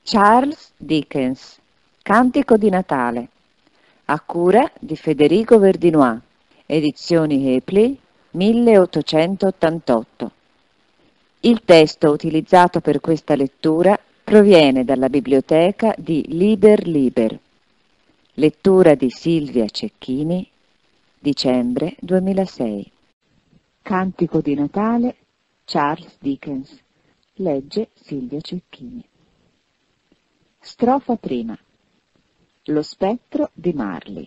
Charles Dickens, Cantico di Natale, a cura di Federico Verdinois, edizioni Hoepli, 1888. Il testo utilizzato per questa lettura proviene dalla biblioteca di Liber Liber. Lettura di Silvia Cecchini, dicembre 2006. Cantico di Natale, Charles Dickens. Legge Silvia Cecchini. Strofa prima. Lo spettro di Marley.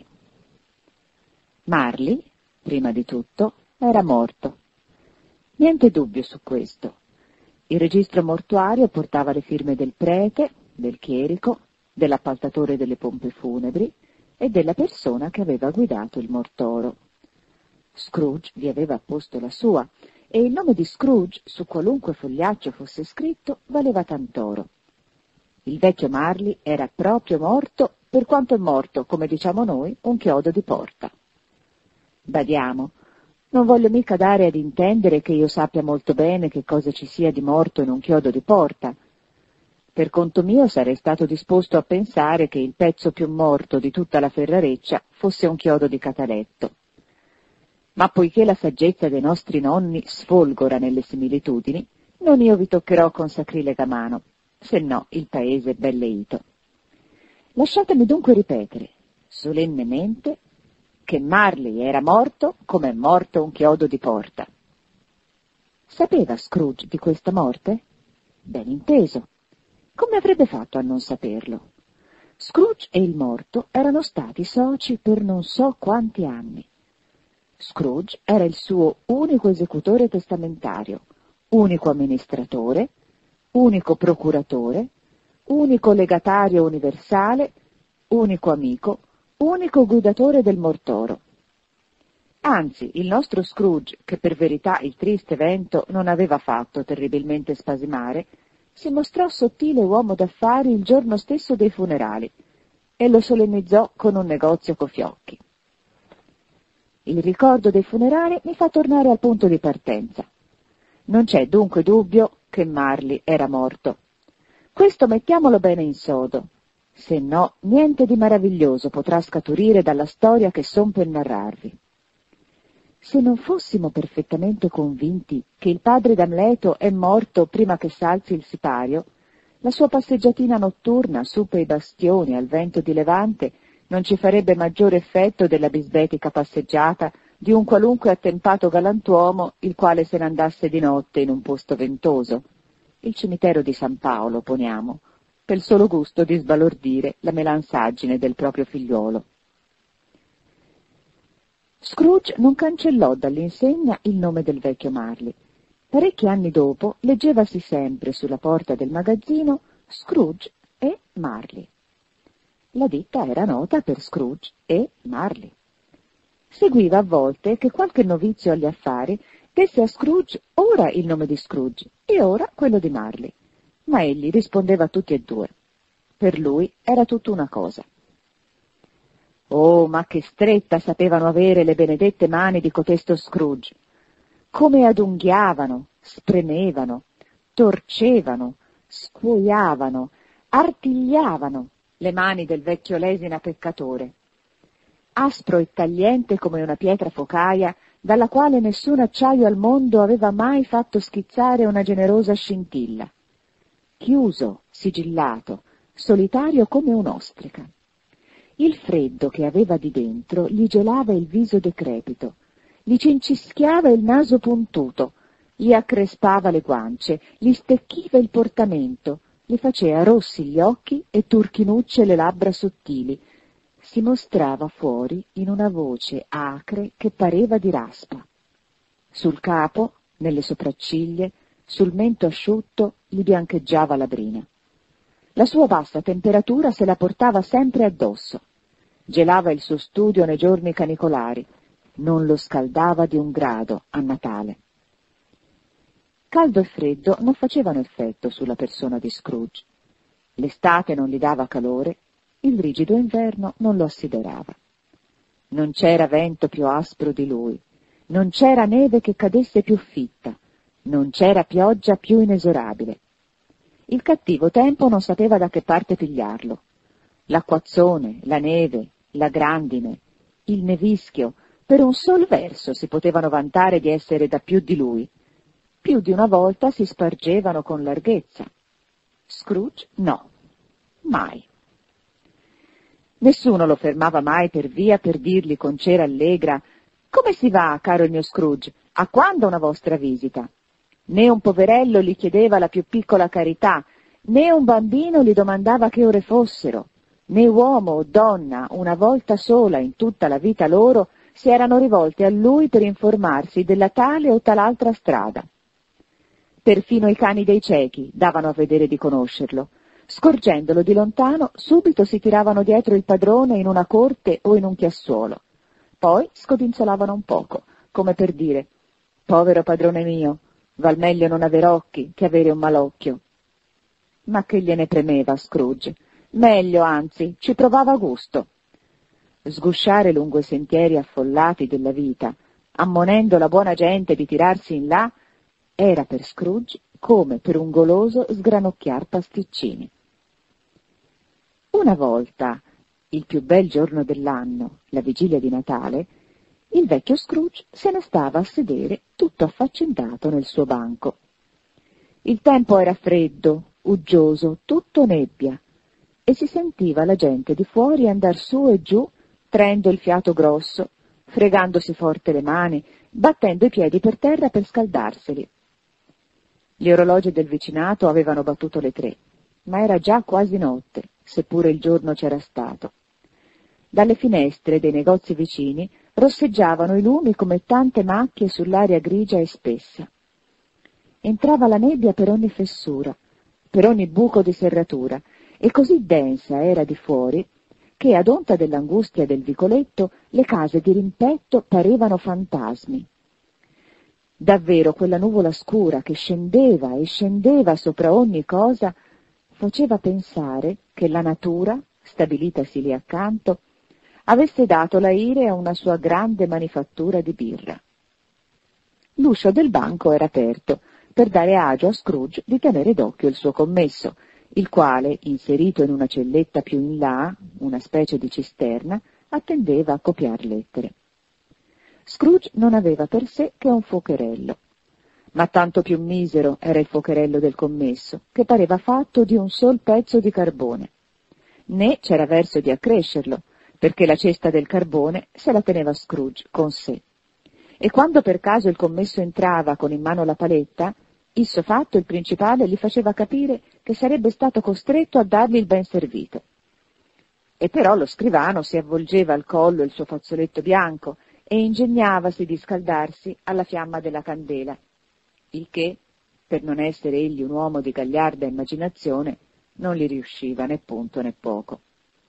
Marley, prima di tutto, era morto. Niente dubbio su questo. Il registro mortuario portava le firme del prete, del chierico, dell'appaltatore delle pompe funebri e della persona che aveva guidato il mortoro. Scrooge vi aveva apposto la sua, e il nome di Scrooge, su qualunque fogliaccio fosse scritto, valeva tant'oro. Il vecchio Marley era proprio morto, per quanto è morto, come diciamo noi, un chiodo di porta. Badiamo, non voglio mica dare ad intendere che io sappia molto bene che cosa ci sia di morto in un chiodo di porta. Per conto mio sarei stato disposto a pensare che il pezzo più morto di tutta la Ferrareccia fosse un chiodo di cataletto. Ma poiché la saggezza dei nostri nonni sfolgora nelle similitudini, non io vi toccherò con sacrilega mano, se no il paese è ben leito. Lasciatemi dunque ripetere, solennemente, che Marley era morto come è morto un chiodo di porta. Sapeva Scrooge di questa morte? Ben inteso. Come avrebbe fatto a non saperlo? Scrooge e il morto erano stati soci per non so quanti anni. Scrooge era il suo unico esecutore testamentario, unico amministratore, unico procuratore, unico legatario universale, unico amico, unico guidatore del mortoro. Anzi, il nostro Scrooge, che per verità il triste evento non aveva fatto terribilmente spasimare, si mostrò sottile uomo d'affari il giorno stesso dei funerali e lo solennizzò con un negozio co fiocchi. Il ricordo dei funerali mi fa tornare al punto di partenza. Non c'è dunque dubbio che Marley era morto. Questo mettiamolo bene in sodo, se no niente di meraviglioso potrà scaturire dalla storia che son per narrarvi. Se non fossimo perfettamente convinti che il padre d'Amleto è morto prima che s'alzi il sipario, la sua passeggiatina notturna su pei bastioni al vento di levante non ci farebbe maggiore effetto della bisbetica passeggiata di un qualunque attempato galantuomo il quale se ne andasse di notte in un posto ventoso, il cimitero di San Paolo, poniamo, per il solo gusto di sbalordire la melansaggine del proprio figliuolo. Scrooge non cancellò dall'insegna il nome del vecchio Marley. Parecchi anni dopo leggevasi sempre sulla porta del magazzino Scrooge e Marley. La ditta era nota per Scrooge e Marley. Seguiva a volte che qualche novizio agli affari desse a Scrooge ora il nome di Scrooge e ora quello di Marley, ma egli rispondeva a tutti e due. Per lui era tutto una cosa. Oh, ma che stretta sapevano avere le benedette mani di cotesto Scrooge! Come adunghiavano, spremevano, torcevano, scuoiavano, artigliavano le mani del vecchio lesina peccatore. Aspro e tagliente come una pietra focaia, dalla quale nessun acciaio al mondo aveva mai fatto schizzare una generosa scintilla. Chiuso, sigillato, solitario come un'ostrica. Il freddo che aveva di dentro gli gelava il viso decrepito, gli cincischiava il naso puntuto, gli accrespava le guance, gli stecchiva il portamento, gli faceva rossi gli occhi e turchinucce le labbra sottili. Si mostrava fuori in una voce acre che pareva di raspa. Sul capo, nelle sopracciglia, sul mento asciutto gli biancheggiava la brina. La sua bassa temperatura se la portava sempre addosso. Gelava il suo studio nei giorni canicolari, non lo scaldava di un grado a Natale. Caldo e freddo non facevano effetto sulla persona di Scrooge. L'estate non gli dava calore, il rigido inverno non lo assiderava. Non c'era vento più aspro di lui, non c'era neve che cadesse più fitta, non c'era pioggia più inesorabile. il cattivo tempo non sapeva da che parte pigliarlo. L'acquazzone, la neve, la grandine, il nevischio, per un sol verso si potevano vantare di essere da più di lui. Più di una volta si spargevano con larghezza. Scrooge no, mai. Nessuno lo fermava mai per via per dirgli con cera allegra: «Come si va, caro il mio Scrooge? A quando una vostra visita?» Né un poverello gli chiedeva la più piccola carità, né un bambino gli domandava che ore fossero, né uomo o donna, una volta sola in tutta la vita loro, si erano rivolti a lui per informarsi della tale o tal'altra strada. Perfino i cani dei ciechi davano a vedere di conoscerlo. Scorgendolo di lontano, subito si tiravano dietro il padrone in una corte o in un chiassuolo. Poi scodinzolavano un poco, come per dire: «Povero padrone mio, val meglio non aver occhi che avere un malocchio». Ma che gliene premeva a Scrooge? Meglio, anzi, ci provava gusto. Sgusciare lungo i sentieri affollati della vita, ammonendo la buona gente di tirarsi in là, era per Scrooge come per un goloso sgranocchiar pasticcini. Una volta, il più bel giorno dell'anno, la vigilia di Natale, il vecchio Scrooge se ne stava a sedere tutto affaccendato nel suo banco. Il tempo era freddo, uggioso, tutto nebbia, e si sentiva la gente di fuori andar su e giù, traendo il fiato grosso, fregandosi forte le mani, battendo i piedi per terra per scaldarseli. Gli orologi del vicinato avevano battuto le 3, ma era già quasi notte, seppure il giorno c'era stato. Dalle finestre dei negozi vicini rosseggiavano i lumi come tante macchie sull'aria grigia e spessa. Entrava la nebbia per ogni fessura, per ogni buco di serratura, e così densa era di fuori che, ad onta dell'angustia del vicoletto, le case di rimpetto parevano fantasmi. Davvero quella nuvola scura che scendeva e scendeva sopra ogni cosa faceva pensare che la natura, stabilitasi lì accanto, avesse dato l'aire a una sua grande manifattura di birra. L'uscio del banco era aperto per dare agio a Scrooge di tenere d'occhio il suo commesso, il quale, inserito in una celletta più in là, una specie di cisterna, attendeva a copiar lettere. Scrooge non aveva per sé che un fuocherello, ma tanto più misero era il fuocherello del commesso, che pareva fatto di un sol pezzo di carbone. Né c'era verso di accrescerlo, perché la cesta del carbone se la teneva Scrooge con sé. E quando per caso il commesso entrava con in mano la paletta, isso fatto il principale gli faceva capire che sarebbe stato costretto a dargli il ben servito. E però lo scrivano si avvolgeva al collo il suo fazzoletto bianco e ingegnavasi di scaldarsi alla fiamma della candela, il che, per non essere egli un uomo di gagliarda immaginazione, non gli riusciva né punto né poco.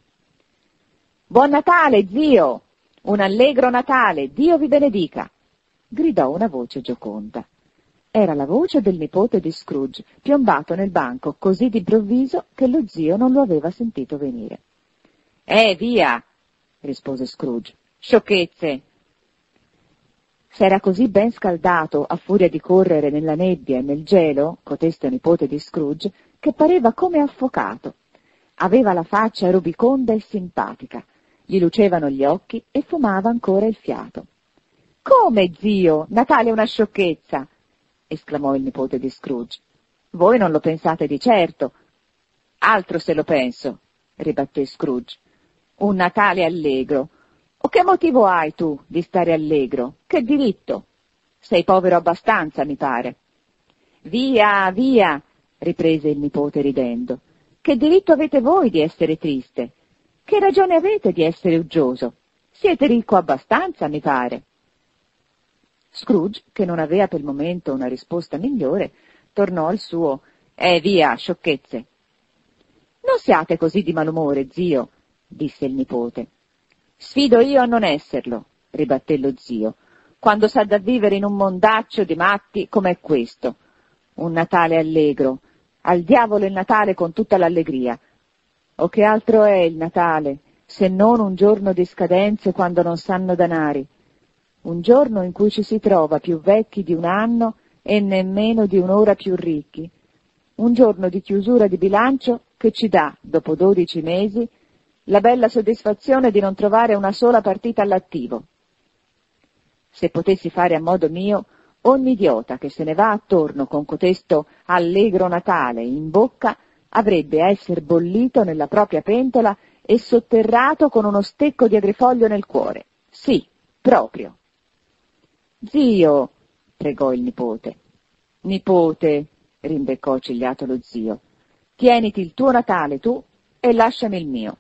«Buon Natale, zio! Un allegro Natale! Dio vi benedica!» gridò una voce gioconda. Era la voce del nipote di Scrooge, piombato nel banco così d'improvviso che lo zio non lo aveva sentito venire. Via!» rispose Scrooge. «Sciocchezze!» S'era così ben scaldato a furia di correre nella nebbia e nel gelo, cotesto nipote di Scrooge, che pareva come affocato. Aveva la faccia rubiconda e simpatica, gli lucevano gli occhi e fumava ancora il fiato. «Come, zio? Natale è una sciocchezza!» esclamò il nipote di Scrooge. «Voi non lo pensate di certo!» «Altro se lo penso!» ribatté Scrooge. «Un Natale allegro! O che motivo hai tu di stare allegro? Che diritto? Sei povero abbastanza, mi pare.» «Via, via!» riprese il nipote ridendo. «Che diritto avete voi di essere triste? Che ragione avete di essere uggioso? Siete ricco abbastanza, mi pare.» Scrooge, che non aveva per il momento una risposta migliore, tornò al suo via, sciocchezze!» «Non siate così di malumore, zio», disse il nipote. «Sfido io a non esserlo», ribatté lo zio, «quando s'ha da vivere in un mondaccio di matti com'è questo. Un Natale allegro, al diavolo il Natale con tutta l'allegria. O che altro è il Natale, se non un giorno di scadenze quando non s'hanno danari, un giorno in cui ci si trova più vecchi di un anno e nemmeno di un'ora più ricchi, un giorno di chiusura di bilancio che ci dà, dopo 12 mesi, la bella soddisfazione di non trovare una sola partita all'attivo. Se potessi fare a modo mio, ogni idiota che se ne va attorno con cotesto allegro Natale in bocca avrebbe a esser bollito nella propria pentola e sotterrato con uno stecco di agrifoglio nel cuore. Sì, proprio. Zio, pregò il nipote. Nipote, rimbeccò accigliato lo zio, tieniti il tuo Natale tu e lasciami il mio.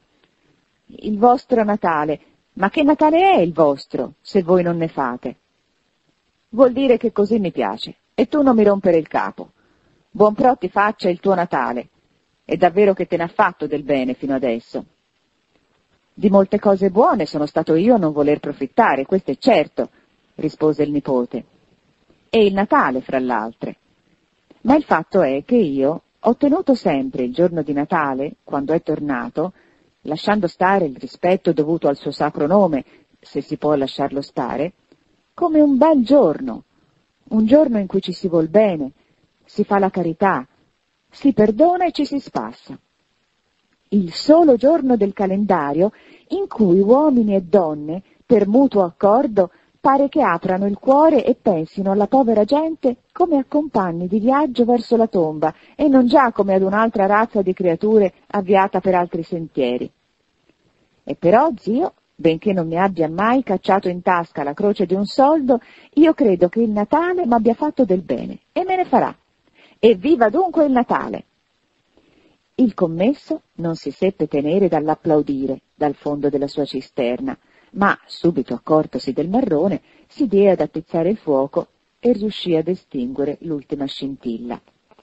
Il vostro Natale? Ma che Natale è il vostro, se voi non ne fate? Vuol dire che così mi piace, e tu non mi rompere il capo. Buon pro ti faccia il tuo Natale. È davvero che te ne ha fatto del bene fino adesso. Di molte cose buone sono stato io a non voler profittare, questo è certo, rispose il nipote. E il Natale, fra l'altre. Ma il fatto è che io ho tenuto sempre il giorno di Natale, quando è tornato, lasciando stare il rispetto dovuto al suo sacro nome, se si può lasciarlo stare, come un bel giorno, un giorno in cui ci si vuol bene, si fa la carità, si perdona e ci si spassa. Il solo giorno del calendario in cui uomini e donne, per mutuo accordo, pare che aprano il cuore e pensino alla povera gente come a compagni di viaggio verso la tomba e non già come ad un'altra razza di creature avviata per altri sentieri. E però, zio, benché non mi abbia mai cacciato in tasca la croce di un soldo, io credo che il Natale m'abbia fatto del bene e me ne farà. Evviva dunque il Natale! Il commesso non si seppe tenere dall'applaudire dal fondo della sua cisterna, ma, subito accortosi del marrone, si diede ad appizzare il fuoco e riuscì ad estinguere l'ultima scintilla.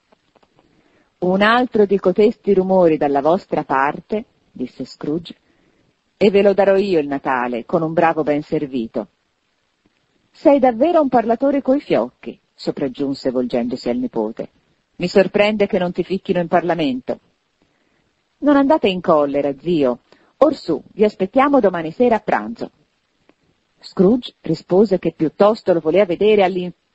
Un altro di cotesti rumori dalla vostra parte, disse Scrooge, e ve lo darò io il Natale, con un bravo ben servito. Sei davvero un parlatore coi fiocchi, sopraggiunse volgendosi al nipote. Mi sorprende che non ti ficchino in Parlamento. Non andate in collera, zio. Orsù, vi aspettiamo domani sera a pranzo. Scrooge rispose che piuttosto lo voleva vedere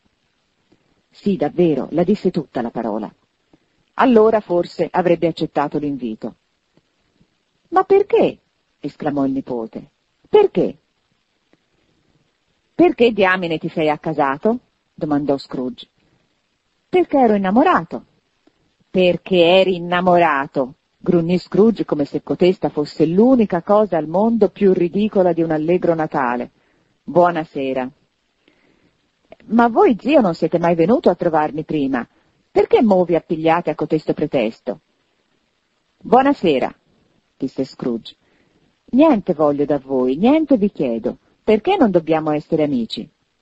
Sì, davvero, la disse tutta la parola. Allora forse avrebbe accettato l'invito. Ma perché? Esclamò il nipote. Perché? Perché diamine ti sei accasato? Domandò Scrooge. Perché ero innamorato. Perché eri innamorato, grugnì Scrooge come se cotesta fosse l'unica cosa al mondo più ridicola di un allegro Natale. Buonasera. Ma voi, zio, non siete mai venuto a trovarmi prima. Perché mo vi appigliate a cotesto pretesto? Buonasera, disse Scrooge. Niente voglio da voi, niente vi chiedo. Perché non dobbiamo essere amici?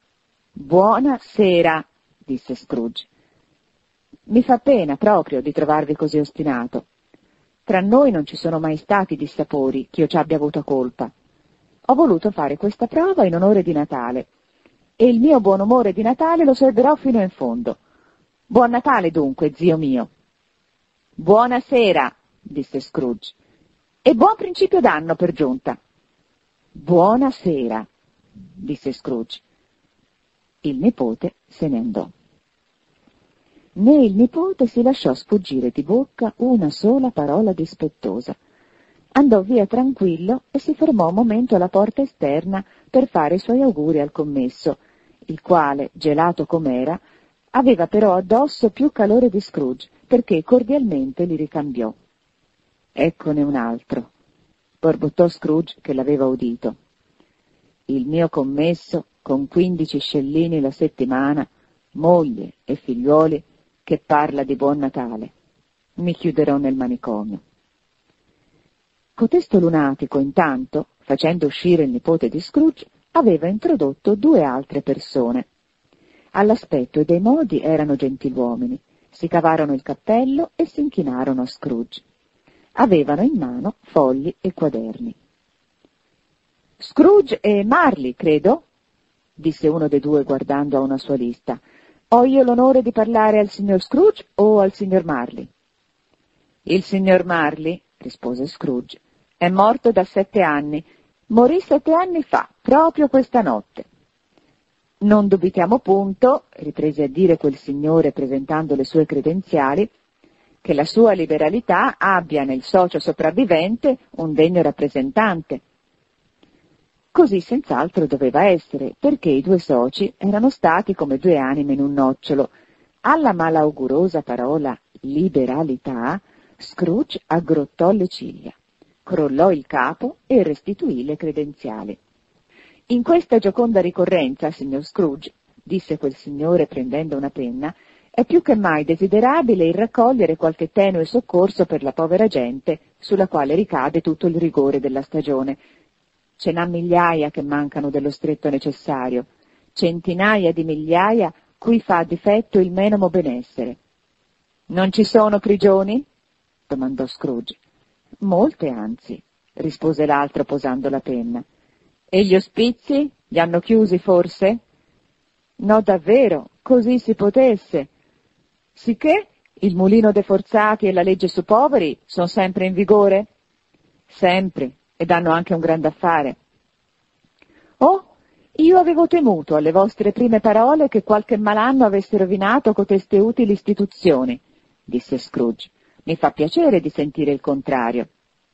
Buonasera, disse Scrooge. Mi fa pena proprio di trovarvi così ostinato. Tra noi non ci sono mai stati dissapori che io ci abbia avuto colpa. Ho voluto fare questa prova in onore di Natale, e il mio buon umore di Natale lo serberò fino in fondo. Buon Natale dunque, zio mio. Buonasera, disse Scrooge. E buon principio d'anno per giunta. Buonasera, disse Scrooge. Il nipote se ne andò. Né il nipote si lasciò sfuggire di bocca una sola parola dispettosa. Andò via tranquillo e si fermò un momento alla porta esterna per fare i suoi auguri al commesso, il quale, gelato com'era, aveva però addosso più calore di Scrooge, perché cordialmente li ricambiò. Eccone un altro, borbottò Scrooge che l'aveva udito. Il mio commesso, con 15 scellini la settimana, moglie e figliuoli, che parla di buon Natale. Mi chiuderò nel manicomio. Cotesto lunatico, intanto, facendo uscire il nipote di Scrooge, aveva introdotto 2 altre persone. All'aspetto e dei modi erano gentiluomini, si cavarono il cappello e si inchinarono a Scrooge. Avevano in mano fogli e quaderni. Scrooge e Marley, credo? Disse uno dei 2 guardando a una sua lista. Ho io l'onore di parlare al signor Scrooge o al signor Marley? Il signor Marley, rispose Scrooge, è morto da 7 anni. Morì 7 anni fa, proprio questa notte. Non dubitiamo punto, riprese a dire quel signore presentando le sue credenziali, che la sua liberalità abbia nel socio sopravvivente un degno rappresentante. Così senz'altro doveva essere, perché i due soci erano stati come due anime in un nocciolo. Alla malaugurosa parola liberalità, Scrooge aggrottò le ciglia, crollò il capo e restituì le credenziali. «In questa gioconda ricorrenza, signor Scrooge», disse quel signore prendendo una penna, «è più che mai desiderabile il raccogliere qualche tenue soccorso per la povera gente sulla quale ricade tutto il rigore della stagione. Ce n'ha migliaia che mancano dello stretto necessario, centinaia di migliaia cui fa difetto il menomo benessere». «Non ci sono prigioni?» domandò Scrooge. «Molte, anzi», rispose l'altro posando la penna. «E gli ospizi? Li hanno chiusi, forse?» «No, davvero, così si potesse. Sicché il mulino dei forzati e la legge su poveri sono sempre in vigore?» «Sempre, e danno anche un grande affare». «Oh, io avevo temuto alle vostre prime parole che qualche malanno avesse rovinato coteste utili istituzioni», disse Scrooge. «Mi fa piacere di sentire il contrario».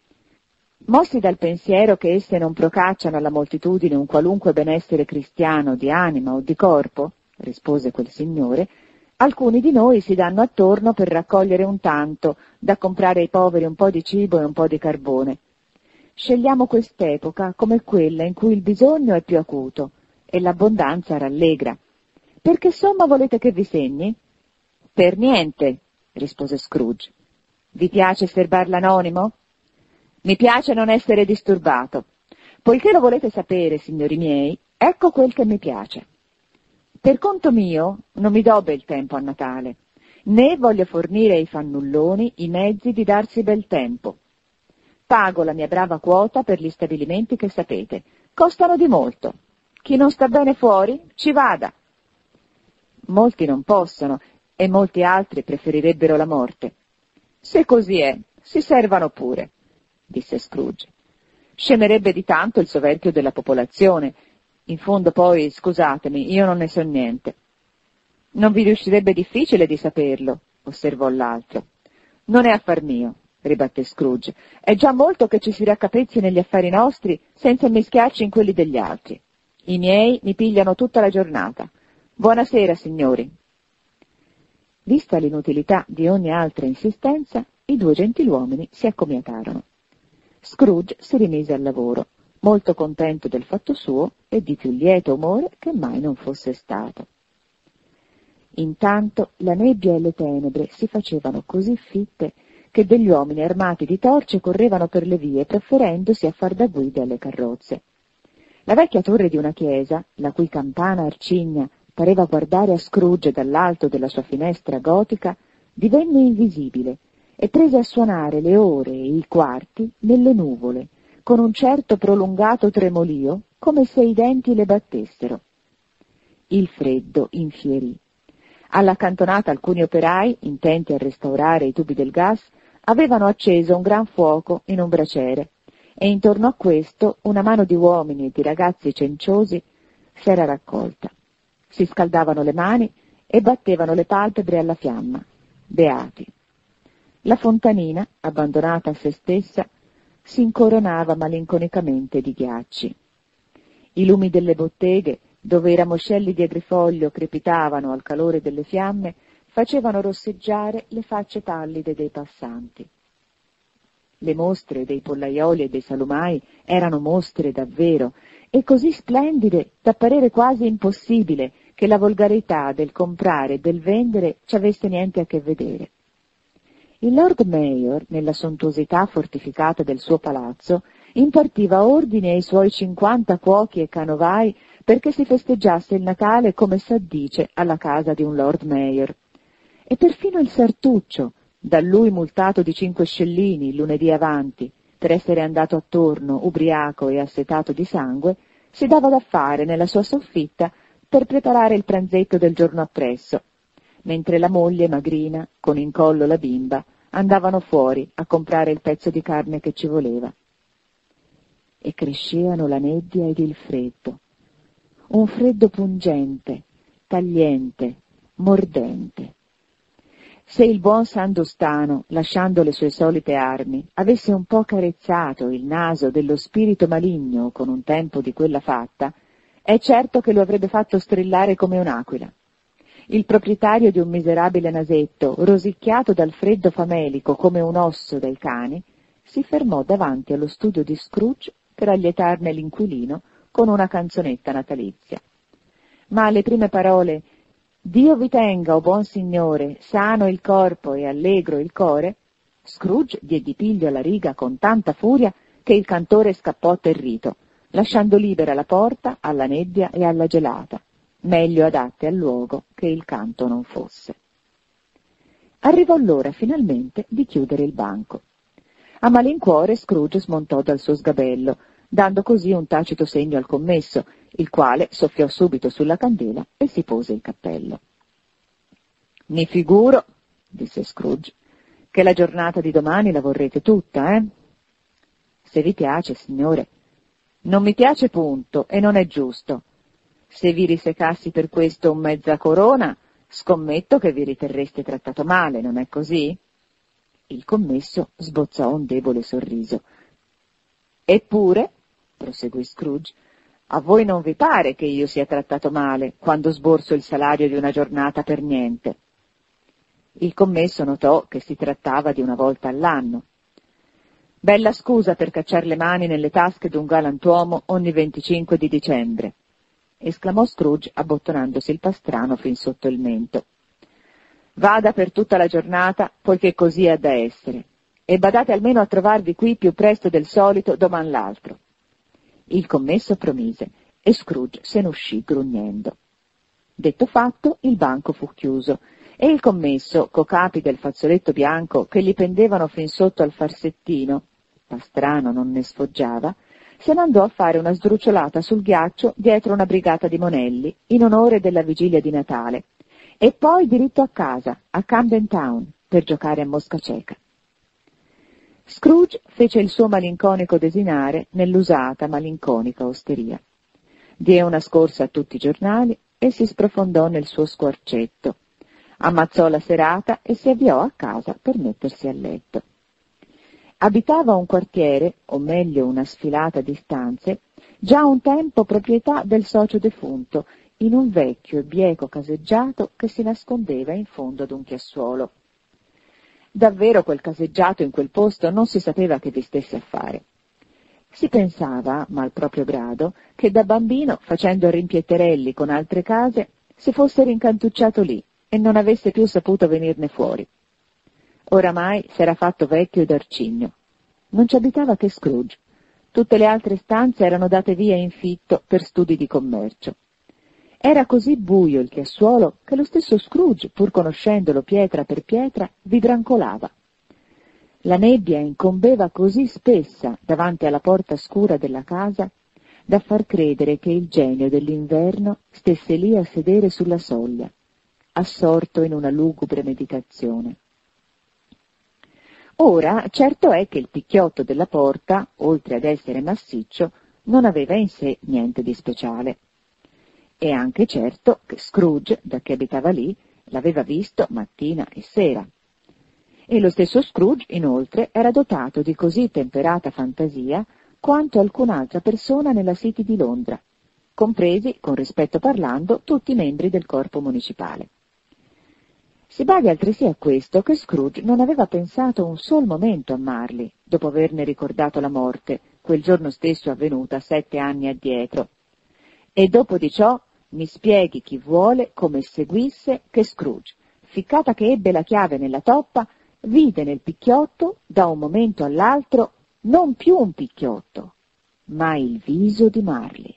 Mossi dal pensiero che esse non procacciano alla moltitudine un qualunque benessere cristiano di anima o di corpo, rispose quel signore, alcuni di noi si danno attorno per raccogliere un tanto, da comprare ai poveri un po' di cibo e un po' di carbone. Scegliamo quest'epoca come quella in cui il bisogno è più acuto e l'abbondanza rallegra. Per che somma volete che vi segni? Per niente, rispose Scrooge. Vi piace serbar l'anonimo? Mi piace non essere disturbato. Poiché lo volete sapere, signori miei, ecco quel che mi piace. Per conto mio non mi do bel tempo a Natale, né voglio fornire ai fannulloni i mezzi di darsi bel tempo. Pago la mia brava quota per gli stabilimenti che sapete. Costano di molto. Chi non sta bene fuori, ci vada. Molti non possono, e molti altri preferirebbero la morte. Se così è, si servano pure, disse Scrooge. Scemerebbe di tanto il soverchio della popolazione. In fondo poi, scusatemi, io non ne so niente. Non vi riuscirebbe difficile di saperlo, osservò l'altro. Non è affar mio, ribatté Scrooge. È già molto che ci si raccapezzi negli affari nostri senza mischiarci in quelli degli altri. I miei mi pigliano tutta la giornata. Buonasera, signori. Vista l'inutilità di ogni altra insistenza, i due gentiluomini si accomiatarono. Scrooge si rimise al lavoro, molto contento del fatto suo e di più lieto umore che mai non fosse stato. Intanto la nebbia e le tenebre si facevano così fitte che degli uomini armati di torce correvano per le vie preferendosi a far da guide alle carrozze. La vecchia torre di una chiesa, la cui campana arcigna pareva guardare a Scrooge dall'alto della sua finestra gotica, divenne invisibile e prese a suonare le ore e i quarti nelle nuvole, con un certo prolungato tremolio, come se i denti le battessero. Il freddo infierì. Alla cantonata alcuni operai, intenti a restaurare i tubi del gas, avevano acceso un gran fuoco in un braciere, e intorno a questo una mano di uomini e di ragazzi cenciosi s'era raccolta. Si scaldavano le mani e battevano le palpebre alla fiamma, beati. La fontanina, abbandonata a se stessa, si incoronava malinconicamente di ghiacci. I lumi delle botteghe, dove i ramoscelli di agrifoglio crepitavano al calore delle fiamme, facevano rosseggiare le facce pallide dei passanti. Le mostre dei pollaioli e dei salumai erano mostre davvero, e così splendide da parere quasi impossibile che la volgarità del comprare e del vendere ci avesse niente a che vedere. Il Lord Mayor, nella sontuosità fortificata del suo palazzo, impartiva ordini ai suoi 50 cuochi e canovai perché si festeggiasse il Natale come s'addice alla casa di un Lord Mayor. E perfino il Sartuccio, da lui multato di 5 scellini il lunedì avanti, per essere andato attorno, ubriaco e assetato di sangue, si dava da fare nella sua soffitta per preparare il pranzetto del giorno appresso, mentre la moglie magrina, con in collo la bimba, andavano fuori a comprare il pezzo di carne che ci voleva. E crescevano la nebbia ed il freddo, un freddo pungente, tagliente, mordente. Se il buon Sandostano, lasciando le sue solite armi, avesse un po' carezzato il naso dello spirito maligno con un tempo di quella fatta, è certo che lo avrebbe fatto strillare come un'aquila. Il proprietario di un miserabile nasetto, rosicchiato dal freddo famelico come un osso dai cani, si fermò davanti allo studio di Scrooge per allietarne l'inquilino con una canzonetta natalizia. Ma alle prime parole «Dio vi tenga, o buon signore, sano il corpo e allegro il core», Scrooge diede piglio alla riga con tanta furia che il cantore scappò atterrito, lasciando libera la porta alla nebbia e alla gelata, meglio adatte al luogo che il canto non fosse. Arrivò l'ora finalmente di chiudere il banco. A malincuore Scrooge smontò dal suo sgabello, dando così un tacito segno al commesso, il quale soffiò subito sulla candela e si pose il cappello. «Mi figuro», disse Scrooge, «che la giornata di domani la vorrete tutta, eh?» «Se vi piace, signore». «Non mi piace, punto, e non è giusto. Se vi risecassi per questo mezza corona, scommetto che vi riterreste trattato male, non è così?» Il commesso sbozzò un debole sorriso. «Eppure», proseguì Scrooge, «a voi non vi pare che io sia trattato male quando sborso il salario di una giornata per niente?» Il commesso notò che si trattava di una volta all'anno. «Bella scusa per cacciar le mani nelle tasche d'un galantuomo ogni 25 di dicembre», esclamò Scrooge abbottonandosi il pastrano fin sotto il mento. «Vada per tutta la giornata, poiché così ha da essere, e badate almeno a trovarvi qui più presto del solito doman l'altro». Il commesso promise, e Scrooge se ne uscì grugnendo. Detto fatto, il banco fu chiuso, e il commesso, co capi del fazzoletto bianco che gli pendevano fin sotto al farsettino, pastrano non ne sfoggiava, se ne andò a fare una sdrucciolata sul ghiaccio dietro una brigata di monelli, in onore della vigilia di Natale, e poi diritto a casa, a Camden Town, per giocare a mosca cieca. Scrooge fece il suo malinconico desinare nell'usata malinconica osteria. Diè una scorsa a tutti i giornali e si sprofondò nel suo squarcetto. Ammazzò la serata e si avviò a casa per mettersi a letto. Abitava un quartiere, o meglio una sfilata di stanze, già un tempo proprietà del socio defunto, in un vecchio e bieco caseggiato che si nascondeva in fondo ad un chiassuolo. Davvero quel caseggiato in quel posto non si sapeva che vi stesse a fare. Si pensava, mal proprio grado, che da bambino, facendo rimpietterelli con altre case, si fosse rincantucciato lì e non avesse più saputo venirne fuori. Oramai s'era fatto vecchio ed arcigno. Non ci abitava che Scrooge. Tutte le altre stanze erano date via in fitto per studi di commercio. Era così buio il chiassuolo che lo stesso Scrooge, pur conoscendolo pietra per pietra, vi brancolava. La nebbia incombeva così spessa davanti alla porta scura della casa da far credere che il genio dell'inverno stesse lì a sedere sulla soglia, assorto in una lugubre meditazione. Ora, certo è che il picchiotto della porta, oltre ad essere massiccio, non aveva in sé niente di speciale. È anche certo che Scrooge, da che abitava lì, l'aveva visto mattina e sera. E lo stesso Scrooge, inoltre, era dotato di così temperata fantasia quanto alcun'altra persona nella City di Londra, compresi, con rispetto parlando, tutti i membri del corpo municipale. Si badi altresì a questo che Scrooge non aveva pensato un sol momento a Marley, dopo averne ricordato la morte, quel giorno stesso avvenuta 7 anni addietro. E dopo di ciò mi spieghi chi vuole come seguisse che Scrooge, ficcata che ebbe la chiave nella toppa, vide nel picchiotto, da un momento all'altro, non più un picchiotto, ma il viso di Marley.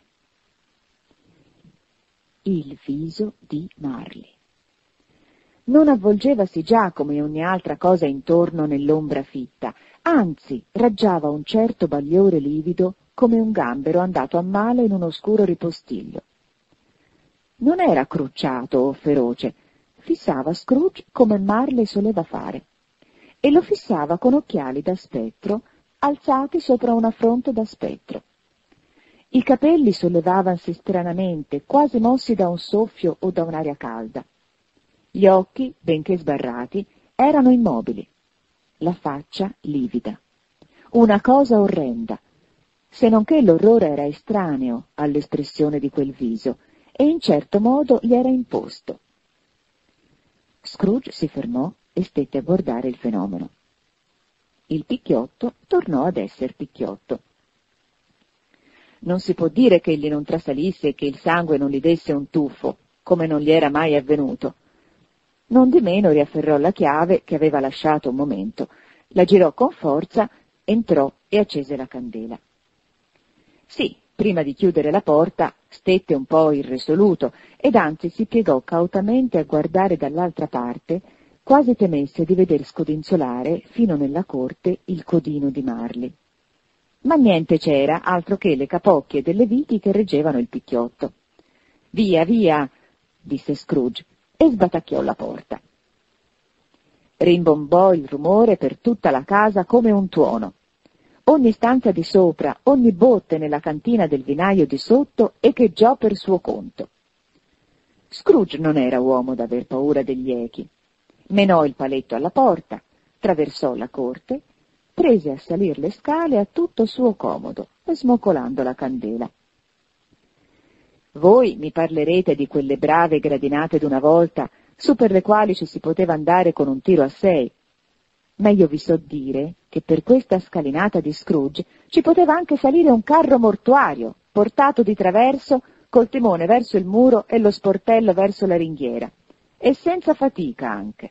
Il viso di Marley. Non avvolgevasi già come ogni altra cosa intorno nell'ombra fitta, anzi raggiava un certo bagliore livido come un gambero andato a male in un oscuro ripostiglio. Non era crucciato o feroce, fissava Scrooge come Marley soleva fare, e lo fissava con occhiali da spettro alzati sopra una fronte da spettro. I capelli sollevavansi stranamente, quasi mossi da un soffio o da un'aria calda. Gli occhi, benché sbarrati, erano immobili, la faccia livida. Una cosa orrenda, se non che l'orrore era estraneo all'espressione di quel viso e in certo modo gli era imposto. Scrooge si fermò e stette a guardare il fenomeno. Il picchiotto tornò ad essere picchiotto. Non si può dire che egli non trasalisse e che il sangue non gli desse un tuffo, come non gli era mai avvenuto. Nondimeno riafferrò la chiave che aveva lasciato un momento, la girò con forza, entrò e accese la candela. Sì, prima di chiudere la porta stette un po' irresoluto ed anzi si piegò cautamente a guardare dall'altra parte, quasi temesse di veder scodinzolare fino nella corte il codino di Marley. Ma niente c'era altro che le capocchie delle viti che reggevano il picchiotto. «Via, via!» disse Scrooge e sbatacchiò la porta. Rimbombò il rumore per tutta la casa come un tuono. Ogni stanza di sopra, ogni botte nella cantina del vinaio di sotto echeggiò per suo conto. Scrooge non era uomo d'aver paura degli echi. Menò il paletto alla porta, traversò la corte, prese a salir le scale a tutto suo comodo, smoccolando la candela. Voi mi parlerete di quelle brave gradinate d'una volta, su per le quali ci si poteva andare con un tiro a 6, ma io vi so dire che per questa scalinata di Scrooge ci poteva anche salire un carro mortuario, portato di traverso, col timone verso il muro e lo sportello verso la ringhiera, e senza fatica anche.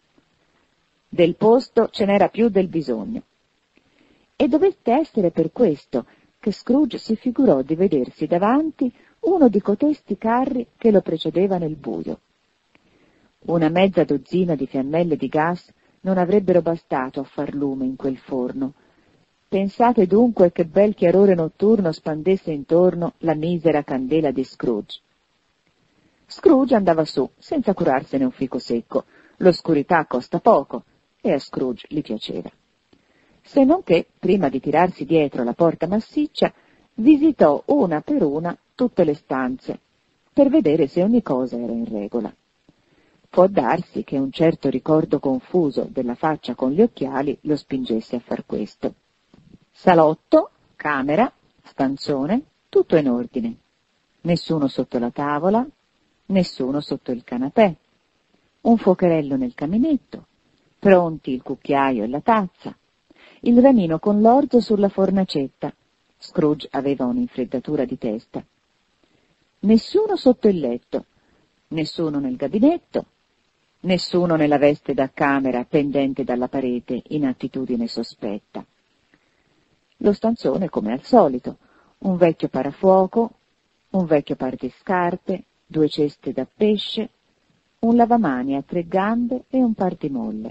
Del posto ce n'era più del bisogno. E dovette essere per questo che Scrooge si figurò di vedersi davanti uno di cotesti carri che lo precedeva nel buio. Una mezza dozzina di fiammelle di gas non avrebbero bastato a far lume in quel forno. Pensate dunque che bel chiarore notturno spandesse intorno la misera candela di Scrooge. Scrooge andava su, senza curarsene un fico secco. L'oscurità costa poco, e a Scrooge gli piaceva. Se non che, prima di tirarsi dietro la porta massiccia, visitò una per una tutte le stanze, per vedere se ogni cosa era in regola. Può darsi che un certo ricordo confuso della faccia con gli occhiali lo spingesse a far questo. Salotto, camera, stanzone, tutto in ordine. Nessuno sotto la tavola, nessuno sotto il canapè. Un fuocherello nel caminetto, pronti il cucchiaio e la tazza, il ramino con l'orzo sulla fornacetta. Scrooge aveva un'infreddatura di testa. Nessuno sotto il letto, nessuno nel gabinetto, nessuno nella veste da camera pendente dalla parete in attitudine sospetta. Lo stanzone come al solito, un vecchio parafuoco, un vecchio par di scarpe, 2 ceste da pesce, un lavamani a 3 gambe e un par di molle.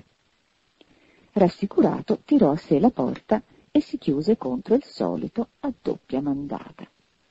Rassicurato tirò a sé la porta e si chiuse contro il solito a doppia mandata.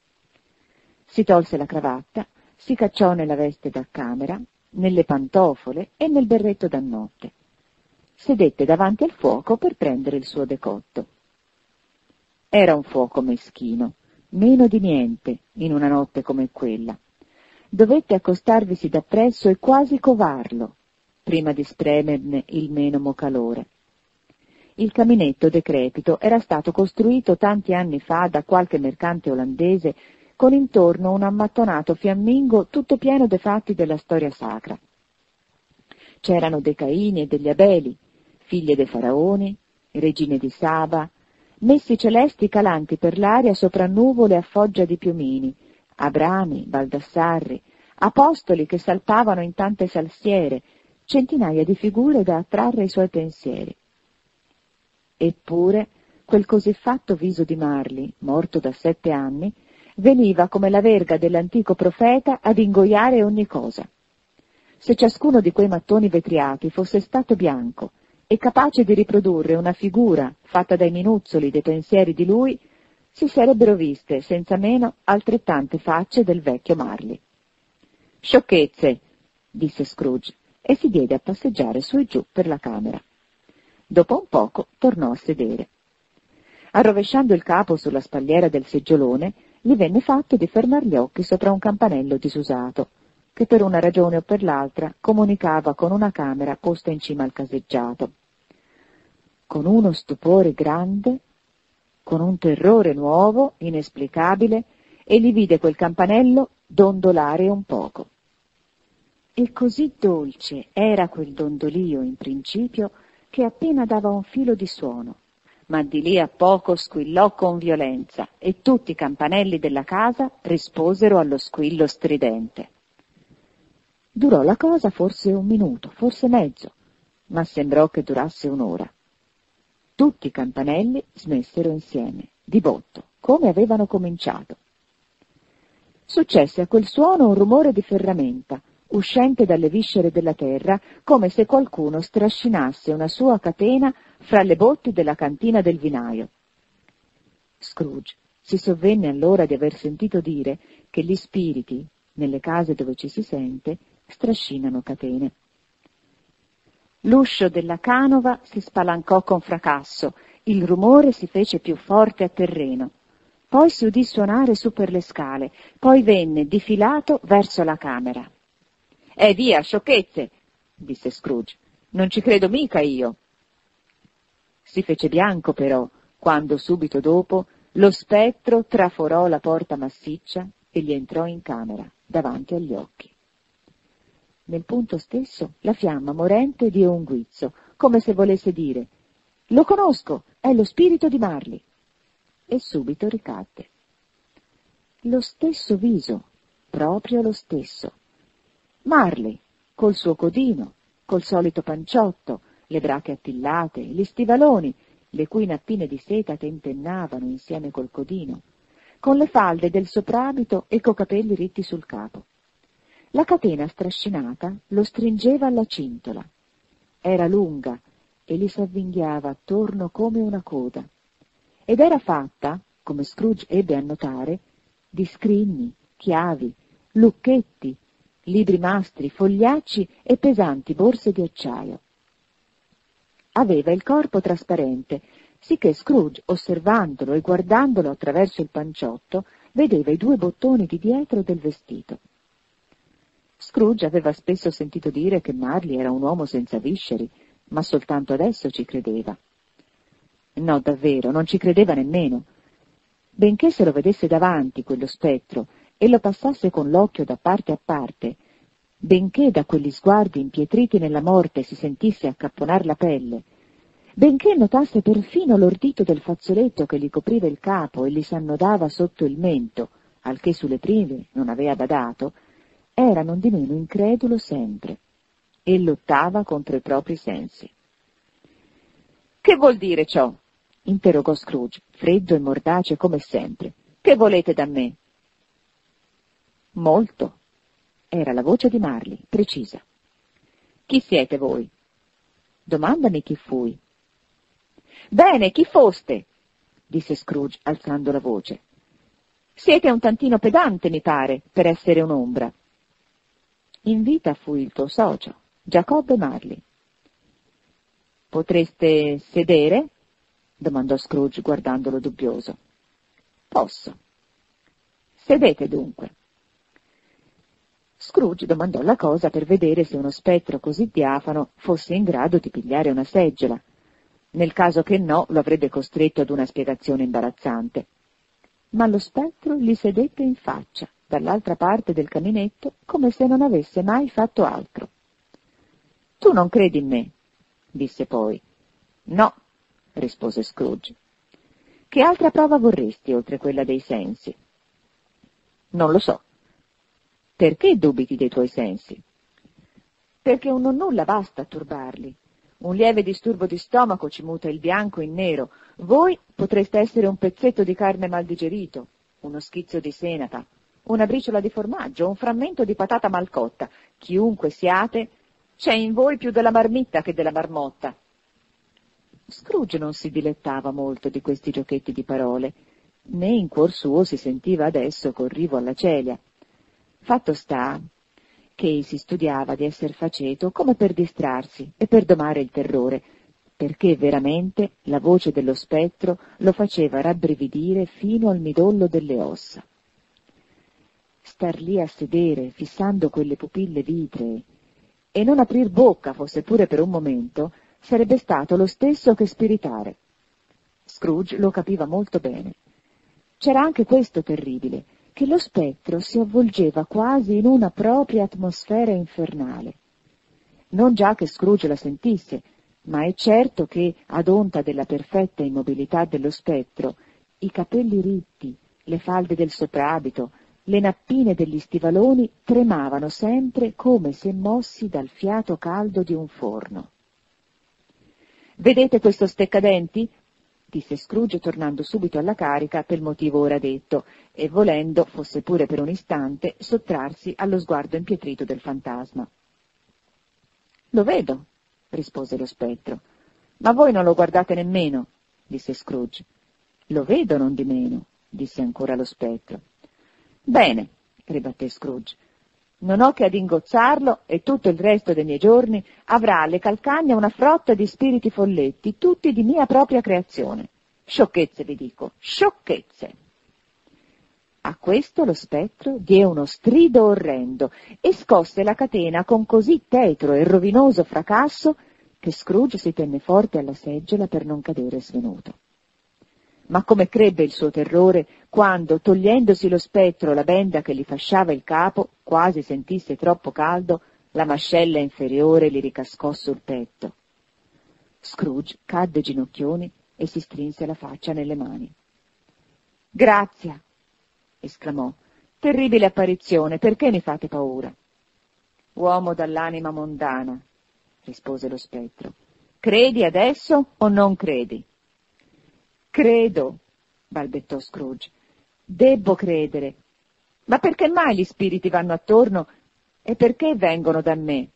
Si tolse la cravatta, si cacciò nella veste da camera, nelle pantofole e nel berretto da notte. Sedette davanti al fuoco per prendere il suo decotto. Era un fuoco meschino, meno di niente in una notte come quella. Dovette accostarvisi dappresso e quasi covarlo, prima di spremerne il menomo calore. Il caminetto decrepito era stato costruito tanti anni fa da qualche mercante olandese con intorno un ammattonato fiammingo tutto pieno dei fatti della storia sacra. C'erano dei Caini e degli Abeli, figlie dei faraoni, regine di Saba, messi celesti calanti per l'aria sopra nuvole a foggia di piumini, Abrami, Baldassarri, apostoli che saltavano in tante salsiere, centinaia di figure da attrarre i suoi pensieri. Eppure quel così-fatto viso di Marley, morto da 7 anni, veniva come la verga dell'antico profeta ad ingoiare ogni cosa. Se ciascuno di quei mattoni vetriati fosse stato bianco e capace di riprodurre una figura fatta dai minuzzoli dei pensieri di lui, si sarebbero viste senza meno altrettante facce del vecchio Marley. «Sciocchezze!» disse Scrooge e si diede a passeggiare su e giù per la camera. Dopo un poco tornò a sedere. Arrovesciando il capo sulla spalliera del seggiolone, gli venne fatto di fermar gli occhi sopra un campanello disusato, che per una ragione o per l'altra comunicava con una camera posta in cima al caseggiato. Con uno stupore grande, con un terrore nuovo, inesplicabile, egli vide quel campanello dondolare un poco. E così dolce era quel dondolio in principio che appena dava un filo di suono, ma di lì a poco squillò con violenza e tutti i campanelli della casa risposero allo squillo stridente. Durò la cosa forse un minuto, forse mezzo, ma sembrò che durasse un'ora. Tutti i campanelli smessero insieme, di botto, come avevano cominciato. Successe a quel suono un rumore di ferramenta, uscente dalle viscere della terra, come se qualcuno strascinasse una sua catena fra le botti della cantina del vinaio. Scrooge si sovvenne allora di aver sentito dire che gli spiriti, nelle case dove ci si sente, strascinano catene. L'uscio della canova si spalancò con fracasso, il rumore si fece più forte a terreno. Poi si udì suonare su per le scale, poi venne difilato verso la camera. Via, sciocchezze!» disse Scrooge. «Non ci credo mica io!» Si fece bianco però, quando subito dopo lo spettro traforò la porta massiccia e gli entrò in camera, davanti agli occhi. Nel punto stesso la fiamma morente diede un guizzo, come se volesse dire: «Lo conosco, è lo spirito di Marley!» E subito ricadde. Lo stesso viso, proprio lo stesso. Marley, col suo codino, col solito panciotto, le brache attillate, gli stivaloni, le cui nappine di seta tentennavano insieme col codino, con le falde del soprabito e coi capelli ritti sul capo. La catena strascinata lo stringeva alla cintola. Era lunga e gli s'avvinghiava attorno come una coda. Ed era fatta, come Scrooge ebbe a notare, di scrigni, chiavi, lucchetti, libri mastri, fogliacci e pesanti borse di acciaio. Aveva il corpo trasparente, sicché Scrooge, osservandolo e guardandolo attraverso il panciotto, vedeva i 2 bottoni di dietro del vestito. Scrooge aveva spesso sentito dire che Marley era un uomo senza visceri, ma soltanto adesso ci credeva. No, davvero, non ci credeva nemmeno. Benché se lo vedesse davanti quello spettro e lo passasse con l'occhio da parte a parte, benché da quegli sguardi impietriti nella morte si sentisse accapponar la pelle, benché notasse perfino l'ordito del fazzoletto che gli copriva il capo e gli s'annodava sotto il mento, al che sulle prime non aveva badato, era nondimeno incredulo sempre e lottava contro i propri sensi. «Che vuol dire ciò?» interrogò Scrooge, freddo e mordace come sempre. «Che volete da me?» «Molto», era la voce di Marley, precisa. «Chi siete voi?» «Domandami chi fui». «Bene, chi foste?» disse Scrooge, alzando la voce. «Siete un tantino pedante, mi pare, per essere un'ombra». «In vita fui il tuo socio, Giacobbe Marley». «Potreste sedere?» domandò Scrooge guardandolo dubbioso. «Posso». «Sedete dunque». Scrooge domandò la cosa per vedere se uno spettro così diafano fosse in grado di pigliare una seggiola. Nel caso che no, lo avrebbe costretto ad una spiegazione imbarazzante. Ma lo spettro gli sedette in faccia, dall'altra parte del caminetto, come se non avesse mai fatto altro. «Tu non credi in me?» disse poi. «No», rispose Scrooge. «Che altra prova vorresti, oltre quella dei sensi?» «Non lo so». «Perché dubiti dei tuoi sensi?» «Perché un nonnulla basta a turbarli. Un lieve disturbo di stomaco ci muta il bianco in nero. Voi potreste essere un pezzetto di carne mal digerito, uno schizzo di senapa, una briciola di formaggio, un frammento di patata mal cotta. Chiunque siate, c'è in voi più della marmitta che della marmotta». Scrooge non si dilettava molto di questi giochetti di parole, né in cuor suo si sentiva adesso col rivo alla celia. Fatto sta che si studiava di esser faceto come per distrarsi e per domare il terrore, perché veramente la voce dello spettro lo faceva rabbrividire fino al midollo delle ossa. star lì a sedere, fissando quelle pupille vitree, e non aprir bocca, fosse pure per un momento, sarebbe stato lo stesso che spiritare. Scrooge lo capiva molto bene. C'era anche questo terribile, che lo spettro si avvolgeva quasi in una propria atmosfera infernale. Non già che Scrooge la sentisse, ma è certo che, ad onta della perfetta immobilità dello spettro, i capelli ritti, le falde del soprabito, le nappine degli stivaloni tremavano sempre come se mossi dal fiato caldo di un forno. «Vedete questo steccadenti?» disse Scrooge, tornando subito alla carica pel motivo ora detto, e volendo, fosse pure per un istante, sottrarsi allo sguardo impietrito del fantasma. «Lo vedo», rispose lo spettro. «Ma voi non lo guardate nemmeno», disse Scrooge. «Lo vedo non di meno», disse ancora lo spettro. «Bene», ribatté Scrooge, «non ho che ad ingozzarlo e tutto il resto dei miei giorni avrà alle calcagna una frotta di spiriti folletti, tutti di mia propria creazione. Sciocchezze, vi dico, sciocchezze!» A questo lo spettro diè uno strido orrendo e scosse la catena con così tetro e rovinoso fracasso che Scrooge si tenne forte alla seggiola per non cadere svenuto. Ma come crebbe il suo terrore quando, togliendosi lo spettro la benda che gli fasciava il capo, quasi sentisse troppo caldo, la mascella inferiore gli ricascò sul petto. Scrooge cadde ginocchioni e si strinse la faccia nelle mani. «Grazia!» esclamò. «Terribile apparizione, perché mi fate paura?» «Uomo dall'anima mondana», rispose lo spettro. «Credi adesso o non credi?» «Credo», balbettò Scrooge. «Debbo credere. Ma perché mai gli spiriti vanno attorno e perché vengono da me?»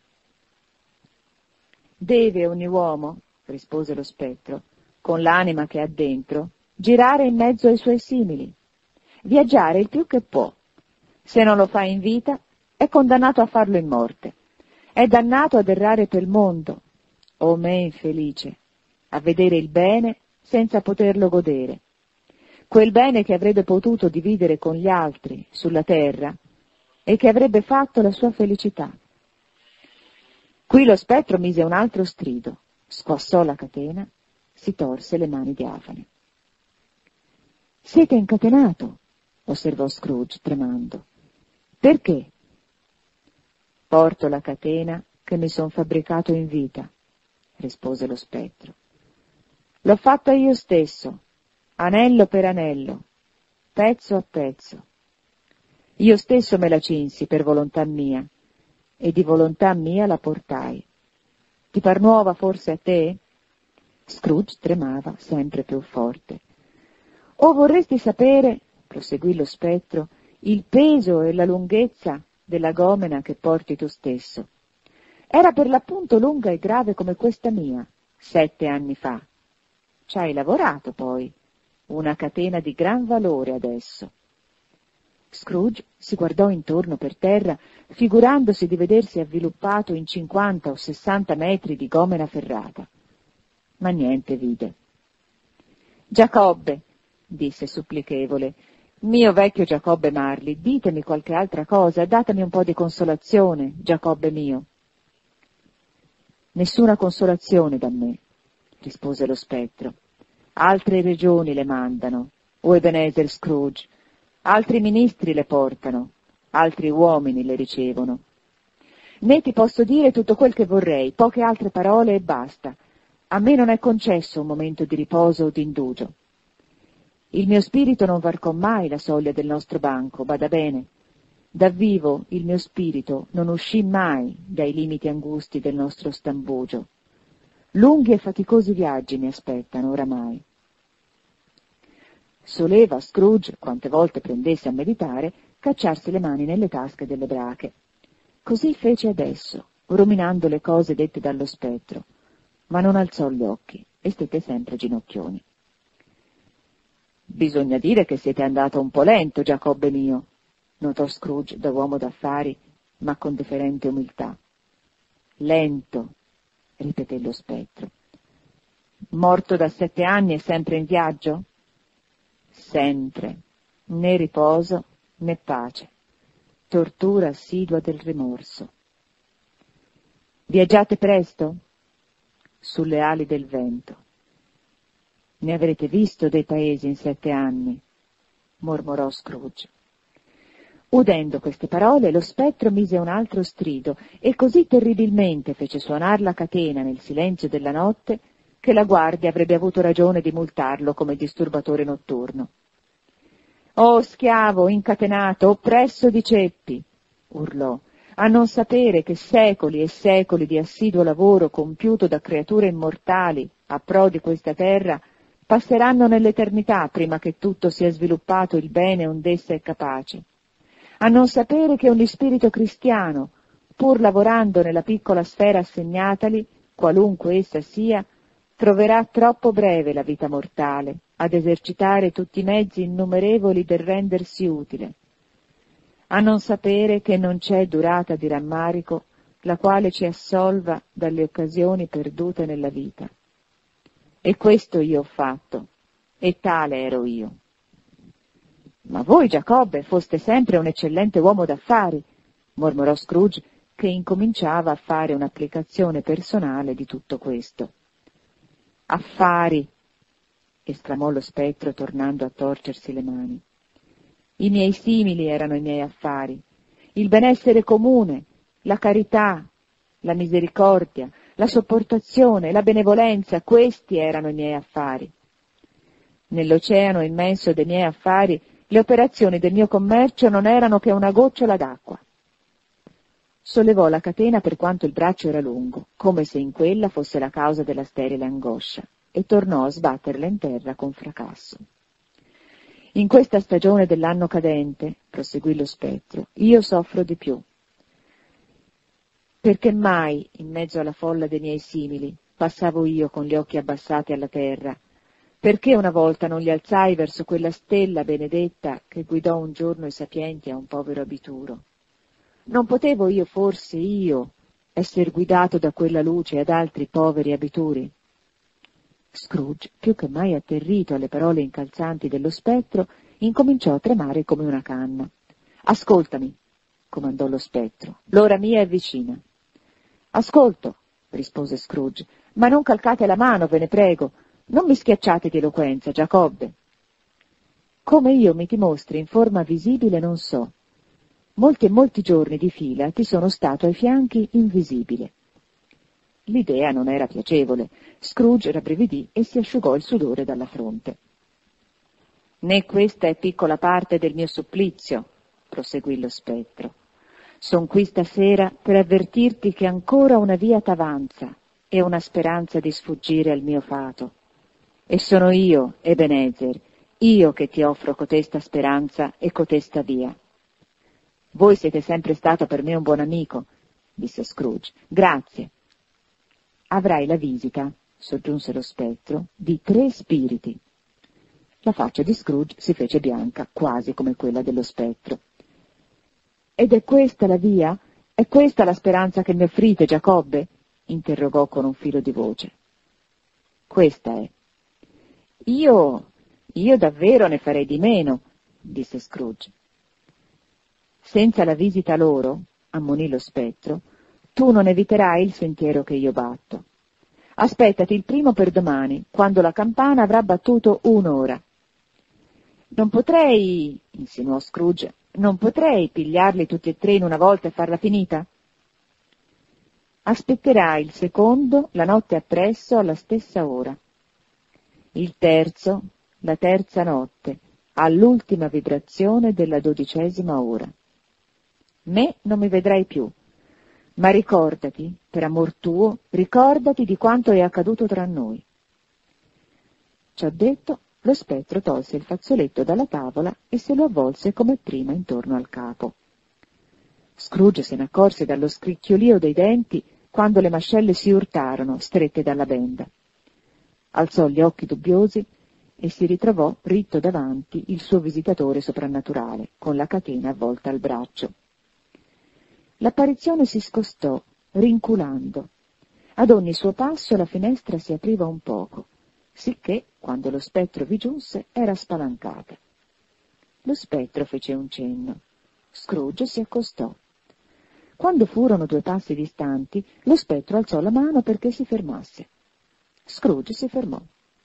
«Deve ogni uomo», rispose lo spettro, «con l'anima che ha dentro, girare in mezzo ai suoi simili, viaggiare il più che può. Se non lo fa in vita, è condannato a farlo in morte. È dannato ad errare pel mondo, o me infelice, a vedere il bene senza poterlo godere. Quel bene che avrebbe potuto dividere con gli altri sulla terra e che avrebbe fatto la sua felicità». Qui lo spettro mise un altro strido, squassò la catena, si torse le mani diafane. «Siete incatenato», osservò Scrooge, tremando. «Perché?» «Porto la catena che mi son fabbricato in vita», rispose lo spettro. «L'ho fatta io stesso, anello per anello, pezzo a pezzo. Io stesso me la cinsi per volontà mia, e di volontà mia la portai. Ti par nuova forse a te?» Scrooge tremava sempre più forte. «O vorresti sapere», proseguì lo spettro, «il peso e la lunghezza della gomena che porti tu stesso. Era per l'appunto lunga e grave come questa mia, 7 anni fa. Ci hai lavorato poi, una catena di gran valore adesso». Scrooge si guardò intorno per terra, figurandosi di vedersi avviluppato in 50 o 60 metri di gomena ferrata. Ma niente vide. «Giacobbe», disse supplichevole, «mio vecchio Giacobbe Marley, ditemi qualche altra cosa, datemi un po' di consolazione, Giacobbe mio». «Nessuna consolazione da me», rispose lo spettro. «Altre regioni le mandano, o Ebenezer Scrooge, altri ministri le portano, altri uomini le ricevono. Né ti posso dire tutto quel che vorrei, poche altre parole e basta. A me non è concesso un momento di riposo o di indugio. Il mio spirito non varcò mai la soglia del nostro banco, bada bene. Da vivo il mio spirito non uscì mai dai limiti angusti del nostro stambugio. Lunghi e faticosi viaggi mi aspettano oramai». Soleva Scrooge, quante volte prendesse a meditare, cacciarsi le mani nelle tasche delle brache. Così fece adesso, ruminando le cose dette dallo spettro, ma non alzò gli occhi e stette sempre ginocchioni. «Bisogna dire che siete andato un po' lento, Giacobbe mio», notò Scrooge da uomo d'affari, ma con deferente umiltà. «Lento», ripeté lo spettro. «Morto da 7 anni e sempre in viaggio?» «Sempre, né riposo né pace», tortura assidua del rimorso. Viaggiate presto? Sulle ali del vento. Ne avrete visto dei paesi in 7 anni, mormorò Scrooge. Udendo queste parole, lo spettro mise un altro strido e così terribilmente fece suonar la catena nel silenzio della notte che la guardia avrebbe avuto ragione di multarlo come disturbatore notturno. «Oh schiavo, incatenato, oppresso di ceppi!» urlò, «a non sapere che secoli e secoli di assiduo lavoro compiuto da creature immortali a pro di questa terra passeranno nell'eternità prima che tutto sia sviluppato il bene ond'essa è capace. A non sapere che ogni spirito cristiano, pur lavorando nella piccola sfera assegnatali, qualunque essa sia, troverà troppo breve la vita mortale ad esercitare tutti i mezzi innumerevoli del rendersi utile. A non sapere che non c'è durata di rammarico la quale ci assolva dalle occasioni perdute nella vita. E questo io ho fatto, e tale ero io. «Ma voi, Giacobbe, foste sempre un eccellente uomo d'affari», mormorò Scrooge, che incominciava a fare un'applicazione personale di tutto questo. «Affari!» esclamò lo spettro tornando a torcersi le mani. «I miei simili erano i miei affari, il benessere comune, la carità, la misericordia, la sopportazione, la benevolenza, questi erano i miei affari. Nell'oceano immenso dei miei affari le operazioni del mio commercio non erano che una gocciola d'acqua». Sollevò la catena per quanto il braccio era lungo, come se in quella fosse la causa della sterile angoscia, e tornò a sbatterla in terra con fracasso. «In questa stagione dell'anno cadente», proseguì lo spettro, «io soffro di più. Perché mai, in mezzo alla folla dei miei simili, passavo io con gli occhi abbassati alla terra? Perché una volta non li alzai verso quella stella benedetta che guidò un giorno i sapienti a un povero abituro? Non potevo io, forse io, esser guidato da quella luce ad altri poveri abituri?» Scrooge, più che mai atterrito alle parole incalzanti dello spettro, incominciò a tremare come una canna. «Ascoltami», comandò lo spettro, «l'ora mia è vicina». «Ascolto», rispose Scrooge, «ma non calcate la mano, ve ne prego. Non mi schiacciate di eloquenza, Giacobbe. Come io mi ti mostri in forma visibile non so. Molti e molti giorni di fila ti sono stato ai fianchi invisibile». L'idea non era piacevole. Scrooge rabbrividì e si asciugò il sudore dalla fronte. «Né questa è piccola parte del mio supplizio», proseguì lo spettro. «Son qui stasera per avvertirti che ancora una via t'avanza e una speranza di sfuggire al mio fato. E sono io, Ebenezer, io che ti offro cotesta speranza e cotesta via». «Voi siete sempre stato per me un buon amico», disse Scrooge. «Grazie». «Avrai la visita», soggiunse lo spettro, «di 3 spiriti». La faccia di Scrooge si fece bianca, quasi come quella dello spettro. «Ed è questa la via? È questa la speranza che mi offrite, Giacobbe?» interrogò con un filo di voce. «Questa è». Io davvero ne farei di meno», disse Scrooge. «Senza la visita loro», ammonì lo spettro, «tu non eviterai il sentiero che io batto. Aspettati il primo per domani, quando la campana avrà battuto 1 ora». «Non potrei», insinuò Scrooge, «non potrei pigliarli tutti e 3 in una volta e farla finita?» «Aspetterai il secondo la notte appresso alla stessa ora. Il terzo, la terza notte, all'ultima vibrazione della 12ª ora. Me non mi vedrai più, ma ricordati, per amor tuo, ricordati di quanto è accaduto tra noi». Ciò detto, lo spettro tolse il fazzoletto dalla tavola e se lo avvolse come prima intorno al capo. Scrooge se ne accorse dallo scricchiolio dei denti quando le mascelle si urtarono, strette dalla benda. Alzò gli occhi dubbiosi e si ritrovò ritto davanti il suo visitatore soprannaturale, con la catena avvolta al braccio. L'apparizione si scostò, rinculando. Ad ogni suo passo la finestra si apriva un poco, sicché, quando lo spettro vi giunse, era spalancata. Lo spettro fece un cenno. Scrooge si accostò. Quando furono 2 passi distanti, lo spettro alzò la mano perché si fermasse. Scrooge si fermò.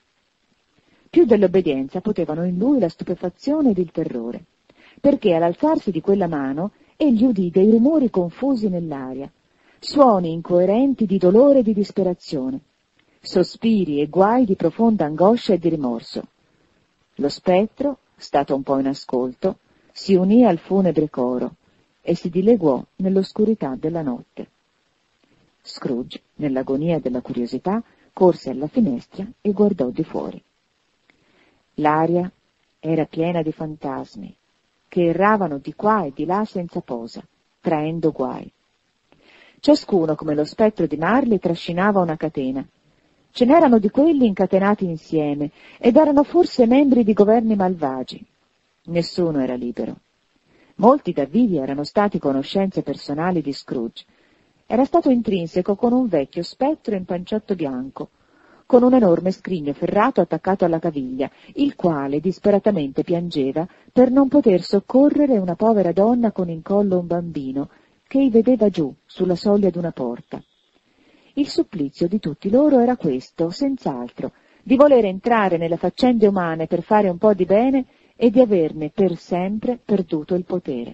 Più dell'obbedienza potevano in lui la stupefazione ed il terrore, perché all'alzarsi di quella mano egli udì dei rumori confusi nell'aria, suoni incoerenti di dolore e di disperazione, sospiri e guai di profonda angoscia e di rimorso. Lo spettro, stato un po' in ascolto, si unì al funebre coro e si dileguò nell'oscurità della notte. Scrooge, nell'agonia della curiosità, corse alla finestra e guardò di fuori. L'aria era piena di fantasmi, che erravano di qua e di là senza posa, traendo guai. Ciascuno, come lo spettro di Marley, trascinava una catena. Ce n'erano di quelli incatenati insieme, ed erano forse membri di governi malvagi. Nessuno era libero. Molti da vivi erano stati conoscenze personali di Scrooge. Era stato intrinseco con un vecchio spettro in panciotto bianco, con un enorme scrigno ferrato attaccato alla caviglia, il quale disperatamente piangeva per non poter soccorrere una povera donna con in collo un bambino, che ei vedeva giù, sulla soglia d'una porta. Il supplizio di tutti loro era questo, senz'altro, di voler entrare nelle faccende umane per fare un po' di bene e di averne per sempre perduto il potere.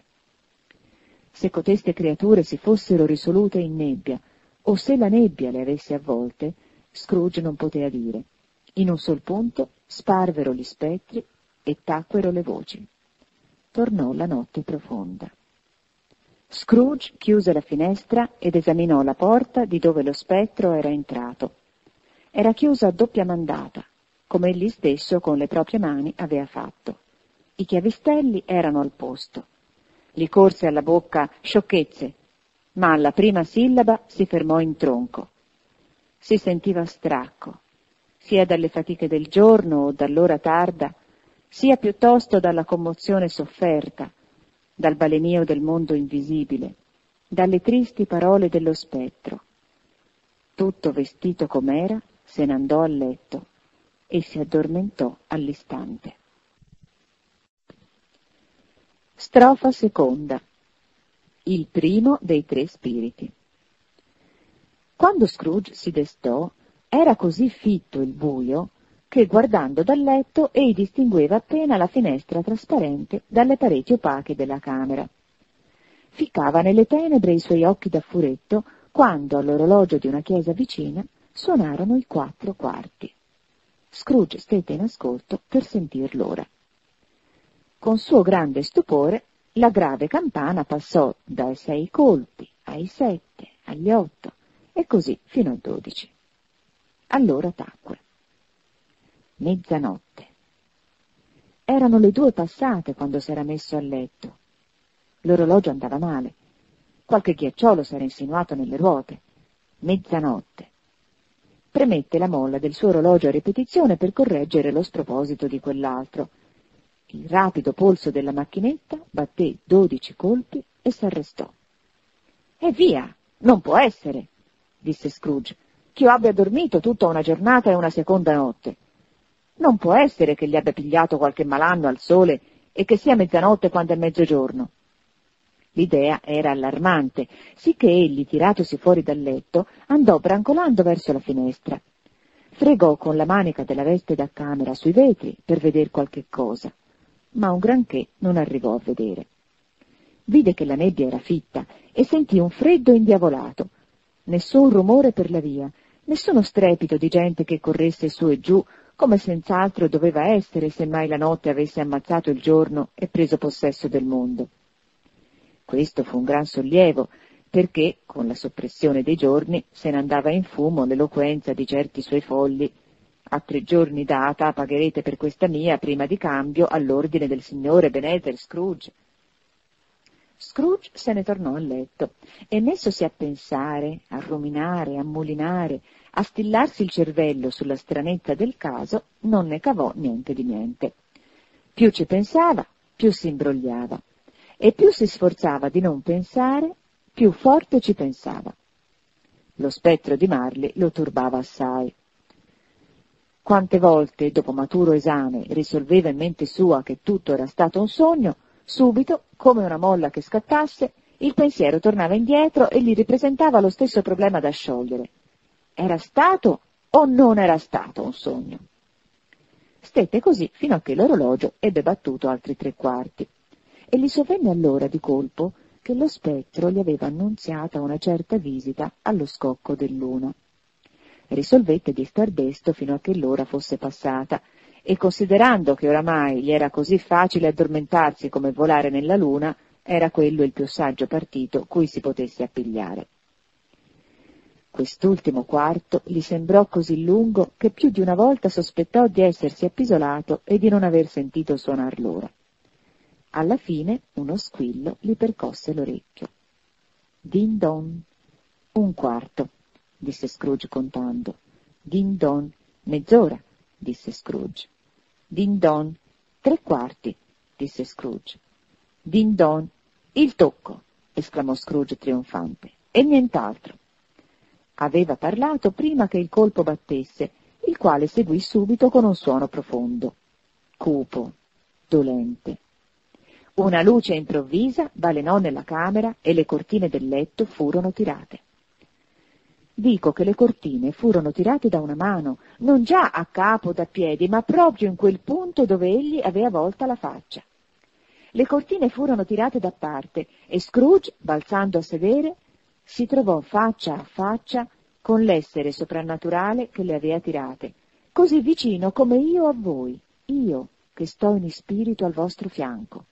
Se coteste creature si fossero risolute in nebbia, o se la nebbia le avesse avvolte, Scrooge non poteva dire. In un sol punto sparvero gli spettri e tacquero le voci. Tornò la notte profonda. Scrooge chiuse la finestra ed esaminò la porta di dove lo spettro era entrato. Era chiusa a doppia mandata, come egli stesso con le proprie mani aveva fatto. I chiavistelli erano al posto. Gli corse alla bocca sciocchezze, ma alla prima sillaba si fermò in tronco. Si sentiva stracco, sia dalle fatiche del giorno o dall'ora tarda, sia piuttosto dalla commozione sofferta, dal balenio del mondo invisibile, dalle tristi parole dello spettro. Tutto vestito com'era, se n'andò a letto e si addormentò all'istante. Strofa seconda. Il primo dei 3 spiriti. Quando Scrooge si destò, era così fitto il buio che, guardando dal letto, ei distingueva appena la finestra trasparente dalle pareti opache della camera. Ficcava nelle tenebre i suoi occhi da furetto quando, all'orologio di una chiesa vicina, suonarono i 4 quarti. Scrooge stette in ascolto per sentir l'ora. Con suo grande stupore, la grave campana passò dai 6 colpi ai 7, agli 8 e così fino a 12. Allora tacque. Mezzanotte. Erano le 2 passate quando s'era messo a letto. L'orologio andava male. Qualche ghiacciolo s'era insinuato nelle ruote. Mezzanotte. Premette la molla del suo orologio a ripetizione per correggere lo sproposito di quell'altro. Il rapido polso della macchinetta batté 12 colpi e s'arrestò. «E via! Non può essere!» disse Scrooge, «che io abbia dormito tutta una giornata e una seconda notte. Non può essere che gli abbia pigliato qualche malanno al sole e che sia mezzanotte quando è mezzogiorno». L'idea era allarmante, sicché egli, tiratosi fuori dal letto, andò brancolando verso la finestra. Fregò con la manica della veste da camera sui vetri per veder qualche cosa, ma un granché non arrivò a vedere. Vide che la nebbia era fitta e sentì un freddo indiavolato. Nessun rumore per la via, nessuno strepito di gente che corresse su e giù, come senz'altro doveva essere se mai la notte avesse ammazzato il giorno e preso possesso del mondo. Questo fu un gran sollievo, perché, con la soppressione dei giorni, se ne andava in fumo l'eloquenza di certi suoi folli. «A 3 giorni data pagherete per questa mia prima di cambio all'ordine del signore Ebenezer Scrooge». Scrooge se ne tornò a letto e, messosi a pensare, a ruminare, a mulinare, a stillarsi il cervello sulla stranezza del caso, non ne cavò niente di niente. Più ci pensava, più si imbrogliava, e più si sforzava di non pensare, più forte ci pensava. Lo spettro di Marley lo turbava assai. Quante volte, dopo maturo esame, risolveva in mente sua che tutto era stato un sogno, subito come una molla che scattasse, il pensiero tornava indietro e gli ripresentava lo stesso problema da sciogliere. Era stato o non era stato un sogno? Stette così fino a che l'orologio ebbe battuto altri 3/4 e gli sovvenne allora di colpo che lo spettro gli aveva annunziata una certa visita allo scocco del luna. Risolvette di star desto fino a che l'ora fosse passata e, considerando che oramai gli era così facile addormentarsi come volare nella luna, era quello il più saggio partito cui si potesse appigliare. Quest'ultimo quarto gli sembrò così lungo che più di una volta sospettò di essersi appisolato e di non aver sentito suonar l'ora. Alla fine uno squillo gli percosse l'orecchio. Din don, 1/4, disse Scrooge contando. Din don, mezz'ora, disse Scrooge. Din don, 3/4, disse Scrooge. Din don, il tocco, esclamò Scrooge trionfante, e nient'altro. Aveva parlato prima che il colpo battesse, il quale seguì subito con un suono profondo, cupo, dolente. Una luce improvvisa balenò nella camera e le cortine del letto furono tirate. Dico che le cortine furono tirate da una mano, non già a capo da piedi, ma proprio in quel punto dove egli aveva volta la faccia. Le cortine furono tirate da parte e Scrooge, balzando a sedere, si trovò faccia a faccia con l'essere soprannaturale che le aveva tirate, così vicino come io a voi, io che sto in spirito al vostro fianco.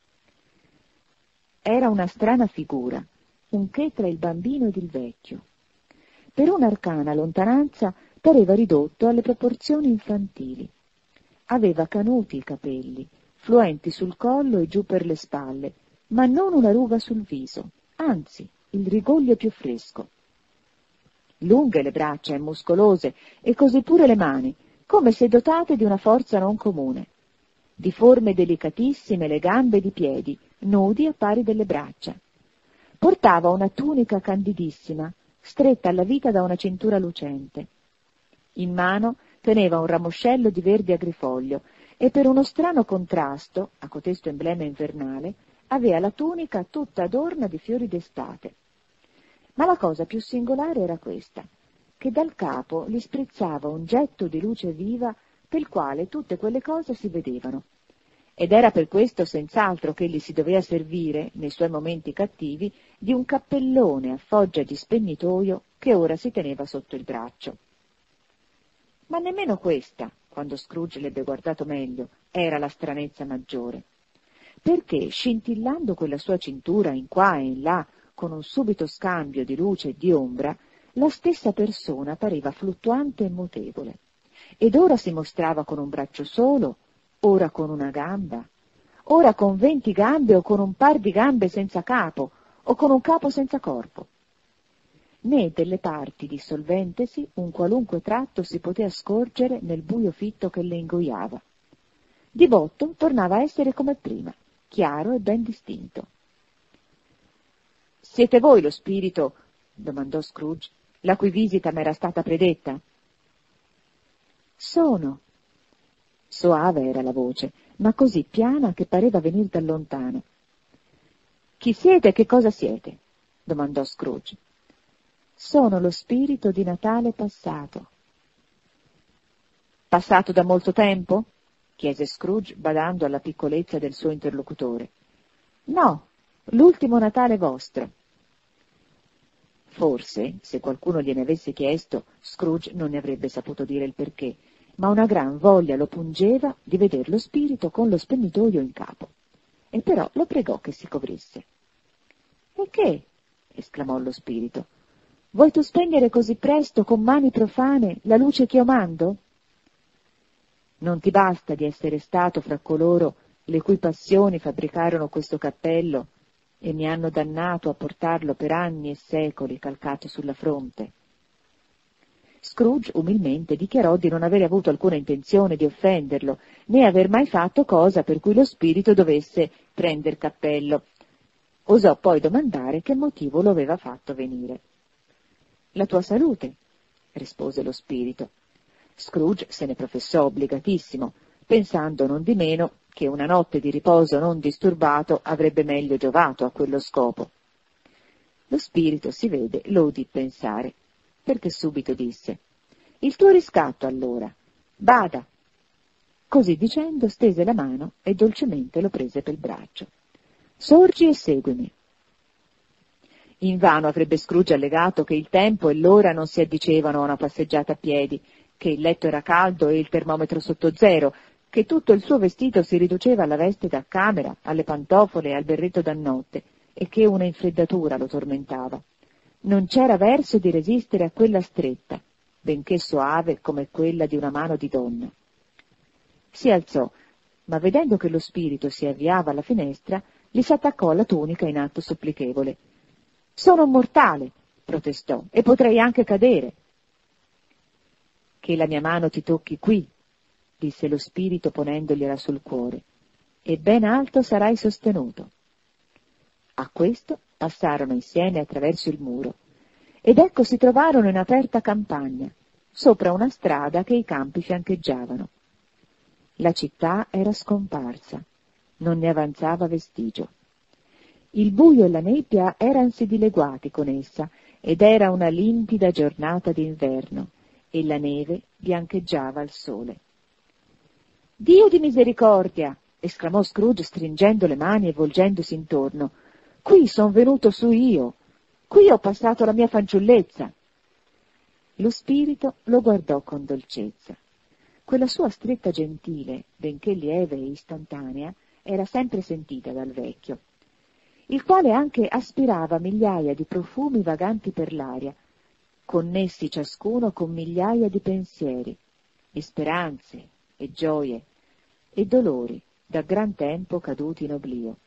Era una strana figura, un che tra il bambino ed il vecchio. Per un'arcana lontananza pareva ridotto alle proporzioni infantili. Aveva canuti i capelli, fluenti sul collo e giù per le spalle, ma non una ruga sul viso, anzi, il rigoglio più fresco. Lunghe le braccia e muscolose, e così pure le mani, come se dotate di una forza non comune. Di forme delicatissime le gambe ed i piedi, nudi a pari delle braccia. Portava una tunica candidissima, stretta alla vita da una cintura lucente. In mano teneva un ramoscello di verde agrifoglio e per uno strano contrasto, a cotesto emblema invernale, aveva la tunica tutta adorna di fiori d'estate. Ma la cosa più singolare era questa, che dal capo gli sprizzava un getto di luce viva pel quale tutte quelle cose si vedevano. Ed era per questo senz'altro che egli si doveva servire, nei suoi momenti cattivi, di un cappellone a foggia di spegnitoio che ora si teneva sotto il braccio. Ma nemmeno questa, quando Scrooge l'ebbe guardato meglio, era la stranezza maggiore, perché, scintillando quella sua cintura in qua e in là, con un subito scambio di luce e di ombra, la stessa persona pareva fluttuante e mutevole, ed ora si mostrava con un braccio solo, ora con una gamba, ora con 20 gambe o con un par di gambe senza capo, o con un capo senza corpo. Né delle parti dissolventesi un qualunque tratto si potea scorgere nel buio fitto che le ingoiava. Di botto tornava a essere come prima, chiaro e ben distinto. «Siete voi lo spirito?» domandò Scrooge, «la cui visita m'era stata predetta?» «Sono». Soave era la voce, ma così piana che pareva venir da lontano. «Chi siete e che cosa siete?» domandò Scrooge. «Sono lo spirito di Natale passato». «Passato da molto tempo?» chiese Scrooge, badando alla piccolezza del suo interlocutore. «No, l'ultimo Natale vostro». Forse, se qualcuno gliene avesse chiesto, Scrooge non ne avrebbe saputo dire il perché, ma una gran voglia lo pungeva di veder lo spirito con lo spegnitoio in capo. E però lo pregò che si coprisse. «E che?» esclamò lo spirito. «Vuoi tu spegnere così presto, con mani profane, la luce che io mando?» «Non ti basta di essere stato fra coloro le cui passioni fabbricarono questo cappello e mi hanno dannato a portarlo per anni e secoli calcato sulla fronte?» Scrooge umilmente dichiarò di non avere avuto alcuna intenzione di offenderlo, né aver mai fatto cosa per cui lo spirito dovesse prender cappello. Osò poi domandare che motivo lo aveva fatto venire. «La tua salute», rispose lo spirito. Scrooge se ne professò obbligatissimo, pensando non di meno che una notte di riposo non disturbato avrebbe meglio giovato a quello scopo. Lo spirito, si vede, lo udì pensare, perché subito disse: «Il tuo riscatto, allora, bada!» Così dicendo stese la mano e dolcemente lo prese pel braccio. «Sorgi e seguimi!» Invano avrebbe Scrooge allegato che il tempo e l'ora non si addicevano a una passeggiata a piedi, che il letto era caldo e il termometro sotto zero, che tutto il suo vestito si riduceva alla veste da camera, alle pantofole e al berretto da notte, e che una infreddatura lo tormentava. Non c'era verso di resistere a quella stretta, benché soave come quella di una mano di donna. Si alzò, ma vedendo che lo spirito si avviava alla finestra, gli s'attaccò alla tunica in atto supplichevole. «Sono un mortale», protestò, «e potrei anche cadere». «Che la mia mano ti tocchi qui», disse lo spirito ponendogliela sul cuore, «e ben alto sarai sostenuto». A questo passarono insieme attraverso il muro, ed ecco si trovarono in aperta campagna, sopra una strada che i campi fiancheggiavano. La città era scomparsa, non ne avanzava vestigio. Il buio e la nebbia eransi dileguati con essa, ed era una limpida giornata d'inverno, e la neve biancheggiava al sole. «Dio di misericordia!» esclamò Scrooge stringendo le mani e volgendosi intorno. «Qui son venuto su io! Qui ho passato la mia fanciullezza!» Lo spirito lo guardò con dolcezza. Quella sua stretta gentile, benché lieve e istantanea, era sempre sentita dal vecchio, il quale anche aspirava migliaia di profumi vaganti per l'aria, connessi ciascuno con migliaia di pensieri, e speranze, e gioie, e dolori da gran tempo caduti in oblio.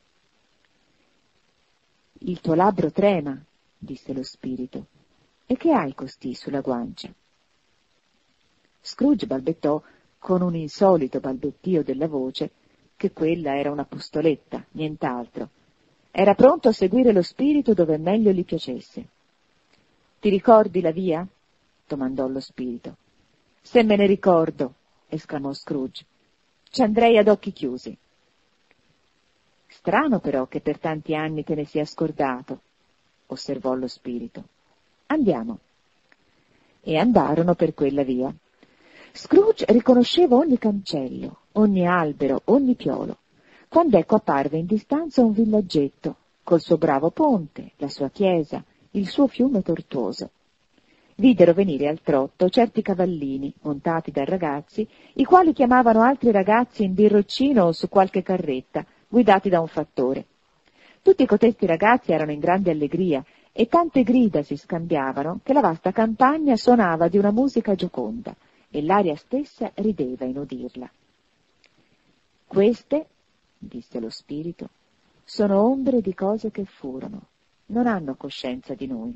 «Il tuo labbro trema», disse lo spirito, «e che hai costì sulla guancia?» Scrooge balbettò con un insolito balbettio della voce che quella era una pustoletta, nient'altro. Era pronto a seguire lo spirito dove meglio gli piacesse. «Ti ricordi la via?» domandò lo spirito. «Se me ne ricordo», esclamò Scrooge, «ci andrei ad occhi chiusi». «Strano però che per tanti anni te ne sia scordato», osservò lo spirito. «Andiamo». E andarono per quella via. Scrooge riconosceva ogni cancello, ogni albero, ogni piolo, quando ecco apparve in distanza un villaggetto, col suo bravo ponte, la sua chiesa, il suo fiume tortuoso. Videro venire al trotto certi cavallini, montati da ragazzi, i quali chiamavano altri ragazzi in birroccino o su qualche carretta, guidati da un fattore. Tutti cotesti ragazzi erano in grande allegria, e tante grida si scambiavano che la vasta campagna suonava di una musica gioconda, e l'aria stessa rideva in udirla. «Queste», disse lo spirito, «sono ombre di cose che furono, non hanno coscienza di noi».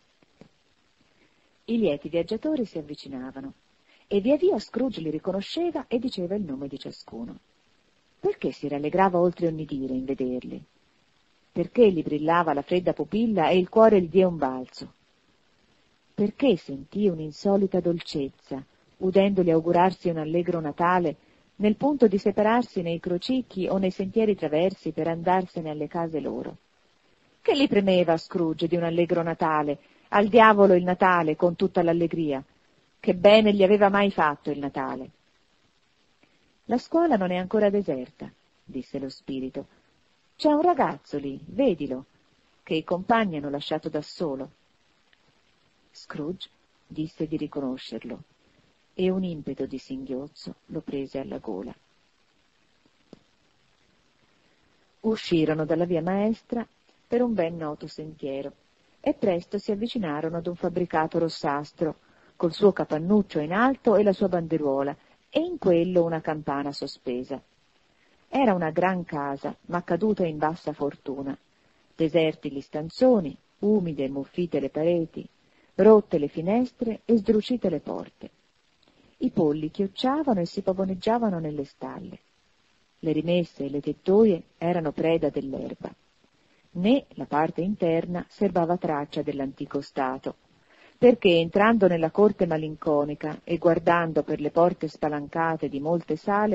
I lieti viaggiatori si avvicinavano, e via via Scrooge li riconosceva e diceva il nome di ciascuno. Perché si rallegrava oltre ogni dire in vederli? Perché gli brillava la fredda pupilla e il cuore gli diè un balzo? Perché sentì un'insolita dolcezza, udendoli augurarsi un allegro Natale, nel punto di separarsi nei crocicchi o nei sentieri traversi per andarsene alle case loro? Che gli premeva a Scrooge di un allegro Natale? Al diavolo il Natale con tutta l'allegria. Che bene gli aveva mai fatto il Natale? «La scuola non è ancora deserta», disse lo spirito. «C'è un ragazzo lì, vedilo, che i compagni hanno lasciato da solo». Scrooge disse di riconoscerlo, e un impeto di singhiozzo lo prese alla gola. Uscirono dalla via maestra per un ben noto sentiero, e presto si avvicinarono ad un fabbricato rossastro, col suo capannuccio in alto e la sua banderuola, e in quello una campana sospesa. Era una gran casa, ma caduta in bassa fortuna. Deserti gli stanzoni, umide e muffite le pareti, rotte le finestre e sdrucite le porte. I polli chiocciavano e si pavoneggiavano nelle stalle. Le rimesse e le tettoie erano preda dell'erba. Né la parte interna serbava traccia dell'antico stato, perché entrando nella corte malinconica e guardando per le porte spalancate di molte sale,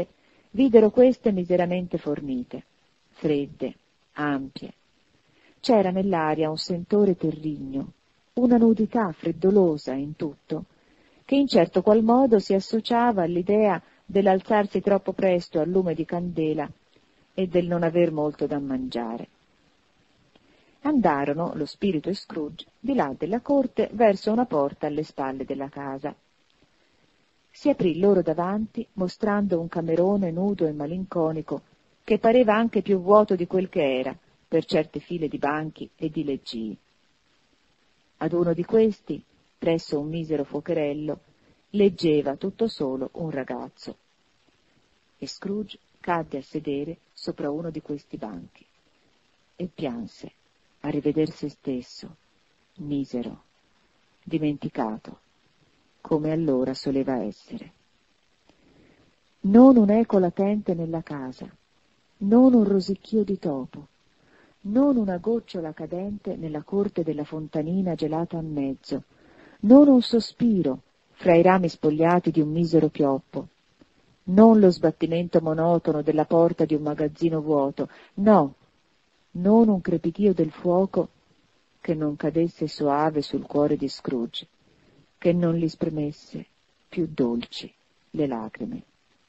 videro queste miseramente fornite, fredde, ampie. C'era nell'aria un sentore terrigno, una nudità freddolosa in tutto, che in certo qual modo si associava all'idea dell'alzarsi troppo presto al lume di candela e del non aver molto da mangiare. Andarono, lo spirito e Scrooge, di là della corte verso una porta alle spalle della casa. Si aprì loro davanti, mostrando un camerone nudo e malinconico, che pareva anche più vuoto di quel che era, per certe file di banchi e di leggii. Ad uno di questi, presso un misero fuocherello, leggeva tutto solo un ragazzo. E Scrooge cadde a sedere sopra uno di questi banchi e pianse a riveder se stesso, misero, dimenticato, come allora soleva essere. Non un'eco latente nella casa, non un rosicchio di topo, non una gocciola cadente nella corte della fontanina gelata a mezzo, non un sospiro fra i rami spogliati di un misero pioppo, non lo sbattimento monotono della porta di un magazzino vuoto, no, non un crepitio del fuoco che non cadesse soave sul cuore di Scrooge, che non gli spremesse più dolci le lacrime.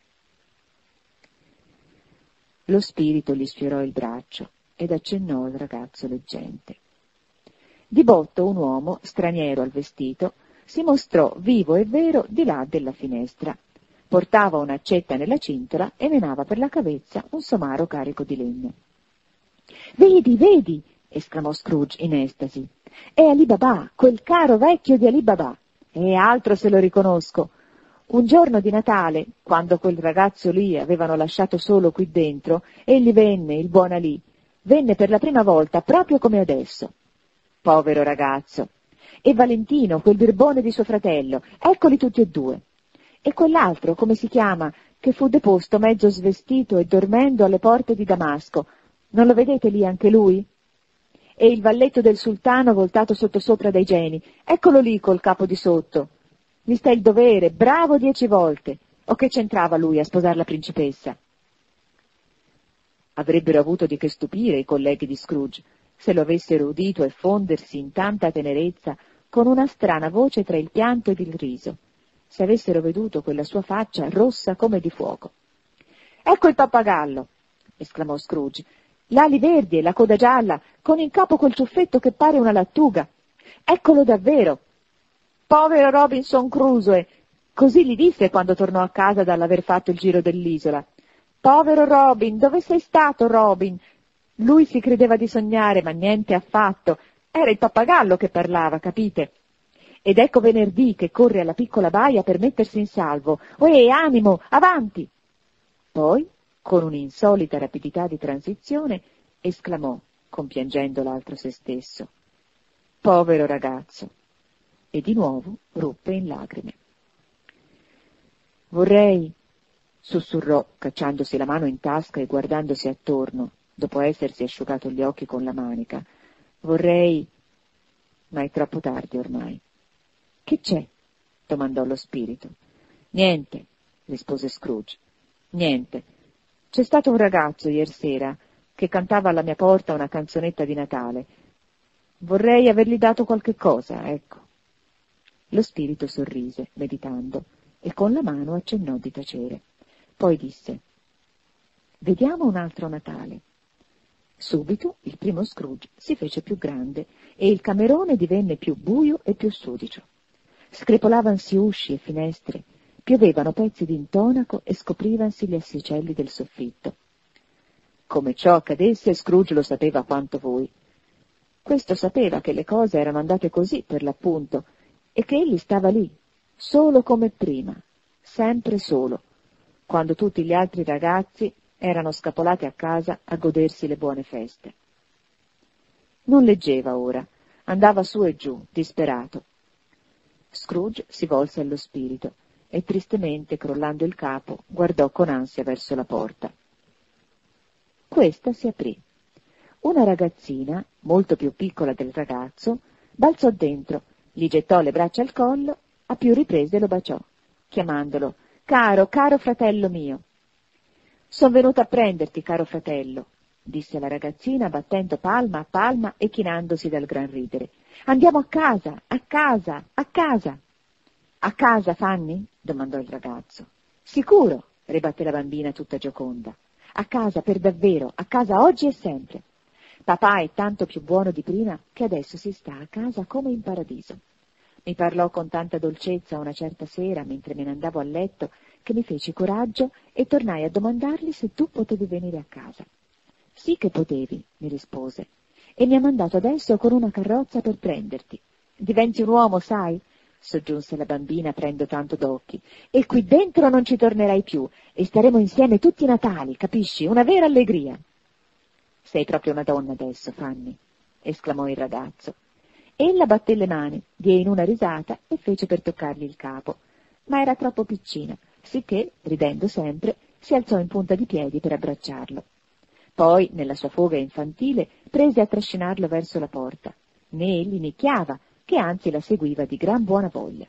Lo spirito gli sfiorò il braccio ed accennò al ragazzo leggente. Di botto un uomo, straniero al vestito, si mostrò vivo e vero di là della finestra. Portava un'accetta nella cintola e menava per la cavezza un somaro carico di legno. «Vedi, vedi!» esclamò Scrooge in estasi. «È Ali Baba, quel caro vecchio di Ali Baba! E altro se lo riconosco! Un giorno di Natale, quando quel ragazzo lì avevano lasciato solo qui dentro, egli venne, il buon Ali, venne per la prima volta proprio come adesso. Povero ragazzo! E Valentino, quel birbone di suo fratello, eccoli tutti e due. E quell'altro, come si chiama, che fu deposto mezzo svestito e dormendo alle porte di Damasco, non lo vedete lì anche lui? E il valletto del sultano voltato sottosopra dai geni, eccolo lì col capo di sotto. Gli sta il dovere, bravo 10 volte. O che c'entrava lui a sposare la principessa?» Avrebbero avuto di che stupire i colleghi di Scrooge, se lo avessero udito effondersi in tanta tenerezza con una strana voce tra il pianto ed il riso, se avessero veduto quella sua faccia rossa come di fuoco. «Ecco il pappagallo!» esclamò Scrooge. «L'ali verdi e la coda gialla, con in capo quel ciuffetto che pare una lattuga. Eccolo davvero! Povero Robinson Crusoe!» Così gli disse quando tornò a casa dall'aver fatto il giro dell'isola. «Povero Robin, dove sei stato, Robin?» Lui si credeva di sognare, ma niente affatto. Era il pappagallo che parlava, capite? Ed ecco venerdì che corre alla piccola baia per mettersi in salvo. Uè, animo, avanti! Poi, con un'insolita rapidità di transizione, esclamò, compiangendo l'altro se stesso: «Povero ragazzo!» e di nuovo ruppe in lagrime. «Vorrei», sussurrò, cacciandosi la mano in tasca e guardandosi attorno, dopo essersi asciugato gli occhi con la manica, «vorrei, ma è troppo tardi ormai». «Che c'è?» domandò lo spirito. «Niente», rispose Scrooge. «Niente. C'è stato un ragazzo iersera che cantava alla mia porta una canzonetta di Natale. Vorrei avergli dato qualche cosa, ecco». Lo spirito sorrise, meditando, e con la mano accennò di tacere. Poi disse: «Vediamo un altro Natale». Subito il primo Scrooge si fece più grande e il camerone divenne più buio e più sudicio. Screpolavansi usci e finestre, piovevano pezzi d'intonaco e scoprivansi gli assicelli del soffitto. Come ciò accadesse, Scrooge lo sapeva quanto voi. Questo sapeva che le cose erano andate così per l'appunto e che egli stava lì, solo come prima, sempre solo, quando tutti gli altri ragazzi erano scappolati a casa a godersi le buone feste. Non leggeva ora, andava su e giù, disperato. Scrooge si volse allo spirito e tristemente, crollando il capo, guardò con ansia verso la porta. Questa si aprì. Una ragazzina, molto più piccola del ragazzo, balzò dentro, gli gettò le braccia al collo, a più riprese lo baciò, chiamandolo: «Caro, caro fratello mio!» «Son venuta a prenderti, caro fratello», disse la ragazzina battendo palma a palma e chinandosi dal gran ridere. «Andiamo a casa, a casa, a casa!» «A casa, Fanny?» domandò il ragazzo. «Sicuro», ribatté la bambina tutta gioconda. «A casa per davvero, a casa oggi e sempre. Papà è tanto più buono di prima che adesso si sta a casa come in paradiso. Mi parlò con tanta dolcezza una certa sera mentre me ne andavo a letto che mi feci coraggio e tornai a domandargli se tu potevi venire a casa. Sì che potevi, mi rispose, e mi ha mandato adesso con una carrozza per prenderti. Diventi un uomo, sai? Soggiunse la bambina aprendo tanto d'occhi. E qui dentro non ci tornerai più e staremo insieme tutti i Natali, capisci? Una vera allegria. Sei proprio una donna adesso, Fanny, esclamò il ragazzo. Ella batté le mani, diè in una risata e fece per toccargli il capo, ma era troppo piccina, sicché, ridendo sempre, si alzò in punta di piedi per abbracciarlo. Poi, nella sua foga infantile, prese a trascinarlo verso la porta. Né egli nicchiava, che anzi la seguiva di gran buona voglia.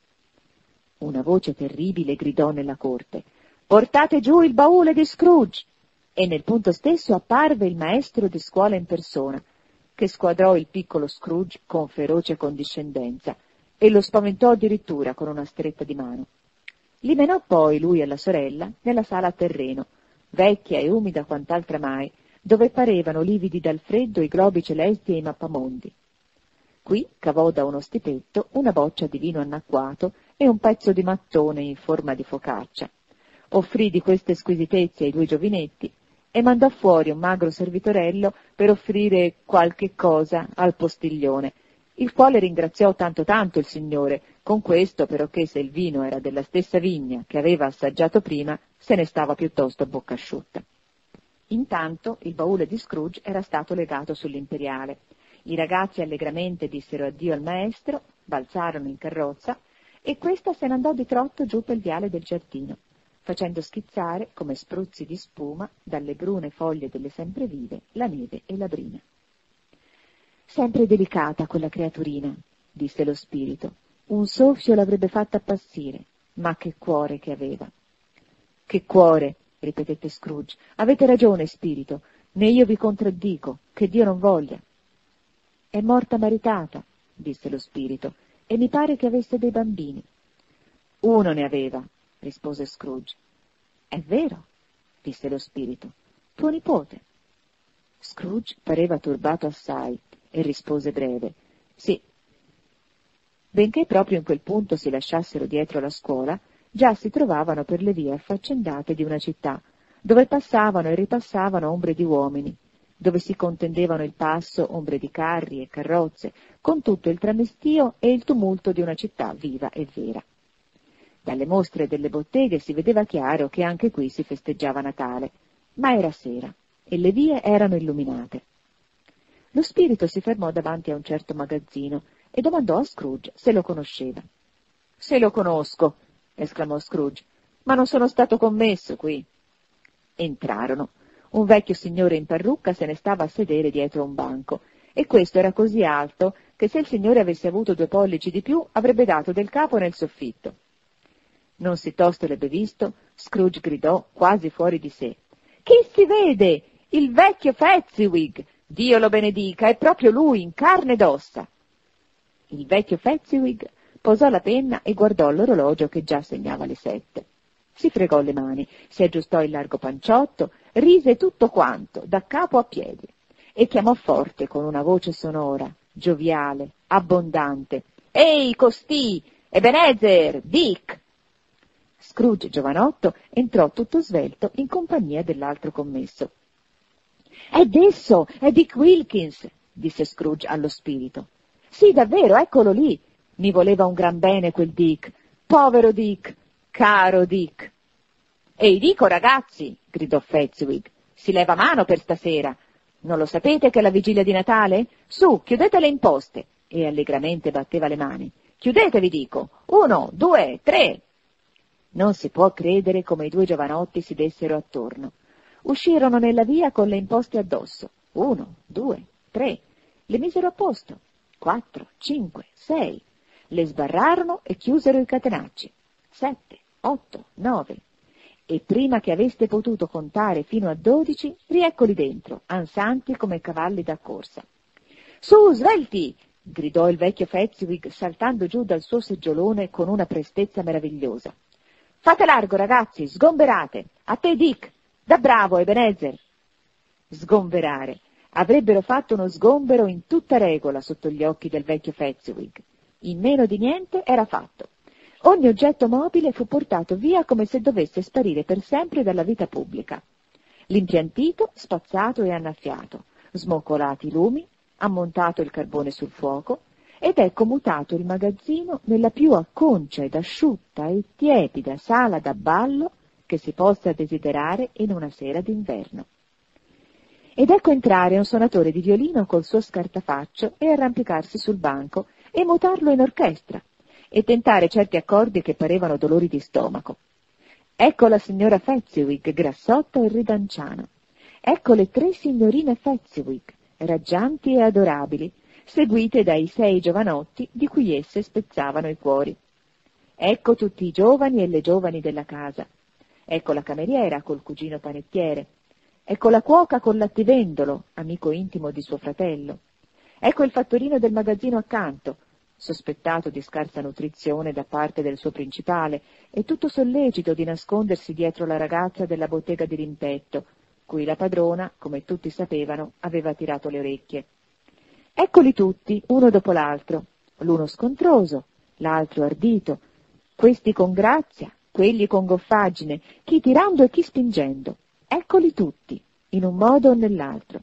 Una voce terribile gridò nella corte: «Portate giù il baule di Scrooge!» E nel punto stesso apparve il maestro di scuola in persona, che squadrò il piccolo Scrooge con feroce condiscendenza e lo spaventò addirittura con una stretta di mano. Li menò poi, lui e la sorella, nella sala a terreno, vecchia e umida quant'altra mai, dove parevano lividi dal freddo i globi celesti e i mappamondi. Qui cavò da uno stipetto una boccia di vino annacquato e un pezzo di mattone in forma di focaccia. Offrì di queste squisitezze ai due giovinetti e mandò fuori un magro servitorello per offrire qualche cosa al postiglione, il quale ringraziò tanto il signore, con questo perché se il vino era della stessa vigna che aveva assaggiato prima, se ne stava piuttosto a bocca asciutta. Intanto il baule di Scrooge era stato legato sull'imperiale. I ragazzi allegramente dissero addio al maestro, balzarono in carrozza e questa se ne andò di trotto giù pel viale del giardino, facendo schizzare, come spruzzi di spuma, dalle brune foglie delle semprevive, la neve e la brina. «Sempre delicata quella creaturina», disse lo spirito. «Un soffio l'avrebbe fatta appassire, ma che cuore che aveva!» «Che cuore!» ripetette Scrooge. «Avete ragione, spirito, né io vi contraddico, che Dio non voglia». «È morta maritata», disse lo spirito, «e mi pare che avesse dei bambini». «Uno ne aveva», rispose Scrooge. «È vero», disse lo spirito, «tuo nipote». Scrooge pareva turbato assai e rispose breve: «Sì». Benché proprio in quel punto si lasciassero dietro la scuola, già si trovavano per le vie affaccendate di una città, dove passavano e ripassavano ombre di uomini, dove si contendevano il passo ombre di carri e carrozze, con tutto il tramestio e il tumulto di una città viva e vera. Dalle mostre delle botteghe si vedeva chiaro che anche qui si festeggiava Natale, ma era sera e le vie erano illuminate. Lo spirito si fermò davanti a un certo magazzino e domandò a Scrooge se lo conosceva. «Se lo conosco», esclamò Scrooge, «ma non sono stato commesso qui». Entrarono. Un vecchio signore in parrucca se ne stava a sedere dietro un banco, e questo era così alto che se il signore avesse avuto 2 pollici di più avrebbe dato del capo nel soffitto. Non si tosto l'ebbe visto, Scrooge gridò, quasi fuori di sé: «Chi si vede? Il vecchio Fezziwig! Dio lo benedica, è proprio lui, in carne ed ossa!» Il vecchio Fezziwig posò la penna e guardò l'orologio che già segnava le 7. Si fregò le mani, si aggiustò il largo panciotto, rise tutto quanto, da capo a piedi, e chiamò forte con una voce sonora, gioviale, abbondante: «Ehi, costì! Ebenezer! Dick!» Scrooge giovanotto entrò tutto svelto in compagnia dell'altro commesso. «Ed esso, è Dick Wilkins!» disse Scrooge allo spirito. «Sì, davvero, eccolo lì! Mi voleva un gran bene quel Dick! Povero Dick! Caro Dick!» «Ehi, dico, ragazzi!» gridò Fezziwig. «Si leva mano per stasera! Non lo sapete che è la vigilia di Natale? Su, chiudete le imposte!» E allegramente batteva le mani. «Chiudetevi, dico! 1, 2, 3!» Non si può credere come i 2 giovanotti si dessero attorno. Uscirono nella via con le imposte addosso. 1, 2, 3. Le misero a posto. 4, 5, 6. Le sbarrarono e chiusero i catenacci. 7, 8, 9. e prima che aveste potuto contare fino a 12, rieccoli dentro, ansanti come cavalli da corsa. «Su, svelti!» gridò il vecchio Fezziwig, saltando giù dal suo seggiolone con una prestezza meravigliosa. «Fate largo, ragazzi, sgomberate! A te, Dick! Da bravo, Ebenezer!» Sgomberare. Avrebbero fatto uno sgombero in tutta regola sotto gli occhi del vecchio Fezziwig. In meno di niente era fatto. Ogni oggetto mobile fu portato via come se dovesse sparire per sempre dalla vita pubblica. L'impiantito, spazzato e annaffiato, smoccolati i lumi, ammontato il carbone sul fuoco, ed ecco mutato il magazzino nella più acconcia ed asciutta e tiepida sala da ballo che si possa desiderare in una sera d'inverno. Ed ecco entrare un suonatore di violino col suo scartafaccio e arrampicarsi sul banco e mutarlo in orchestra e tentare certi accordi che parevano dolori di stomaco. Ecco la signora Fezziwig, grassotta e ridanciana. Ecco le 3 signorine Fezziwig, raggianti e adorabili, seguite dai 6 giovanotti di cui esse spezzavano i cuori. Ecco tutti i giovani e le giovani della casa. Ecco la cameriera col cugino panettiere. Ecco la cuoca col lattivendolo, amico intimo di suo fratello. Ecco il fattorino del magazzino accanto, sospettato di scarsa nutrizione da parte del suo principale e tutto sollecito di nascondersi dietro la ragazza della bottega di rimpetto, cui la padrona, come tutti sapevano, aveva tirato le orecchie. Eccoli tutti, uno dopo l'altro, l'uno scontroso, l'altro ardito, questi con grazia, quelli con goffaggine, chi tirando e chi spingendo. Eccoli tutti, in un modo o nell'altro.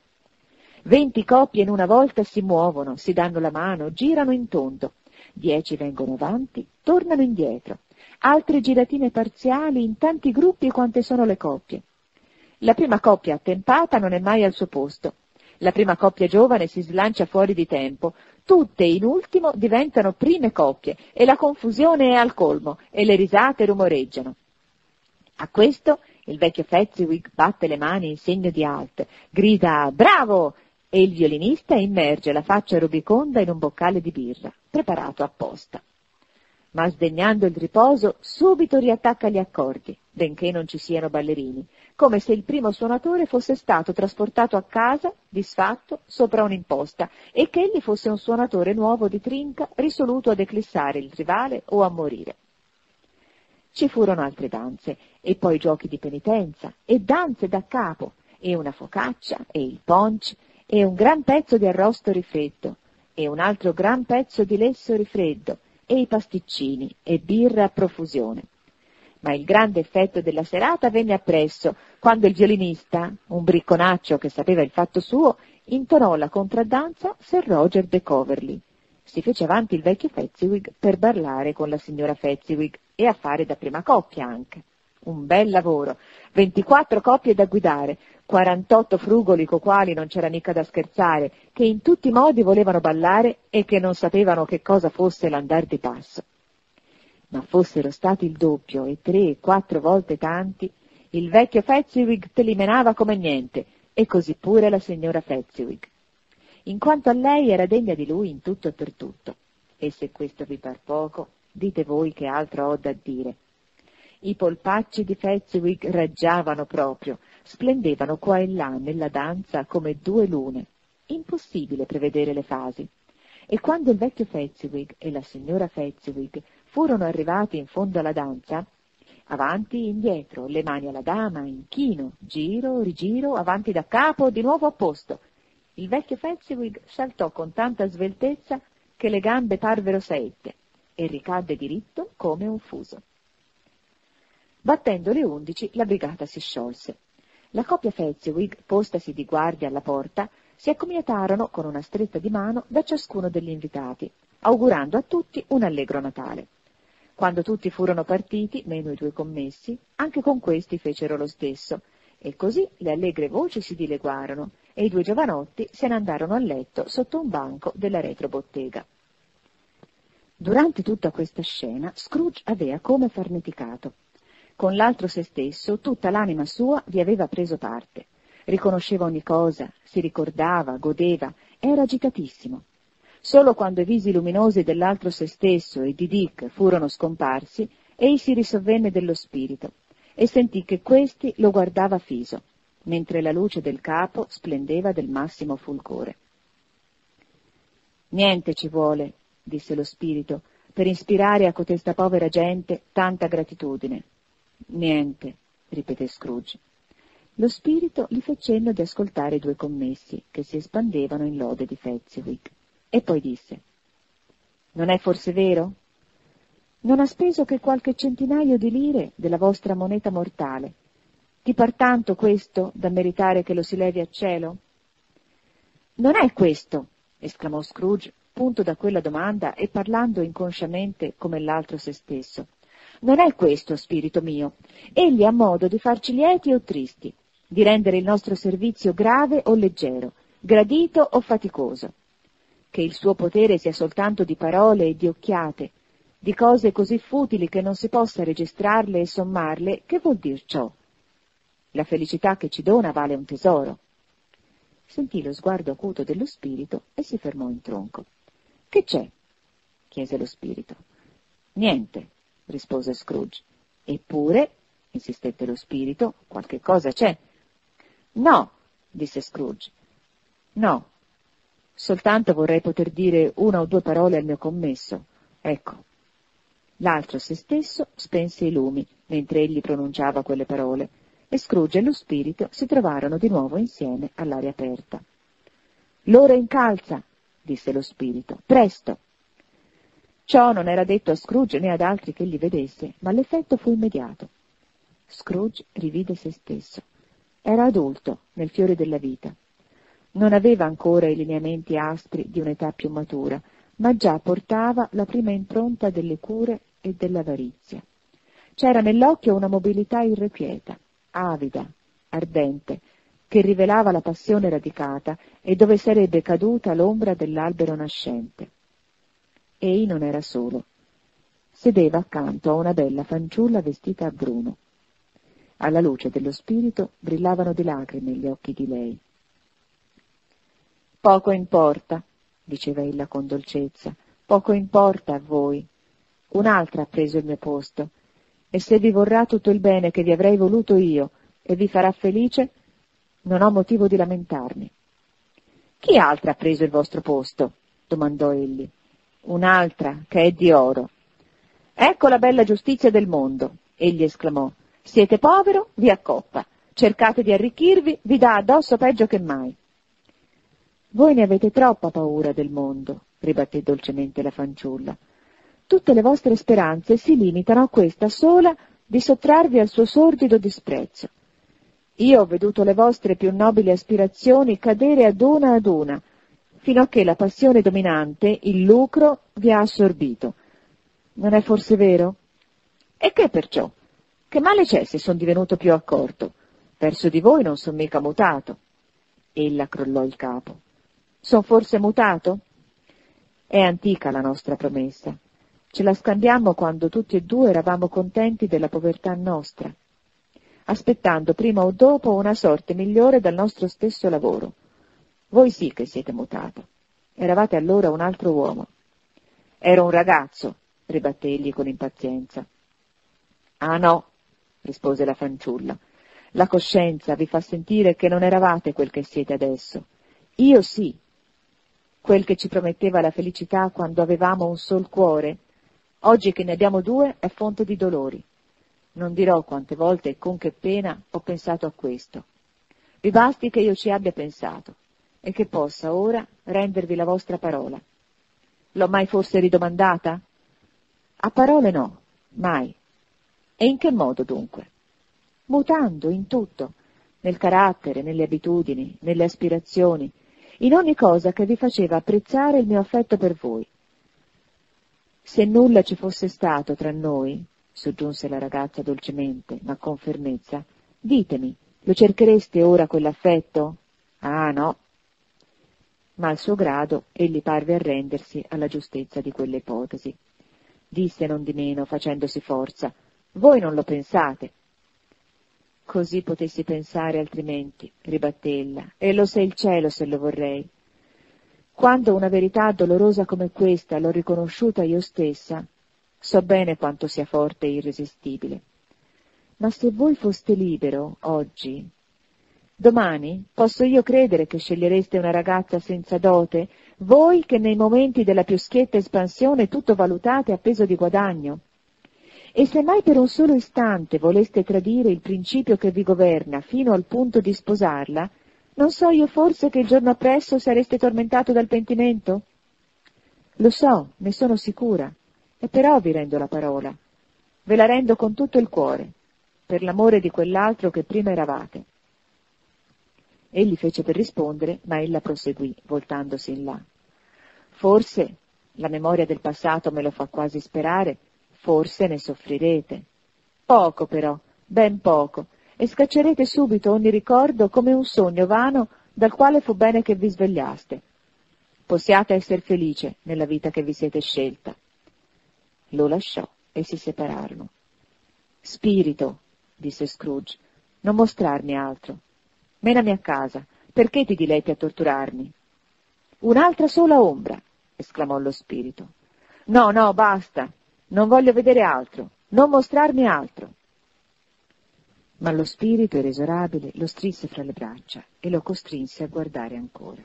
20 coppie in una volta si muovono, si danno la mano, girano in tondo. 10 vengono avanti, tornano indietro. Altre giratine parziali in tanti gruppi quante sono le coppie. La prima coppia attempata non è mai al suo posto. La prima coppia giovane si slancia fuori di tempo. Tutte in ultimo diventano prime coppie e la confusione è al colmo e le risate rumoreggiano. A questo il vecchio Fezziwig batte le mani in segno di halt, grida «Bravo!» e il violinista immerge la faccia rubiconda in un boccale di birra, preparato apposta. Ma sdegnando il riposo, subito riattacca gli accordi, benché non ci siano ballerini, come se il primo suonatore fosse stato trasportato a casa, disfatto, sopra un'imposta, e che egli fosse un suonatore nuovo di trinca, risoluto ad eclissare il rivale o a morire. Ci furono altre danze, e poi giochi di penitenza, e danze da capo, e una focaccia, e il punch, e un gran pezzo di arrosto rifreddo, e un altro gran pezzo di lesso rifreddo, e i pasticcini, e birra a profusione. Ma il grande effetto della serata venne appresso, quando il violinista, un bricconaccio che sapeva il fatto suo, intonò la contraddanza Sir Roger de Coverley. Si fece avanti il vecchio Fezziwig per ballare con la signora Fezziwig e a fare da prima coppia anche. Un bel lavoro, 24 coppie da guidare, 48 frugoli co' quali non c'era mica da scherzare, che in tutti i modi volevano ballare e che non sapevano che cosa fosse l'andar di passo. Ma fossero stati il doppio e 3 e 4 volte tanti, il vecchio Fezziwig te li menava come niente, e così pure la signora Fezziwig. In quanto a lei era degna di lui in tutto e per tutto, e se questo vi par poco, dite voi che altro ho da dire. I polpacci di Fezziwig raggiavano proprio, splendevano qua e là nella danza come 2 lune. Impossibile prevedere le fasi. E quando il vecchio Fezziwig e la signora Fezziwig furono arrivati in fondo alla danza, avanti, indietro, le mani alla dama, inchino, giro, rigiro, avanti da capo, di nuovo a posto. Il vecchio Fezziwig saltò con tanta sveltezza che le gambe parvero saette e ricadde diritto come un fuso. Battendo le 11, la brigata si sciolse. La coppia Fezziwig, postasi di guardia alla porta, si accomiatarono con una stretta di mano da ciascuno degli invitati, augurando a tutti un allegro Natale. Quando tutti furono partiti, meno i 2 commessi, anche con questi fecero lo stesso, e così le allegre voci si dileguarono, e i 2 giovanotti se ne andarono a letto sotto un banco della retrobottega. Durante tutta questa scena, Scrooge avea come farneticato. Con l'altro se stesso, tutta l'anima sua vi aveva preso parte. Riconosceva ogni cosa, si ricordava, godeva, era agitatissimo. Solo quando i visi luminosi dell'altro se stesso e di Dick furono scomparsi, ei si risovvenne dello spirito, e sentì che questi lo guardava fiso, mentre la luce del capo splendeva del massimo fulgore. «Niente ci vuole», disse lo spirito, «per ispirare a cotesta povera gente tanta gratitudine». «Niente», ripeté Scrooge. Lo spirito gli fe cenno di ascoltare i due commessi, che si espandevano in lode di Fezziwig, e poi disse: «Non è forse vero? Non ha speso che qualche centinaio di lire della vostra moneta mortale. Ti par tanto questo da meritare che lo si levi a cielo?» «Non è questo», esclamò Scrooge, punto da quella domanda e parlando inconsciamente come l'altro se stesso. «Non è questo, spirito mio. Egli ha modo di farci lieti o tristi, di rendere il nostro servizio grave o leggero, gradito o faticoso. Che il suo potere sia soltanto di parole e di occhiate, di cose così futili che non si possa registrarle e sommarle, che vuol dir ciò? La felicità che ci dona vale un tesoro». Sentì lo sguardo acuto dello spirito e si fermò in tronco. «Che c'è?» chiese lo spirito. «Niente», rispose Scrooge. «Eppure», insistette lo spirito, «qualche cosa c'è». «No», disse Scrooge. «No, soltanto vorrei poter dire una o due parole al mio commesso. Ecco». L'altro se stesso spense i lumi mentre egli pronunciava quelle parole, e Scrooge e lo spirito si trovarono di nuovo insieme all'aria aperta. «L'ora incalza», disse lo spirito, «presto». Ciò non era detto a Scrooge né ad altri che egli vedesse, ma l'effetto fu immediato. Scrooge rivide se stesso. Era adulto, nel fiore della vita. Non aveva ancora i lineamenti aspri di un'età più matura, ma già portava la prima impronta delle cure e dell'avarizia. C'era nell'occhio una mobilità irrequieta, avida, ardente, che rivelava la passione radicata e dove sarebbe caduta l'ombra dell'albero nascente. Ei non era solo. Sedeva accanto a una bella fanciulla vestita a bruno. Alla luce dello spirito brillavano di lacrime gli occhi di lei. «Poco importa», diceva ella con dolcezza, «poco importa a voi. Un'altra ha preso il mio posto, e se vi vorrà tutto il bene che vi avrei voluto io e vi farà felice, non ho motivo di lamentarmi». «Chi altra ha preso il vostro posto?» domandò egli. «Un'altra, che è di oro». «Ecco la bella giustizia del mondo», egli esclamò. «Siete povero, vi accoppa. Cercate di arricchirvi, vi dà addosso peggio che mai». «Voi ne avete troppa paura del mondo», ribatté dolcemente la fanciulla. «Tutte le vostre speranze si limitano a questa sola di sottrarvi al suo sordido disprezzo. Io ho veduto le vostre più nobili aspirazioni cadere ad una, fino a che la passione dominante, il lucro, vi ha assorbito. Non è forse vero? E che perciò? Che male c'è se son divenuto più accorto? Verso di voi non son mica mutato». Ella crollò il capo. «Son forse mutato? È antica la nostra promessa. Ce la scambiammo quando tutti e due eravamo contenti della povertà nostra, aspettando prima o dopo una sorte migliore dal nostro stesso lavoro. Voi sì che siete mutato. Eravate allora un altro uomo». «Ero un ragazzo», ribatté egli con impazienza. «Ah no», rispose la fanciulla, «la coscienza vi fa sentire che non eravate quel che siete adesso. Io sì. Quel che ci prometteva la felicità quando avevamo un sol cuore, oggi che ne abbiamo due è fonte di dolori. Non dirò quante volte e con che pena ho pensato a questo. Vi basti che io ci abbia pensato e che possa ora rendervi la vostra parola. L'ho mai forse ridomandata? A parole no, mai. E in che modo dunque? Mutando in tutto, nel carattere, nelle abitudini, nelle aspirazioni, in ogni cosa che vi faceva apprezzare il mio affetto per voi. Se nulla ci fosse stato tra noi, soggiunse la ragazza dolcemente, ma con fermezza, ditemi, lo cerchereste ora quell'affetto? Ah, no. Ma al suo grado egli parve arrendersi alla giustezza di quelle ipotesi. Disse nondimeno, facendosi forza, voi non lo pensate. Così potessi pensare altrimenti, ribatté ella, e lo sa il cielo se lo vorrei. Quando una verità dolorosa come questa l'ho riconosciuta io stessa, so bene quanto sia forte e irresistibile. Ma se voi foste libero, oggi, domani, posso io credere che scegliereste una ragazza senza dote, voi che nei momenti della più schietta espansione tutto valutate a peso di guadagno? E se mai per un solo istante voleste tradire il principio che vi governa fino al punto di sposarla, non so io forse che il giorno appresso sareste tormentato dal pentimento? Lo so, ne sono sicura, e però vi rendo la parola. Ve la rendo con tutto il cuore, per l'amore di quell'altro che prima eravate. Egli fece per rispondere, ma ella proseguì, voltandosi in là. Forse, la memoria del passato me lo fa quasi sperare, forse ne soffrirete. Poco però, ben poco, e scaccerete subito ogni ricordo come un sogno vano dal quale fu bene che vi svegliaste. Possiate essere felice nella vita che vi siete scelta. Lo lasciò e si separarono. Spirito, disse Scrooge, non mostrarmi altro. Menami a casa, perché ti diletti a torturarmi? Un'altra sola ombra, esclamò lo spirito. No, no, basta, non voglio vedere altro, non mostrarmi altro. Ma lo spirito inesorabile lo strinse fra le braccia e lo costrinse a guardare ancora.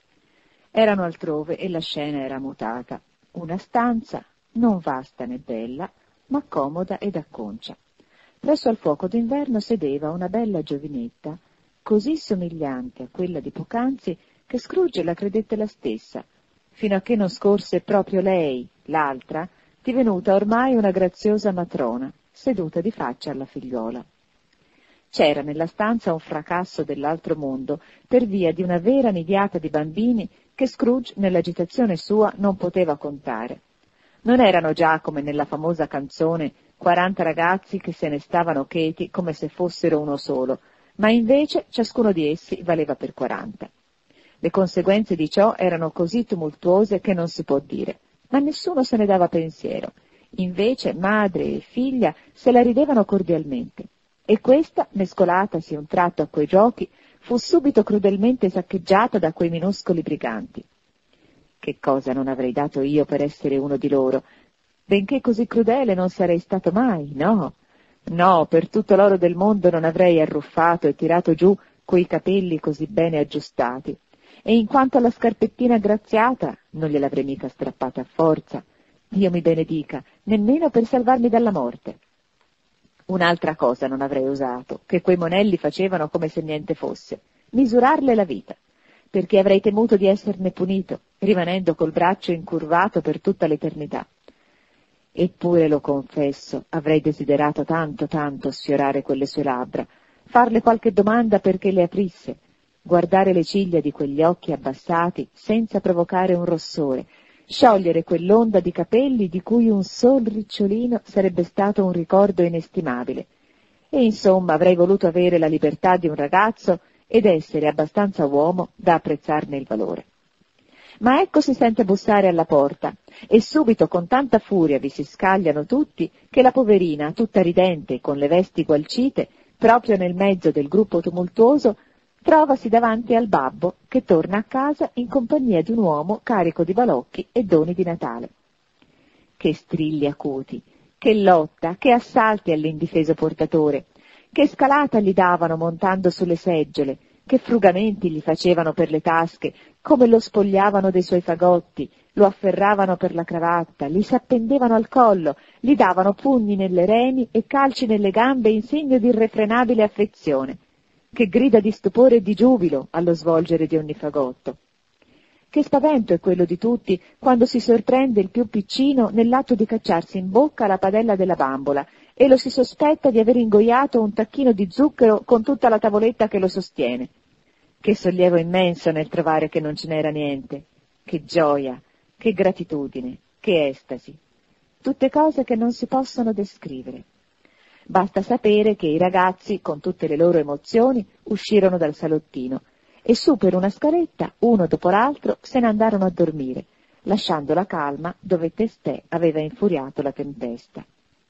Erano altrove e la scena era mutata. Una stanza, non vasta né bella, ma comoda ed acconcia. Presso al fuoco d'inverno sedeva una bella giovinetta, così somigliante a quella di poc'anzi che Scrooge la credette la stessa, fino a che non scorse proprio lei, l'altra, divenuta ormai una graziosa matrona, seduta di faccia alla figliuola. C'era nella stanza un fracasso dell'altro mondo per via di una vera nidiata di bambini che Scrooge, nell'agitazione sua, non poteva contare. Non erano già, come nella famosa canzone, 40 ragazzi che se ne stavano cheti come se fossero uno solo, ma invece ciascuno di essi valeva per 40. Le conseguenze di ciò erano così tumultuose che non si può dire, ma nessuno se ne dava pensiero. Invece madre e figlia se la ridevano cordialmente, e questa, mescolatasi un tratto a quei giochi, fu subito crudelmente saccheggiata da quei minuscoli briganti. Che cosa non avrei dato io per essere uno di loro? Benché così crudele non sarei stato mai, no. No, per tutto l'oro del mondo non avrei arruffato e tirato giù quei capelli così bene aggiustati. E in quanto alla scarpettina graziata, non gliel'avrei mica strappata a forza. Dio mi benedica, nemmeno per salvarmi dalla morte. Un'altra cosa non avrei usato, che quei monelli facevano come se niente fosse, misurarle la vita, perché avrei temuto di esserne punito, rimanendo col braccio incurvato per tutta l'eternità. Eppure, lo confesso, avrei desiderato tanto sfiorare quelle sue labbra, farle qualche domanda perché le aprisse, guardare le ciglia di quegli occhi abbassati senza provocare un rossore, sciogliere quell'onda di capelli di cui un sol ricciolino sarebbe stato un ricordo inestimabile. E insomma avrei voluto avere la libertà di un ragazzo ed essere abbastanza uomo da apprezzarne il valore. Ma ecco si sente bussare alla porta, e subito con tanta furia vi si scagliano tutti che la poverina, tutta ridente e con le vesti gualcite, proprio nel mezzo del gruppo tumultuoso, trovasi davanti al babbo che torna a casa in compagnia di un uomo carico di balocchi e doni di Natale. Che strilli acuti, che lotta, che assalti all'indifeso portatore, che scalata gli davano montando sulle seggiole, che frugamenti gli facevano per le tasche, come lo spogliavano dei suoi fagotti, lo afferravano per la cravatta, gli s'appendevano al collo, gli davano pugni nelle reni e calci nelle gambe in segno di irrefrenabile affezione. Che grida di stupore e di giubilo allo svolgere di ogni fagotto. Che spavento è quello di tutti quando si sorprende il più piccino nell'atto di cacciarsi in bocca la padella della bambola e lo si sospetta di aver ingoiato un tacchino di zucchero con tutta la tavoletta che lo sostiene. Che sollievo immenso nel trovare che non ce n'era niente. Che gioia, che gratitudine, che estasi. Tutte cose che non si possono descrivere. Basta sapere che i ragazzi, con tutte le loro emozioni, uscirono dal salottino e su per una scaletta, uno dopo l'altro, se ne andarono a dormire, lasciando la calma dove testè aveva infuriato la tempesta.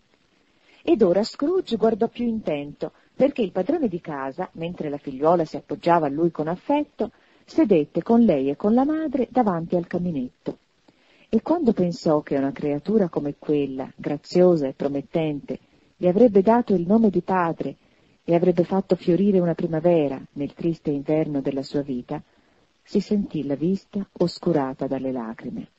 Ed ora Scrooge guardò più intento, perché il padrone di casa, mentre la figliuola si appoggiava a lui con affetto, sedette con lei e con la madre davanti al caminetto. E quando pensò che una creatura come quella, graziosa e promettente, gli avrebbe dato il nome di padre e avrebbe fatto fiorire una primavera nel triste inverno della sua vita, si sentì la vista oscurata dalle lacrime.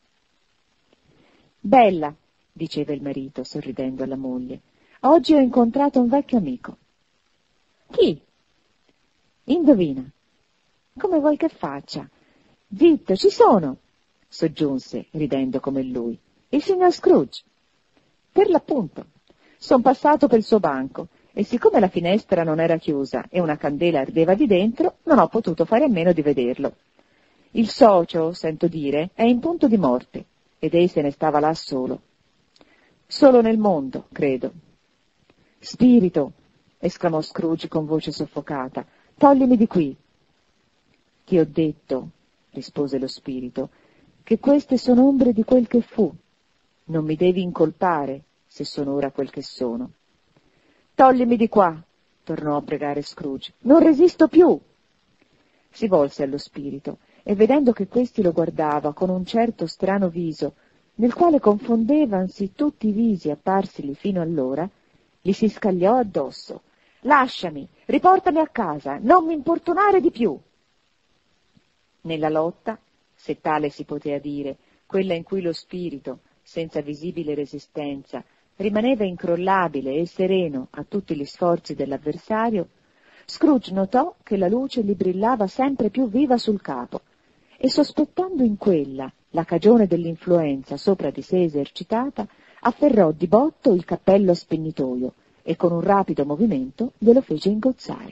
«Bella», diceva il marito, sorridendo alla moglie, «oggi ho incontrato un vecchio amico». «Chi?» «Indovina». «Come vuoi che faccia?» «Zitto, ci sono», soggiunse, ridendo come lui, «il signor Scrooge». «Per l'appunto. Son passato pel suo banco e siccome la finestra non era chiusa e una candela ardeva di dentro, non ho potuto fare a meno di vederlo. Il socio, sento dire, è in punto di morte ed ei se ne stava là solo. Solo nel mondo, credo». «Spirito», esclamò Scrooge con voce soffocata, «toglimi di qui». «Ti ho detto», rispose lo spirito, «che queste sono ombre di quel che fu. Non mi devi incolpare se sono ora quel che sono». «Toglimi di qua», tornò a pregare Scrooge, «non resisto più». Si volse allo spirito e vedendo che questi lo guardava con un certo strano viso, nel quale confondevansi tutti i visi apparsili fino allora, gli si scagliò addosso. «Lasciami, riportami a casa, non mi importunare di più». Nella lotta, se tale si poteva dire, quella in cui lo spirito, senza visibile resistenza, rimaneva incrollabile e sereno a tutti gli sforzi dell'avversario, Scrooge notò che la luce gli brillava sempre più viva sul capo e, sospettando in quella la cagione dell'influenza sopra di sé esercitata, afferrò di botto il cappello a spegnitoio e con un rapido movimento glielo fece ingozzare.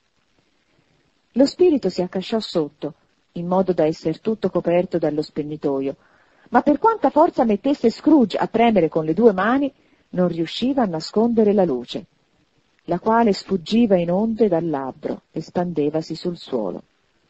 Lo spirito si accasciò sotto, in modo da esser tutto coperto dallo spegnitoio, ma per quanta forza mettesse Scrooge a premere con le due mani, non riusciva a nascondere la luce, la quale sfuggiva in onde dal labbro e spandevasi sul suolo.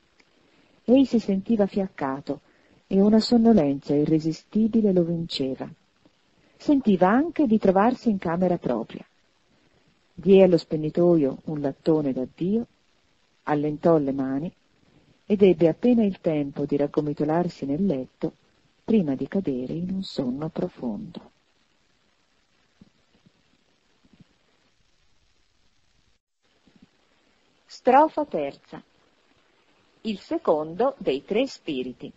Ei si sentiva fiaccato e una sonnolenza irresistibile lo vinceva. Sentiva anche di trovarsi in camera propria. Diè allo spegnitoio un lattone d'addio, allentò le mani ed ebbe appena il tempo di raggomitolarsi nel letto prima di cadere in un sonno profondo. Strofa terza. Il secondo dei tre spiriti.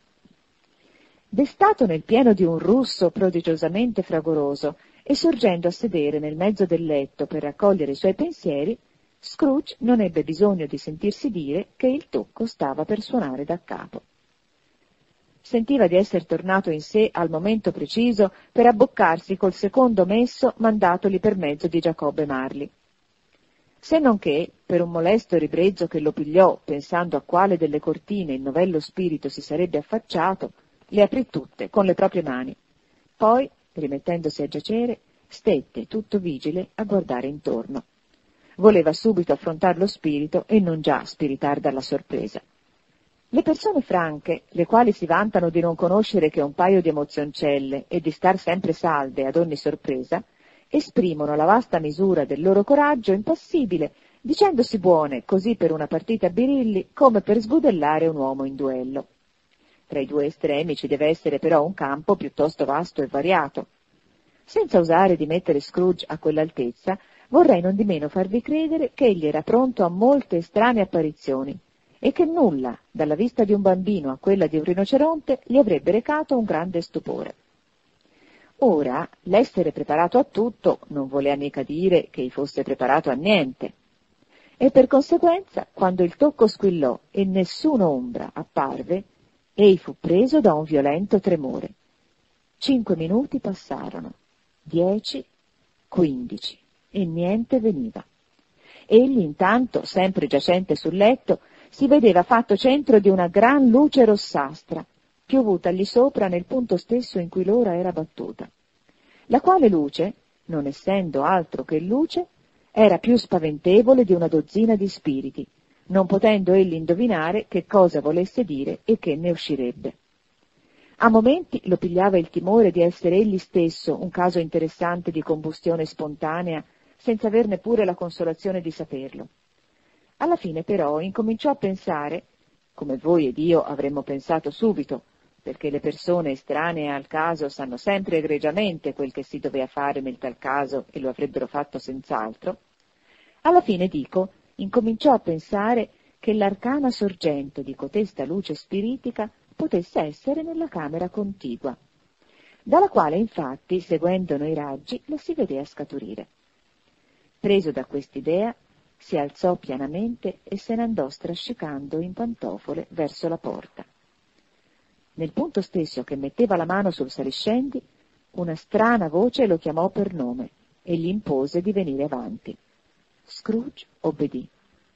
Destato nel pieno di un russo prodigiosamente fragoroso e sorgendo a sedere nel mezzo del letto per raccogliere i suoi pensieri, Scrooge non ebbe bisogno di sentirsi dire che il tocco stava per suonare da capo. Sentiva di esser tornato in sé al momento preciso per abboccarsi col secondo messo mandatogli per mezzo di Giacobbe Marley. Se non che, per un molesto ribrezzo che lo pigliò pensando a quale delle cortine il novello spirito si sarebbe affacciato, le aprì tutte con le proprie mani. Poi, rimettendosi a giacere, stette tutto vigile a guardare intorno. Voleva subito affrontar lo spirito e non già spiritar dalla sorpresa. Le persone franche, le quali si vantano di non conoscere che un paio di emozioncelle e di star sempre salde ad ogni sorpresa, esprimono la vasta misura del loro coraggio impassibile, dicendosi buone così per una partita a birilli come per sbudellare un uomo in duello. Tra i due estremi ci deve essere però un campo piuttosto vasto e variato. Senza osare di mettere Scrooge a quell'altezza, vorrei nondimeno farvi credere che egli era pronto a molte strane apparizioni e che nulla, dalla vista di un bambino a quella di un rinoceronte, gli avrebbe recato un grande stupore. Ora, l'essere preparato a tutto non voleva mica dire che egli fosse preparato a niente, e per conseguenza, quando il tocco squillò e nessuna ombra apparve, ei fu preso da un violento tremore. 5 minuti passarono, 10, 15, e niente veniva. Egli intanto, sempre giacente sul letto, si vedeva fatto centro di una gran luce rossastra, piovutagli sopra nel punto stesso in cui l'ora era battuta, la quale luce, non essendo altro che luce, era più spaventevole di una dozzina di spiriti, non potendo egli indovinare che cosa volesse dire e che ne uscirebbe. A momenti lo pigliava il timore di essere egli stesso un caso interessante di combustione spontanea, senza aver neppure la consolazione di saperlo. Alla fine però incominciò a pensare, come voi ed io avremmo pensato subito, perché le persone estranee al caso sanno sempre egregiamente quel che si doveva fare nel tal caso e lo avrebbero fatto senz'altro, alla fine, dico, incominciò a pensare che l'arcana sorgente di cotesta luce spiritica potesse essere nella camera contigua, dalla quale infatti, seguendone i raggi, la si vedea scaturire. Preso da quest'idea, si alzò pianamente e se ne andò strascicando in pantofole verso la porta. Nel punto stesso che metteva la mano sul saliscendi, una strana voce lo chiamò per nome e gli impose di venire avanti. Scrooge obbedì.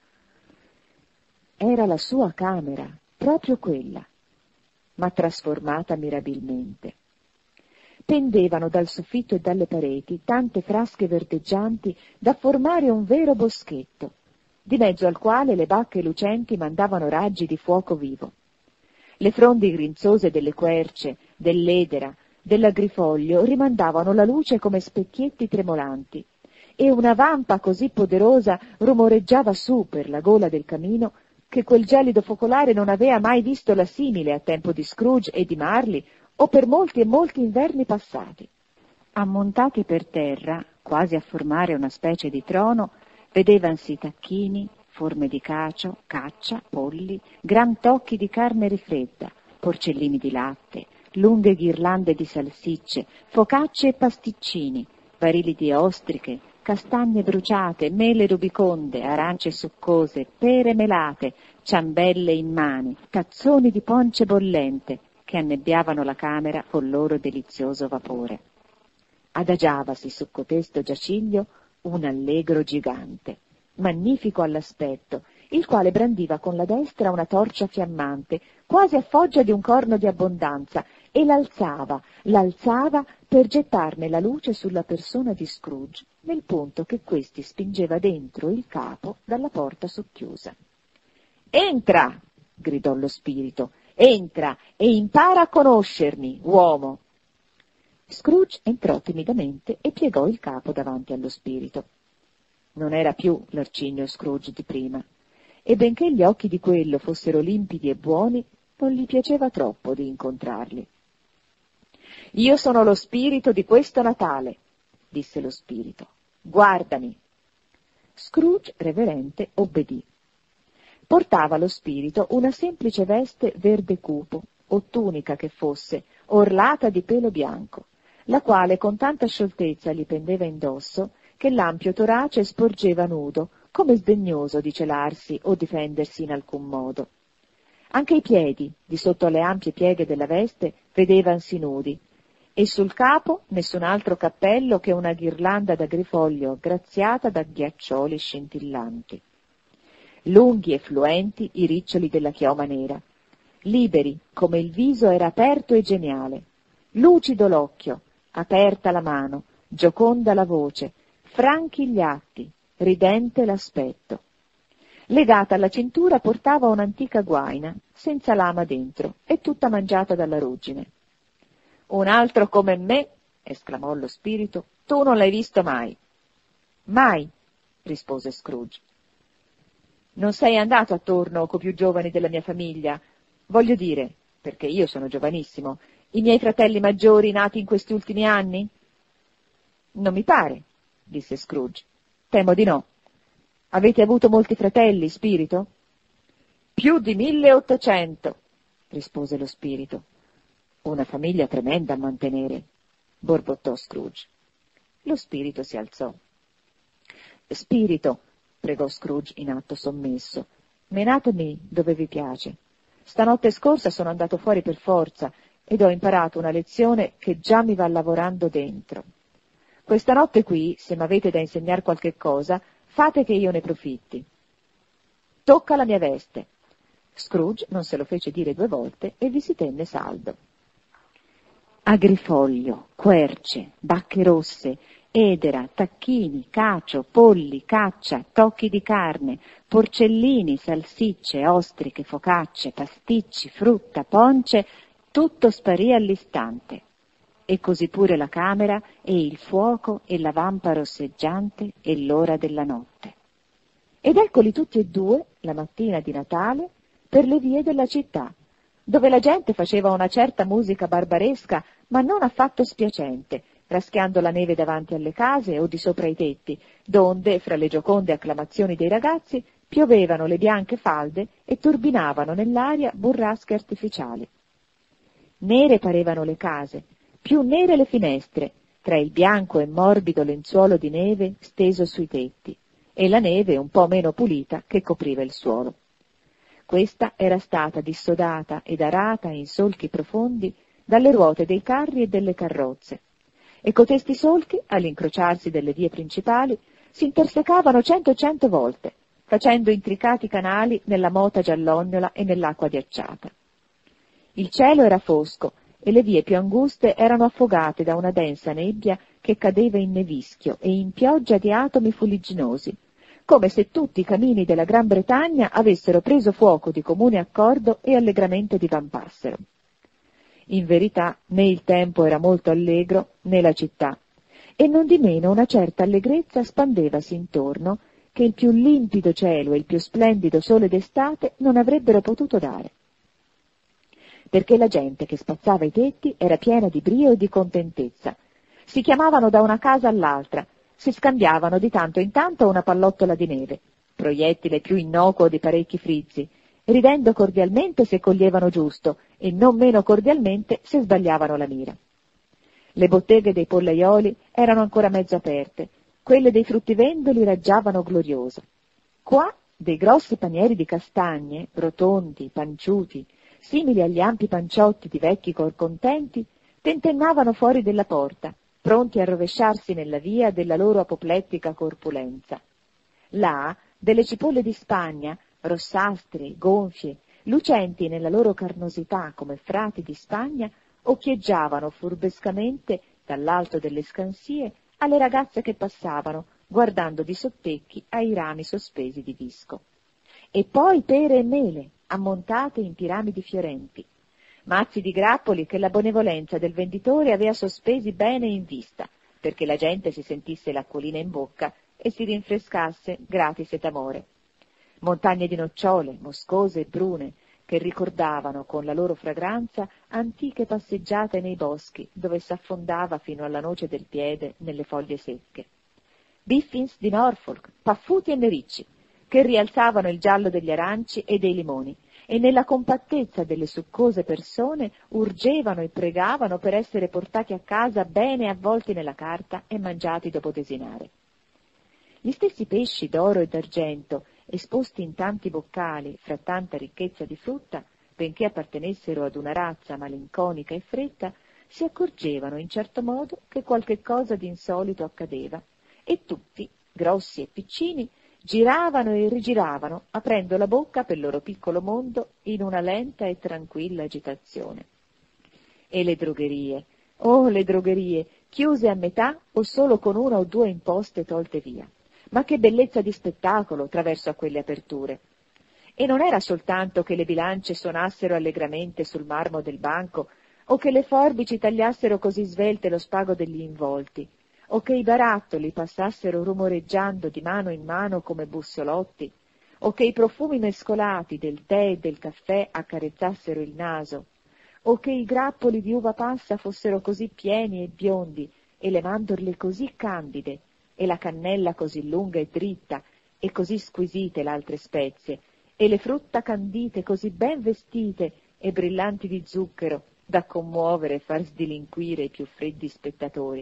Era la sua camera, proprio quella, ma trasformata mirabilmente. Pendevano dal soffitto e dalle pareti tante frasche verdeggianti da formare un vero boschetto, di mezzo al quale le bacche lucenti mandavano raggi di fuoco vivo. Le frondi grinzose delle querce, dell'edera, dell'agrifoglio rimandavano la luce come specchietti tremolanti, e una vampa così poderosa rumoreggiava su per la gola del camino che quel gelido focolare non avea mai visto la simile a tempo di Scrooge e di Marley o per molti e molti inverni passati. Ammontati per terra, quasi a formare una specie di trono, vedevansi tacchini, forme di cacio, caccia, polli, gran tocchi di carne rifredda, porcellini di latte, lunghe ghirlande di salsicce, focacce e pasticcini, barili di ostriche, castagne bruciate, mele rubiconde, arance succose, pere melate, ciambelle in mani, tazzoni di ponce bollente, che annebbiavano la camera col loro delizioso vapore. Adagiavasi su cotesto giaciglio un allegro gigante, magnifico all'aspetto, il quale brandiva con la destra una torcia fiammante, quasi a foggia di un corno di abbondanza, e l'alzava per gettarne la luce sulla persona di Scrooge, nel punto che questi spingeva dentro il capo dalla porta socchiusa. «Entra!» gridò lo spirito. «Entra e impara a conoscermi, uomo!» Scrooge entrò timidamente e piegò il capo davanti allo spirito. Non era più l'arcigno Scrooge di prima, e benché gli occhi di quello fossero limpidi e buoni, non gli piaceva troppo di incontrarli. «Io sono lo spirito di questo Natale», disse lo spirito. «Guardami!» Scrooge, reverente, obbedì. Portava lo spirito una semplice veste verde cupo, o tunica che fosse, orlata di pelo bianco, la quale con tanta scioltezza gli pendeva indosso che l'ampio torace sporgeva nudo, come sdegnoso di celarsi o difendersi in alcun modo. Anche i piedi, di sotto alle ampie pieghe della veste, vedevansi nudi, e sul capo nessun altro cappello che una ghirlanda d'agrifoglio graziata da ghiaccioli scintillanti. Lunghi e fluenti i riccioli della chioma nera, liberi come il viso era aperto e geniale, lucido l'occhio, aperta la mano, gioconda la voce, franchi gli atti, ridente l'aspetto. Legata alla cintura portava un'antica guaina, senza lama dentro, e tutta mangiata dalla ruggine. «Un altro come me», esclamò lo spirito, «tu non l'hai visto mai». «Mai», rispose Scrooge. «Non sei andato attorno co' più giovani della mia famiglia, voglio dire, perché io sono giovanissimo, i miei fratelli maggiori nati in questi ultimi anni?» «Non mi pare», disse Scrooge. «Temo di no. Avete avuto molti fratelli, spirito?» «Più di 1800», rispose lo spirito. «Una famiglia tremenda a mantenere», borbottò Scrooge. Lo spirito si alzò. «Spirito», pregò Scrooge in atto sommesso, «menatemi dove vi piace. Stanotte scorsa sono andato fuori per forza ed ho imparato una lezione che già mi va lavorando dentro. Questa notte qui, se m'avete da insegnar qualche cosa, fate che io ne profitti. Tocca la mia veste». Scrooge non se lo fece dire 2 volte e vi si tenne saldo. Agrifoglio, querce, bacche rosse, edera, tacchini, cacio, polli, caccia, tocchi di carne, porcellini, salsicce, ostriche, focacce, pasticci, frutta, ponce, tutto sparì all'istante. E così pure la camera e il fuoco e la vampa rosseggiante e l'ora della notte. Ed eccoli tutti e 2, la mattina di Natale, per le vie della città, dove la gente faceva una certa musica barbaresca, ma non affatto spiacente, raschiando la neve davanti alle case o di sopra i tetti, donde, fra le gioconde acclamazioni dei ragazzi, piovevano le bianche falde e turbinavano nell'aria burrasche artificiali. Nere parevano le case, più nere le finestre, tra il bianco e morbido lenzuolo di neve steso sui tetti, e la neve un po' meno pulita che copriva il suolo. Questa era stata dissodata ed arata in solchi profondi dalle ruote dei carri e delle carrozze, e cotesti solchi, all'incrociarsi delle vie principali, si intersecavano 100 volte, facendo intricati canali nella mota giallognola e nell'acqua ghiacciata. Il cielo era fosco e le vie più anguste erano affogate da una densa nebbia che cadeva in nevischio e in pioggia di atomi fuligginosi, come se tutti i camini della Gran Bretagna avessero preso fuoco di comune accordo e allegramente divampassero. In verità né il tempo era molto allegro né la città, e nondimeno una certa allegrezza spandevasi intorno che il più limpido cielo e il più splendido sole d'estate non avrebbero potuto dare. Perché la gente che spazzava i tetti era piena di brio e di contentezza. Si chiamavano da una casa all'altra, si scambiavano di tanto in tanto una pallottola di neve, proiettile più innocuo di parecchi frizzi, ridendo cordialmente se coglievano giusto e non meno cordialmente se sbagliavano la mira. Le botteghe dei pollaioli erano ancora mezzo aperte, quelle dei fruttivendoli raggiavano gloriose. Qua dei grossi panieri di castagne, rotondi, panciuti, simili agli ampi panciotti di vecchi corcontenti, tentennavano fuori della porta, pronti a rovesciarsi nella via della loro apoplettica corpulenza. Là, delle cipolle di Spagna, rossastre, gonfie, lucenti nella loro carnosità come frati di Spagna, occhieggiavano furbescamente dall'alto delle scansie alle ragazze che passavano, guardando di sottecchi ai rami sospesi di visco. E poi pere e mele, ammontate in piramidi fiorenti, mazzi di grappoli che la benevolenza del venditore aveva sospesi bene in vista, perché la gente si sentisse l'acquolina in bocca e si rinfrescasse gratis et amore. Montagne di nocciole, moscose e brune, che ricordavano con la loro fragranza antiche passeggiate nei boschi, dove s'affondava fino alla noce del piede nelle foglie secche. Biffins di Norfolk, paffuti e nericci, che rialzavano il giallo degli aranci e dei limoni, e nella compattezza delle succose persone urgevano e pregavano per essere portati a casa bene avvolti nella carta e mangiati dopo desinare. Gli stessi pesci d'oro e d'argento, esposti in tanti boccali fra tanta ricchezza di frutta, benché appartenessero ad una razza malinconica e fretta, si accorgevano in certo modo che qualche cosa di insolito accadeva, e tutti, grossi e piccini, giravano e rigiravano, aprendo la bocca per il loro piccolo mondo in una lenta e tranquilla agitazione. E le drogherie, oh le drogherie, chiuse a metà o solo con una o due imposte tolte via. Ma che bellezza di spettacolo traverso a quelle aperture! E non era soltanto che le bilance suonassero allegramente sul marmo del banco, o che le forbici tagliassero così svelte lo spago degli involti, o che i barattoli passassero rumoreggiando di mano in mano come bussolotti, o che i profumi mescolati del tè e del caffè accarezzassero il naso, o che i grappoli di uva passa fossero così pieni e biondi, e le mandorle così candide, e la cannella così lunga e dritta, e così squisite l'altre spezie, e le frutta candite così ben vestite e brillanti di zucchero, da commuovere e far sdilinquire i più freddi spettatori.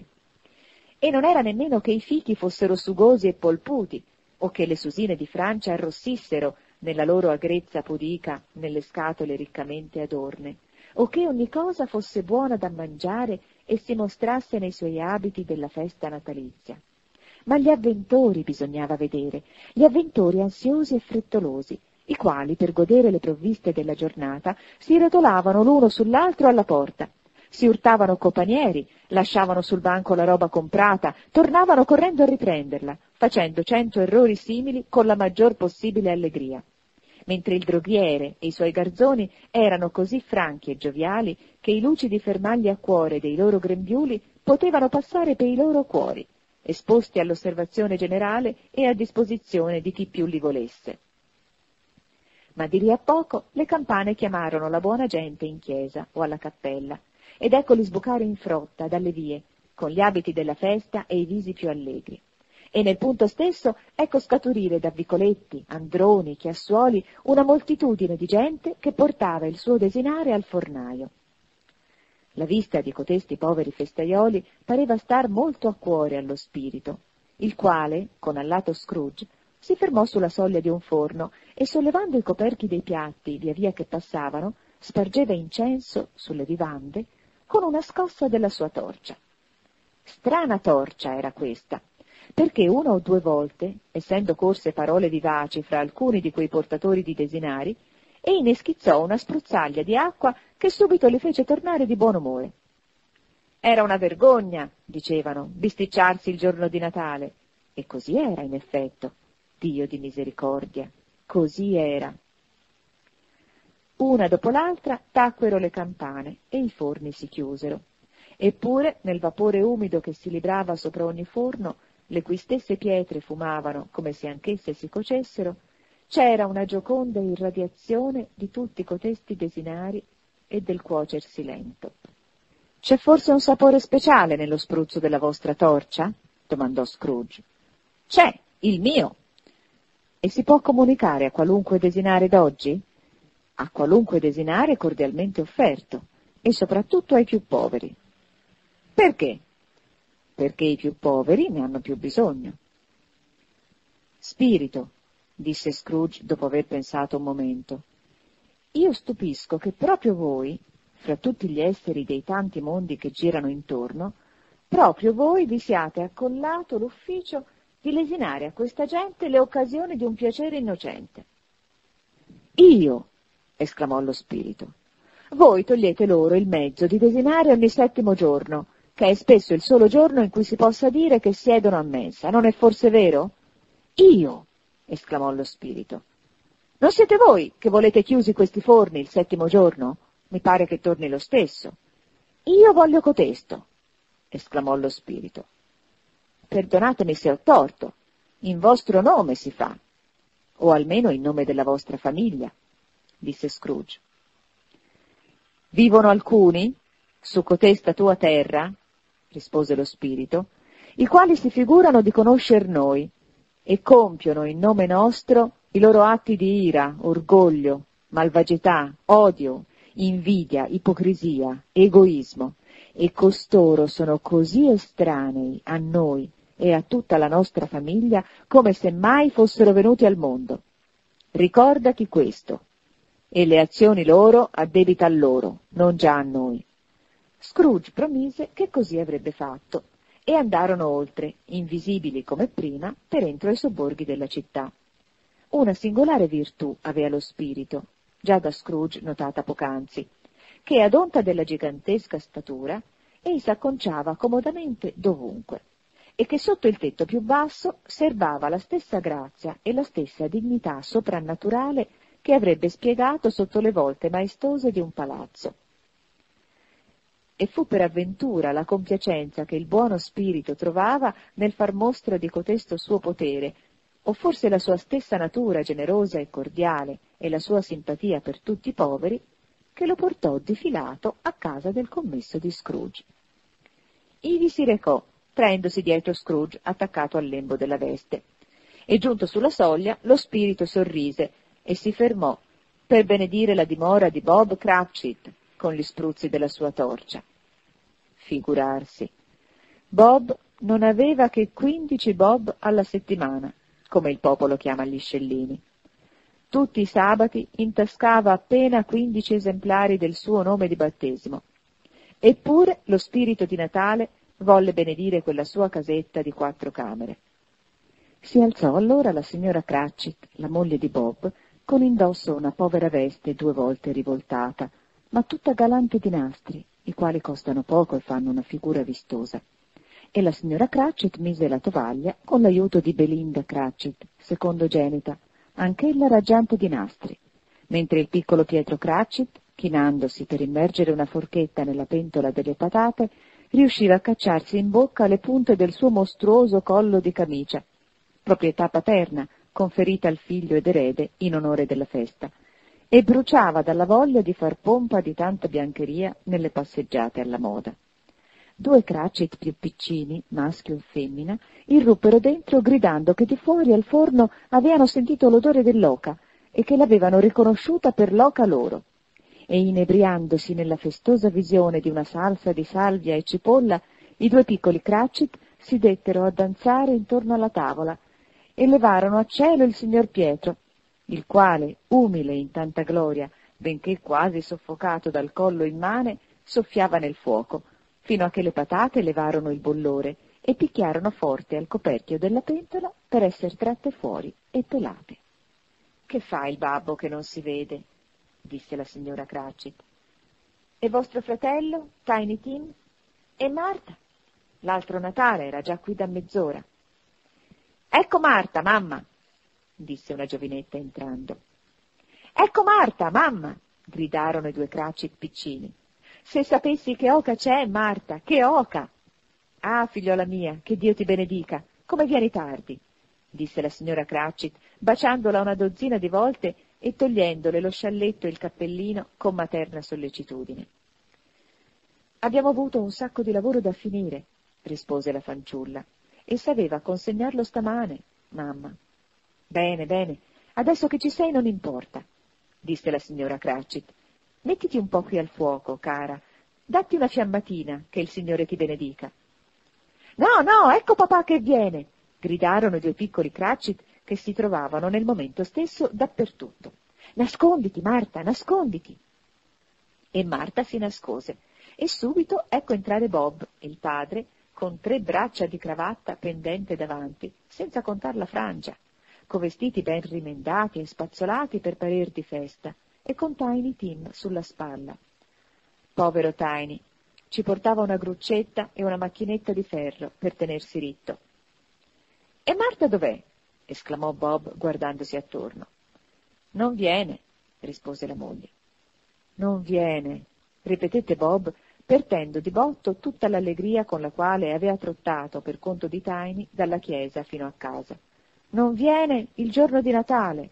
E non era nemmeno che i fichi fossero sugosi e polputi, o che le susine di Francia arrossissero nella loro agrezza pudica nelle scatole riccamente adorne, o che ogni cosa fosse buona da mangiare e si mostrasse nei suoi abiti della festa natalizia. Ma gli avventori bisognava vedere, gli avventori ansiosi e frettolosi, i quali, per godere le provviste della giornata, si rotolavano l'uno sull'altro alla porta, si urtavano copanieri, lasciavano sul banco la roba comprata, tornavano correndo a riprenderla, facendo 100 errori simili con la maggior possibile allegria. Mentre il droghiere e i suoi garzoni erano così franchi e gioviali che i lucidi fermagli a cuore dei loro grembiuli potevano passare per i loro cuori, esposti all'osservazione generale e a disposizione di chi più li volesse. Ma di lì a poco le campane chiamarono la buona gente in chiesa o alla cappella, ed eccoli sbucare in frotta dalle vie, con gli abiti della festa e i visi più allegri. E nel punto stesso ecco scaturire da vicoletti, androni, chiassuoli, una moltitudine di gente che portava il suo desinare al fornaio. La vista di cotesti poveri festaioli pareva star molto a cuore allo spirito, il quale, con allato Scrooge, si fermò sulla soglia di un forno e, sollevando i coperchi dei piatti via via che passavano, spargeva incenso sulle vivande con una scossa della sua torcia. Strana torcia era questa, perché una o due volte, essendo corse parole vivaci fra alcuni di quei portatori di desinari, ei ne schizzò una spruzzaglia di acqua che subito li fece tornare di buon umore. Era una vergogna, dicevano, bisticciarsi il giorno di Natale. E così era, in effetto. Dio di misericordia, così era. Una dopo l'altra tacquero le campane e i forni si chiusero. Eppure, nel vapore umido che si librava sopra ogni forno, le cui stesse pietre fumavano come se anch'esse si cocessero, c'era una gioconda irradiazione di tutti cotesti desinari e del cuocersi lento. «C'è forse un sapore speciale nello spruzzo della vostra torcia?» domandò Scrooge. «C'è, il mio!» «E si può comunicare a qualunque desinare d'oggi?» «A qualunque desinare cordialmente offerto, e soprattutto ai più poveri». «Perché?» «Perché i più poveri ne hanno più bisogno». «Spirito», disse Scrooge dopo aver pensato un momento, «io stupisco che proprio voi, fra tutti gli esseri dei tanti mondi che girano intorno, proprio voi vi siate accollato l'ufficio di lesinare a questa gente le occasioni di un piacere innocente». «Io!» esclamò lo spirito. «Voi togliete loro il mezzo di desinare ogni 7° giorno, che è spesso il solo giorno in cui si possa dire che siedono a mensa, non è forse vero?» «Io!» esclamò lo spirito. «Non siete voi che volete chiusi questi forni il 7° giorno? Mi pare che torni lo stesso». «Io voglio cotesto», esclamò lo spirito. «Perdonatemi se ho torto, in vostro nome si fa, o almeno in nome della vostra famiglia», disse Scrooge. «Vivono alcuni su cotesta tua terra», rispose lo spirito, «i quali si figurano di conoscer noi e compiono in nome nostro i loro atti di ira, orgoglio, malvagità, odio, invidia, ipocrisia, egoismo, e costoro sono così estranei a noi e a tutta la nostra famiglia come se mai fossero venuti al mondo. Ricordati questo, e le azioni loro addebita a loro, non già a noi». Scrooge promise che così avrebbe fatto, e andarono oltre, invisibili come prima, per entro ai sobborghi della città. Una singolare virtù aveva lo spirito, già da Scrooge notata poc'anzi, che ad onta della gigantesca statura ei s'acconciava comodamente dovunque, e che sotto il tetto più basso serbava la stessa grazia e la stessa dignità soprannaturale che avrebbe spiegato sotto le volte maestose di un palazzo. E fu per avventura la compiacenza che il buono spirito trovava nel far mostra di cotesto suo potere, o forse la sua stessa natura generosa e cordiale e la sua simpatia per tutti i poveri, che lo portò difilato a casa del commesso di Scrooge. Ivi si recò, traendosi dietro Scrooge attaccato al lembo della veste, e giunto sulla soglia lo spirito sorrise e si fermò per benedire la dimora di Bob Cratchit con gli spruzzi della sua torcia. Figurarsi, Bob non aveva che 15 bob alla settimana, come il popolo chiama gli scellini. Tutti i sabati intascava appena 15 esemplari del suo nome di battesimo. Eppure lo spirito di Natale volle benedire quella sua casetta di 4 camere. Si alzò allora la signora Cratchit, la moglie di Bob, con indosso una povera veste 2 volte rivoltata, ma tutta galante di nastri, i quali costano poco e fanno una figura vistosa. E la signora Cratchit mise la tovaglia con l'aiuto di Belinda Cratchit, secondogenita, anch'ella raggiante di nastri, mentre il piccolo Pietro Cratchit, chinandosi per immergere una forchetta nella pentola delle patate, riusciva a cacciarsi in bocca le punte del suo mostruoso collo di camicia, proprietà paterna, conferita al figlio ed erede in onore della festa, e bruciava dalla voglia di far pompa di tanta biancheria nelle passeggiate alla moda. 2 Cratchit più piccini, maschio e femmina, irruppero dentro gridando che di fuori al forno avevano sentito l'odore dell'oca e che l'avevano riconosciuta per l'oca loro. E inebriandosi nella festosa visione di una salsa di salvia e cipolla, i 2 piccoli Cratchit si dettero a danzare intorno alla tavola e levarono a cielo il signor Pietro, il quale, umile in tanta gloria, benché quasi soffocato dal collo immane, soffiava nel fuoco, fino a che le patate levarono il bollore e picchiarono forte al coperchio della pentola per esser tratte fuori e pelate. «Che fa il babbo che non si vede?» disse la signora Cratchit. «E vostro fratello, Tiny Tim? E Marta? L'altro Natale era già qui da mezz'ora». «Ecco Marta, mamma!» disse una giovinetta entrando. «Ecco Marta, mamma!» gridarono i 2 Cratchit piccini. «Se sapessi che oca c'è, Marta, che oca!» «Ah, figliola mia, che Dio ti benedica! Come vieni tardi?» disse la signora Cratchit, baciandola una dozzina di volte e togliendole lo scialletto e il cappellino con materna sollecitudine. «Abbiamo avuto un sacco di lavoro da finire», rispose la fanciulla, «e s'aveva consegnarlo stamane, mamma». «Bene, bene, adesso che ci sei non importa», disse la signora Cratchit. «Mettiti un po' qui al fuoco, cara. Datti una fiammatina, che il Signore ti benedica». «No, no, ecco papà che viene!» gridarono i 2 piccoli Cratchit che si trovavano nel momento stesso dappertutto. «Nasconditi, Marta, nasconditi!» E Marta si nascose, e subito ecco entrare Bob, il padre, con 3 braccia di cravatta pendente davanti, senza contar la frangia, co vestiti ben rimendati e spazzolati per parer di festa, e con Tiny Tim sulla spalla. Povero Tiny, ci portava una gruccetta e una macchinetta di ferro per tenersi ritto. «E Marta dov'è?» esclamò Bob guardandosi attorno. «Non viene», rispose la moglie. «Non viene», ripetette Bob, perdendo di botto tutta l'allegria con la quale aveva trottato per conto di Tiny dalla chiesa fino a casa. «Non viene il giorno di Natale».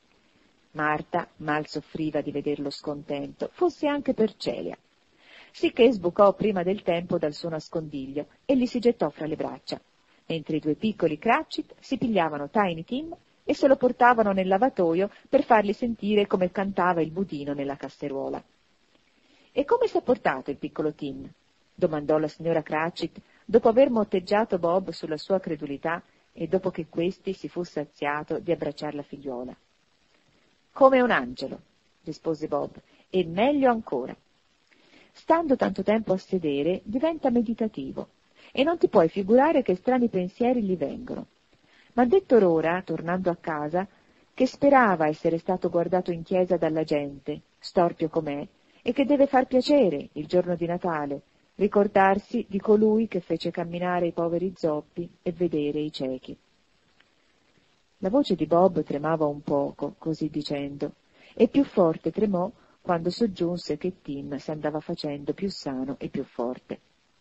Marta mal soffriva di vederlo scontento, fosse anche per Celia, sicché sbucò prima del tempo dal suo nascondiglio e gli si gettò fra le braccia, mentre i 2 piccoli Cratchit si pigliavano Tiny Tim e se lo portavano nel lavatoio per fargli sentire come cantava il budino nella casseruola. «E come s'è portato il piccolo Tim?» domandò la signora Cratchit, dopo aver motteggiato Bob sulla sua credulità e dopo che questi si fu saziato di abbracciar la figliuola. «Come un angelo», rispose Bob, «e meglio ancora. Stando tanto tempo a sedere diventa meditativo e non ti puoi figurare che strani pensieri gli vengono. M'ha detto ora, tornando a casa, che sperava essere stato guardato in chiesa dalla gente, storpio com'è, e che deve far piacere, il giorno di Natale, ricordarsi di colui che fece camminare i poveri zoppi e vedere i ciechi». La voce di Bob tremava un poco, così dicendo, e più forte tremò quando soggiunse che Tim s'andava facendo più sano e più forte.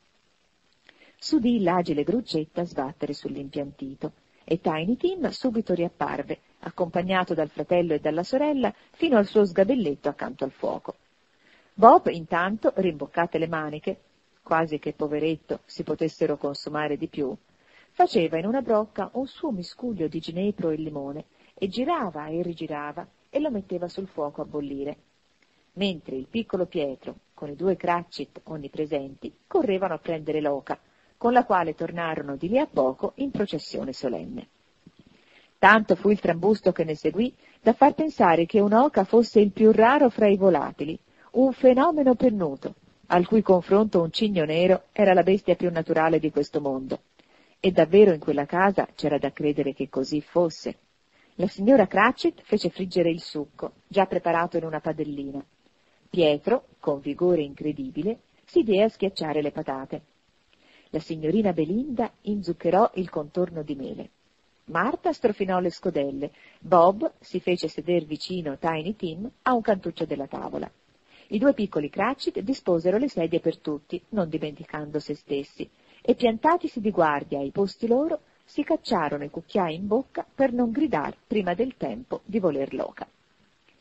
S'udì l'agile gruccetta sbattere sull'impiantito, e Tiny Tim subito riapparve, accompagnato dal fratello e dalla sorella, fino al suo sgabelletto accanto al fuoco. Bob, intanto, rimboccate le maniche, quasi che, poveretto, si potessero consumare di più, faceva in una brocca un suo miscuglio di ginepro e limone, e girava e rigirava, e lo metteva sul fuoco a bollire, mentre il piccolo Pietro, con i 2 Cratchit onnipresenti, correvano a prendere l'oca, con la quale tornarono di lì a poco in processione solenne. Tanto fu il trambusto che ne seguì da far pensare che un'oca fosse il più raro fra i volatili, un fenomeno pennuto, al cui confronto un cigno nero era la bestia più naturale di questo mondo. E davvero in quella casa c'era da credere che così fosse. La signora Cratchit fece friggere il succo, già preparato in una padellina. Pietro, con vigore incredibile, si diè a schiacciare le patate. La signorina Belinda inzuccherò il contorno di mele. Marta strofinò le scodelle. Bob si fece seder vicino Tiny Tim a un cantuccio della tavola. I 2 piccoli Cratchit disposero le sedie per tutti, non dimenticando se stessi, e piantatisi di guardia ai posti loro, si cacciarono i cucchiai in bocca per non gridar prima del tempo di voler l'oca.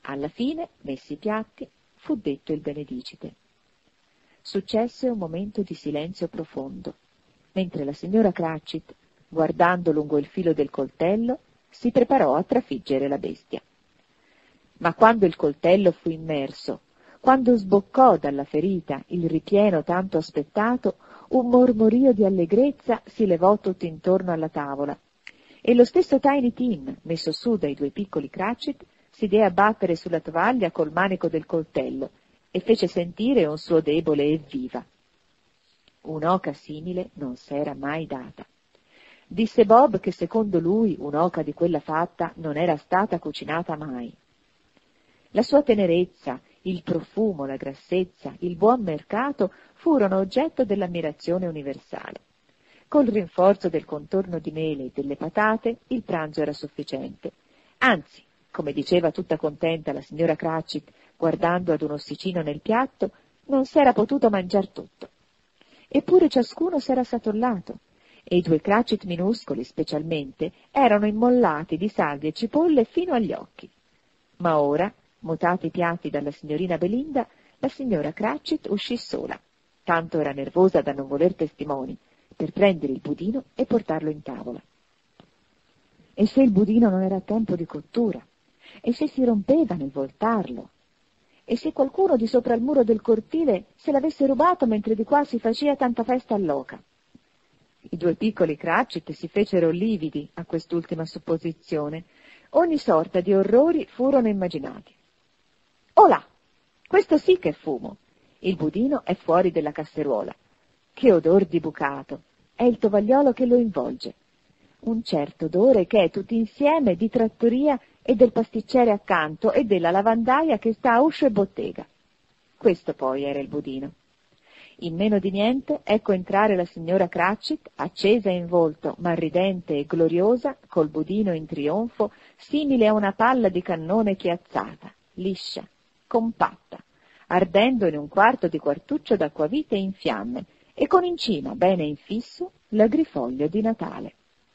Alla fine, messi i piatti, fu detto il benedicite. Successe un momento di silenzio profondo, mentre la signora Cratchit, guardando lungo il filo del coltello, si preparò a trafiggere la bestia. Ma quando il coltello fu immerso, quando sboccò dalla ferita il ripieno tanto aspettato, un mormorio di allegrezza si levò tutto intorno alla tavola, e lo stesso Tiny Tim, messo su dai due piccoli Cratchit, si diede a battere sulla tovaglia col manico del coltello e fece sentire un suo debole evviva. Un'oca simile non s'era mai data. Disse Bob che secondo lui un'oca di quella fatta non era stata cucinata mai. La sua tenerezza, il profumo, la grassezza, il buon mercato furono oggetto dell'ammirazione universale. Col rinforzo del contorno di mele e delle patate il pranzo era sufficiente. Anzi, come diceva tutta contenta la signora Cratchit, guardando ad un ossicino nel piatto, non s'era potuto mangiar tutto. Eppure ciascuno s'era satollato, e i due Cratchit minuscoli, specialmente, erano immollati di salvie e cipolle fino agli occhi. Ma ora, mutati i piatti dalla signorina Belinda, la signora Cratchit uscì sola, tanto era nervosa da non voler testimoni, per prendere il budino e portarlo in tavola. E se il budino non era a tempo di cottura? E se si rompeva nel voltarlo? E se qualcuno di sopra il muro del cortile se l'avesse rubato mentre di qua si faceva tanta festa all'oca? I due piccoli Cratchit si fecero lividi a quest'ultima supposizione. Ogni sorta di orrori furono immaginati. Olà! Questo sì che è fumo! Il budino è fuori della casseruola. Che odor di bucato! È il tovagliolo che lo involge. Un certo odore che è tutto insieme di trattoria e del pasticcere accanto e della lavandaia che sta a uscio e bottega. Questo poi era il budino. In meno di niente ecco entrare la signora Cratchit, accesa in volto, ma ridente e gloriosa, col budino in trionfo, simile a una palla di cannone chiazzata, liscia, compatta, ardendo in un quarto di quartuccio d'acquavite in fiamme, e con in cima, bene infisso, l'agrifoglio di Natale.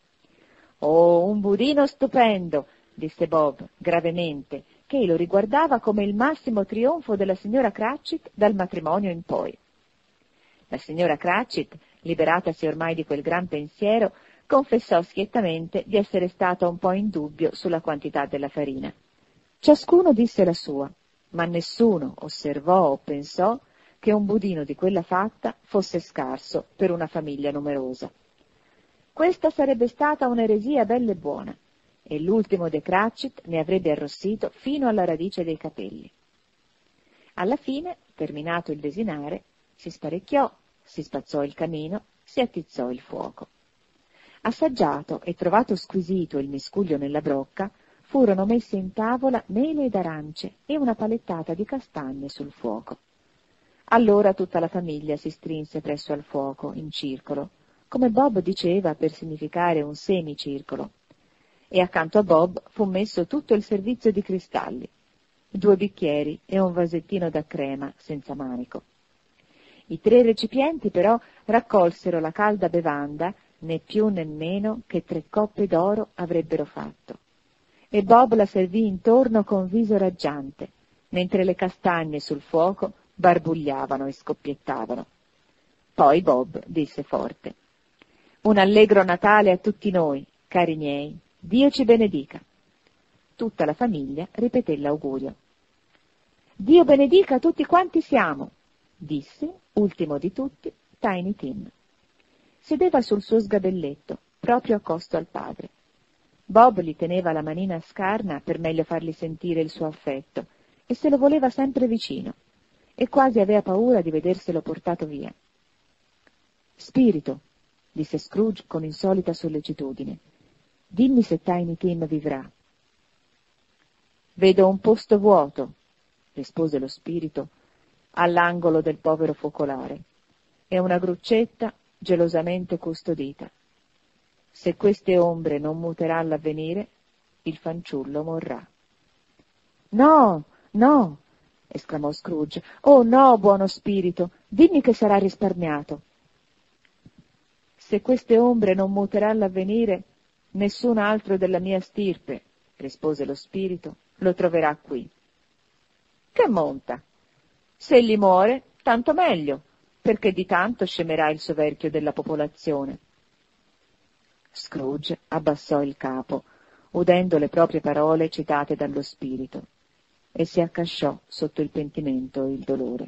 «Oh, un budino stupendo!» disse Bob, gravemente, che lo riguardava come il massimo trionfo della signora Cratchit dal matrimonio in poi. La signora Cratchit, liberatasi ormai di quel gran pensiero, confessò schiettamente di essere stata un po' in dubbio sulla quantità della farina. Ciascuno disse la sua, ma nessuno osservò o pensò che un budino di quella fatta fosse scarso per una famiglia numerosa. Questa sarebbe stata un'eresia bella e buona, e l'ultimo dei Cratchit ne avrebbe arrossito fino alla radice dei capelli. Alla fine, terminato il desinare, si sparecchiò, si spazzò il camino, si attizzò il fuoco. Assaggiato e trovato squisito il miscuglio nella brocca, furono messe in tavola mele ed arance e una palettata di castagne sul fuoco. Allora tutta la famiglia si strinse presso al fuoco, in circolo, come Bob diceva per significare un semicircolo, e accanto a Bob fu messo tutto il servizio di cristalli, 2 bicchieri e un vasettino da crema senza manico. I 3 recipienti però raccolsero la calda bevanda, né più né meno che 3 coppe d'oro avrebbero fatto, e Bob la servì intorno con viso raggiante, mentre le castagne sul fuoco barbugliavano e scoppiettavano. Poi Bob disse forte: «Un allegro Natale a tutti noi, cari miei, Dio ci benedica». Tutta la famiglia ripeté l'augurio. «Dio benedica tutti quanti siamo», disse, ultimo di tutti, Tiny Tim. Sedeva sul suo sgabelletto, proprio accosto al padre. Bob gli teneva la manina scarna per meglio fargli sentire il suo affetto, e se lo voleva sempre vicino, e quasi aveva paura di vederselo portato via. «Spirito», disse Scrooge con insolita sollecitudine, «dimmi se Tiny Tim vivrà». «Vedo un posto vuoto», rispose lo spirito, all'angolo del povero focolare, e una gruccetta gelosamente custodita. Se queste ombre non muterà all'avvenire, il fanciullo morrà. «No, no!» esclamò Scrooge. «Oh no, buono spirito, dimmi che sarà risparmiato». «Se queste ombre non muterà all'avvenire, nessun altro della mia stirpe», rispose lo spirito, «lo troverà qui. Che monta? Se egli muore, tanto meglio, perché di tanto scemerà il soverchio della popolazione. Scrooge abbassò il capo, udendo le proprie parole citate dallo spirito, e si accasciò sotto il pentimento e il dolore.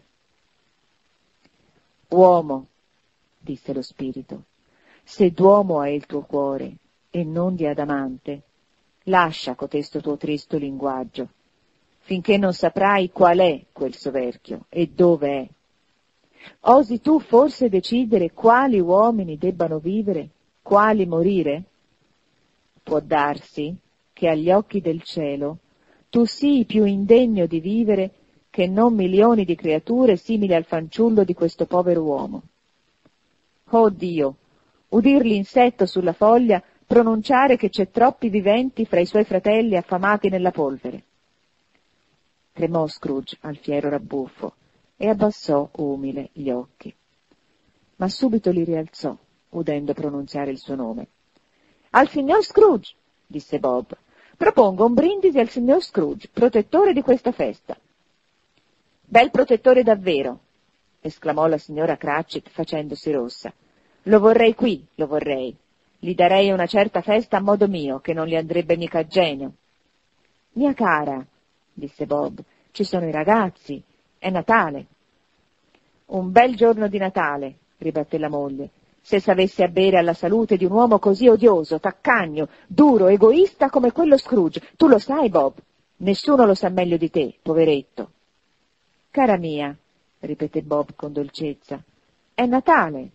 «Uomo», disse lo spirito, «se d'uomo è il tuo cuore e non di adamante, lascia cotesto tuo tristo linguaggio, finché non saprai qual è quel soverchio e dove è. Osi tu forse decidere quali uomini debbano vivere, quali morire? Può darsi che agli occhi del cielo tu sii più indegno di vivere che non milioni di creature simili al fanciullo di questo povero uomo. Oh Dio, udir l'insetto sulla foglia pronunciare che c'è troppi viventi fra i suoi fratelli affamati nella polvere». Tremò Scrooge al fiero rabbuffo e abbassò umile gli occhi. Ma subito li rialzò, udendo pronunziare il suo nome. «Al signor Scrooge», disse Bob, «propongo un brindisi al signor Scrooge, protettore di questa festa». «Bel protettore davvero», esclamò la signora Cratchit facendosi rossa. «Lo vorrei qui, lo vorrei. Gli darei una certa festa a modo mio, che non gli andrebbe mica a genio». «Mia cara», disse Bob, «ci sono i ragazzi, è Natale». «Un bel giorno di Natale», ribatté la moglie, «se s'avesse a bere alla salute di un uomo così odioso, taccagno, duro, egoista come quello Scrooge. Tu lo sai, Bob? Nessuno lo sa meglio di te, poveretto». «Cara mia», ripeté Bob con dolcezza, «è Natale».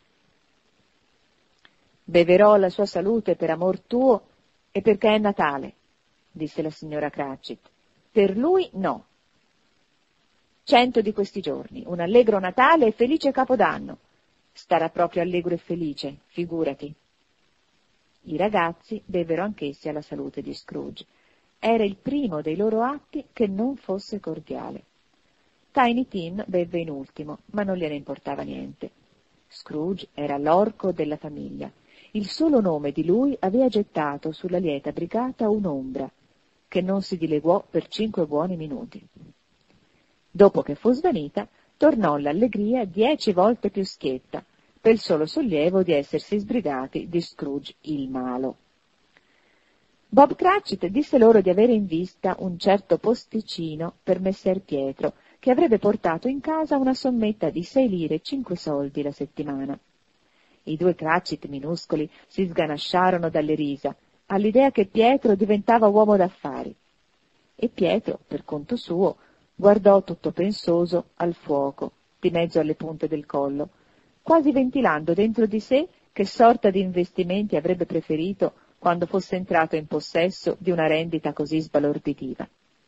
«Beverò alla sua salute per amor tuo e perché è Natale», disse la signora Cratchit. «Per lui no. 100 di questi giorni, un allegro Natale e felice Capodanno. Starà proprio allegro e felice, figurati». I ragazzi bevvero anch'essi alla salute di Scrooge. Era il primo dei loro atti che non fosse cordiale. Tiny Tim bevve in ultimo, ma non gliene importava niente. Scrooge era l'orco della famiglia. Il solo nome di lui aveva gettato sulla lieta brigata un'ombra, che non si dileguò per 5 buoni minuti. Dopo che fu svanita, tornò l'allegria 10 volte più schietta, per il solo sollievo di essersi sbrigati di Scrooge il malo. Bob Cratchit disse loro di avere in vista un certo posticino per Messer Pietro, che avrebbe portato in casa una sommetta di 6 lire e 5 soldi la settimana. I 2 Cratchit minuscoli si sganasciarono dalle risa all'idea che Pietro diventava uomo d'affari. E Pietro, per conto suo, guardò tutto pensoso al fuoco, di mezzo alle punte del collo, quasi ventilando dentro di sé che sorta di investimenti avrebbe preferito quando fosse entrato in possesso di una rendita così sbalorditiva.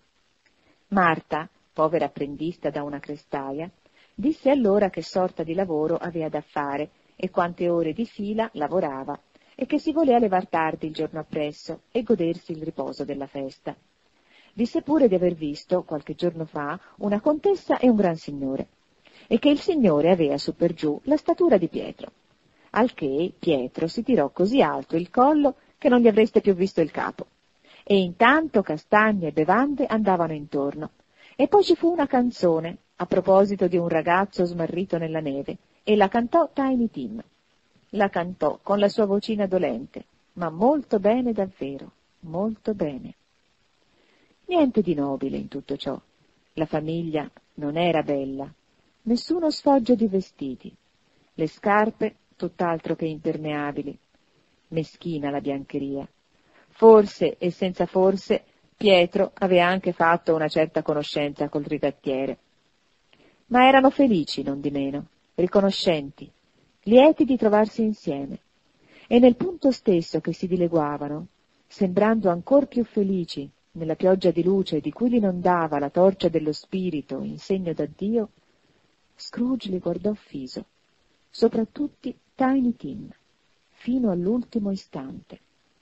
Marta, povera apprendista da una crestaia, disse allora che sorta di lavoro aveva da fare e quante ore di fila lavorava, e che si voleva levar tardi il giorno appresso e godersi il riposo della festa. Disse pure di aver visto, qualche giorno fa, una contessa e un gran signore, e che il signore aveva su per giù la statura di Pietro, al che Pietro si tirò così alto il collo che non gli avreste più visto il capo, e intanto castagne e bevande andavano intorno, e poi ci fu una canzone a proposito di un ragazzo smarrito nella neve, e la cantò Tiny Tim. La cantò con la sua vocina dolente, ma molto bene davvero, molto bene. Niente di nobile in tutto ciò. La famiglia non era bella, nessuno sfoggio di vestiti, le scarpe tutt'altro che impermeabili, meschina la biancheria. Forse, e senza forse, Pietro aveva anche fatto una certa conoscenza col rigattiere. Ma erano felici, non di meno, riconoscenti, lieti di trovarsi insieme, e nel punto stesso che si dileguavano, sembrando ancor più felici nella pioggia di luce di cui li inondava la torcia dello spirito in segno d'addio, Scrooge li guardò fiso, soprattutto Tiny Tim, fino all'ultimo istante.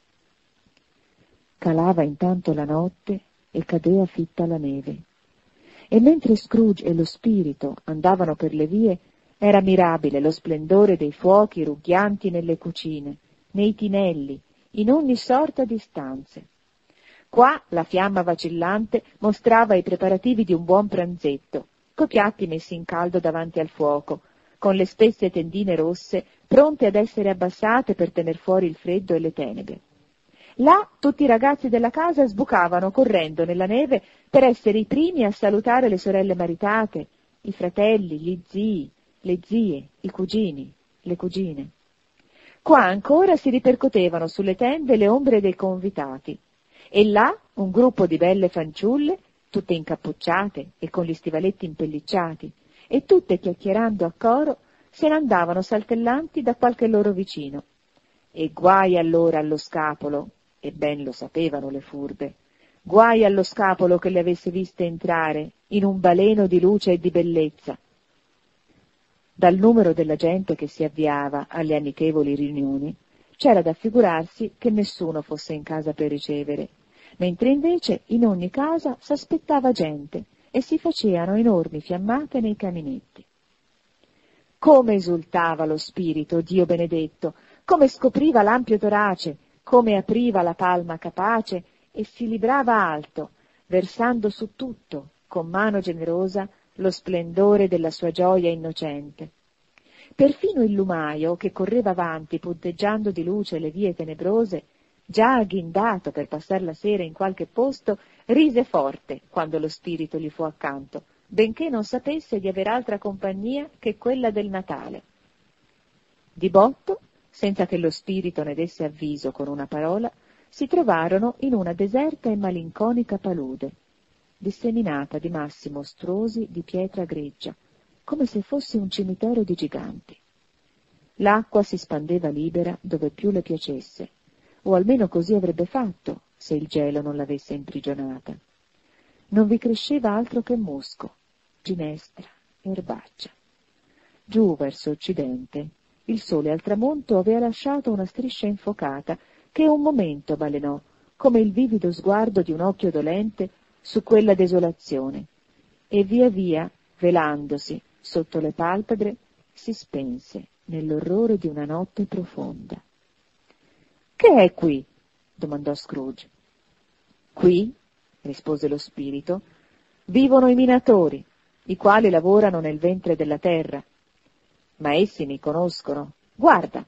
Calava intanto la notte e cadeva fitta la neve, e mentre Scrooge e lo spirito andavano per le vie, era mirabile lo splendore dei fuochi rugghianti nelle cucine, nei tinelli, in ogni sorta di stanze. Qua la fiamma vacillante mostrava i preparativi di un buon pranzetto, coi piatti messi in caldo davanti al fuoco, con le spesse tendine rosse pronte ad essere abbassate per tener fuori il freddo e le tenebre. Là tutti i ragazzi della casa sbucavano correndo nella neve per essere i primi a salutare le sorelle maritate, i fratelli, gli zii, le zie, i cugini, le cugine. Qua ancora si ripercotevano sulle tende le ombre dei convitati, e là un gruppo di belle fanciulle, tutte incappucciate e con gli stivaletti impellicciati, e tutte chiacchierando a coro, se ne andavano saltellanti da qualche loro vicino. E guai allora allo scapolo, e ben lo sapevano le furbe, guai allo scapolo che le avesse viste entrare in un baleno di luce e di bellezza. Dal numero della gente che si avviava alle amichevoli riunioni, c'era da figurarsi che nessuno fosse in casa per ricevere, mentre invece in ogni casa s'aspettava gente e si facevano enormi fiammate nei caminetti. Come esultava lo spirito, Dio benedetto, come scopriva l'ampio torace, come apriva la palma capace e si librava alto, versando su tutto, con mano generosa, lo splendore della sua gioia innocente. Perfino il lumaio, che correva avanti punteggiando di luce le vie tenebrose, già agghindato per passar la sera in qualche posto, rise forte quando lo spirito gli fu accanto, benché non sapesse di aver altra compagnia che quella del Natale. Di botto, senza che lo spirito ne desse avviso con una parola, si trovarono in una deserta e malinconica palude, disseminata di massi mostruosi di pietra greggia, come se fosse un cimitero di giganti. L'acqua si spandeva libera dove più le piacesse, o almeno così avrebbe fatto se il gelo non l'avesse imprigionata. Non vi cresceva altro che musco, ginestra, erbaccia. Giù verso occidente, il sole al tramonto aveva lasciato una striscia infocata che un momento balenò, come il vivido sguardo di un occhio dolente, su quella desolazione, e via via, velandosi sotto le palpebre, si spense nell'orrore di una notte profonda. «Che è qui?» domandò Scrooge. «Qui», rispose lo spirito, «vivono i minatori, i quali lavorano nel ventre della terra. Ma essi mi conoscono. Guarda!»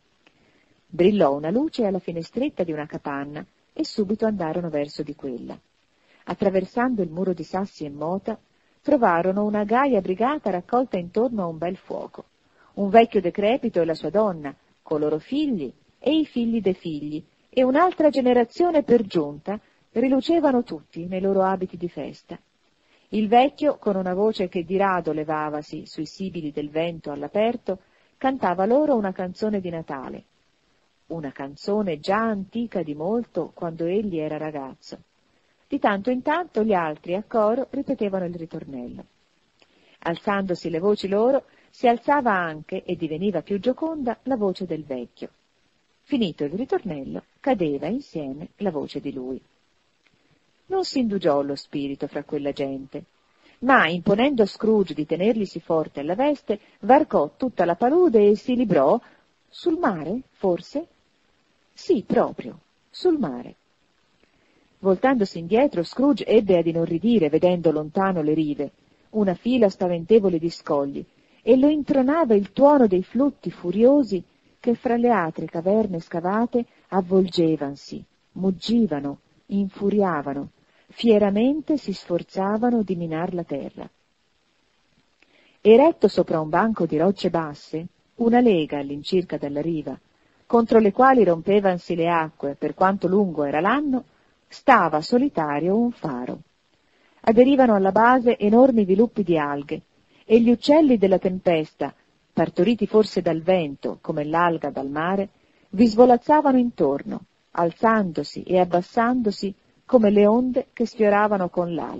Brillò una luce alla finestretta di una capanna e subito andarono verso di quella. Attraversando il muro di sassi e mota, trovarono una gaia brigata raccolta intorno a un bel fuoco. Un vecchio decrepito e la sua donna, con loro figli e i figli dei figli, e un'altra generazione per giunta, rilucevano tutti nei loro abiti di festa. Il vecchio, con una voce che di rado levavasi sui sibili del vento all'aperto, cantava loro una canzone di Natale, una canzone già antica di molto quando egli era ragazzo. Di tanto in tanto gli altri a coro ripetevano il ritornello. Alzandosi le voci loro, si alzava anche, e diveniva più gioconda, la voce del vecchio. Finito il ritornello, cadeva insieme la voce di lui. Non si indugiò lo spirito fra quella gente, ma, imponendo a Scrooge di tenerglisi forte alla veste, varcò tutta la palude e si librò sul mare, forse? Sì, proprio, sul mare. Voltandosi indietro, Scrooge ebbe ad inorridire, vedendo lontano le rive, una fila spaventevole di scogli, e lo intronava il tuono dei flutti furiosi che fra le atre caverne scavate avvolgevansi, muggivano, infuriavano, fieramente si sforzavano di minar la terra. Eretto sopra un banco di rocce basse, una lega all'incirca dalla riva, contro le quali rompevansi le acque per quanto lungo era l'anno, stava solitario un faro. Aderivano alla base enormi viluppi di alghe, e gli uccelli della tempesta, partoriti forse dal vento come l'alga dal mare, vi svolazzavano intorno, alzandosi e abbassandosi come le onde che sfioravano con l'ala.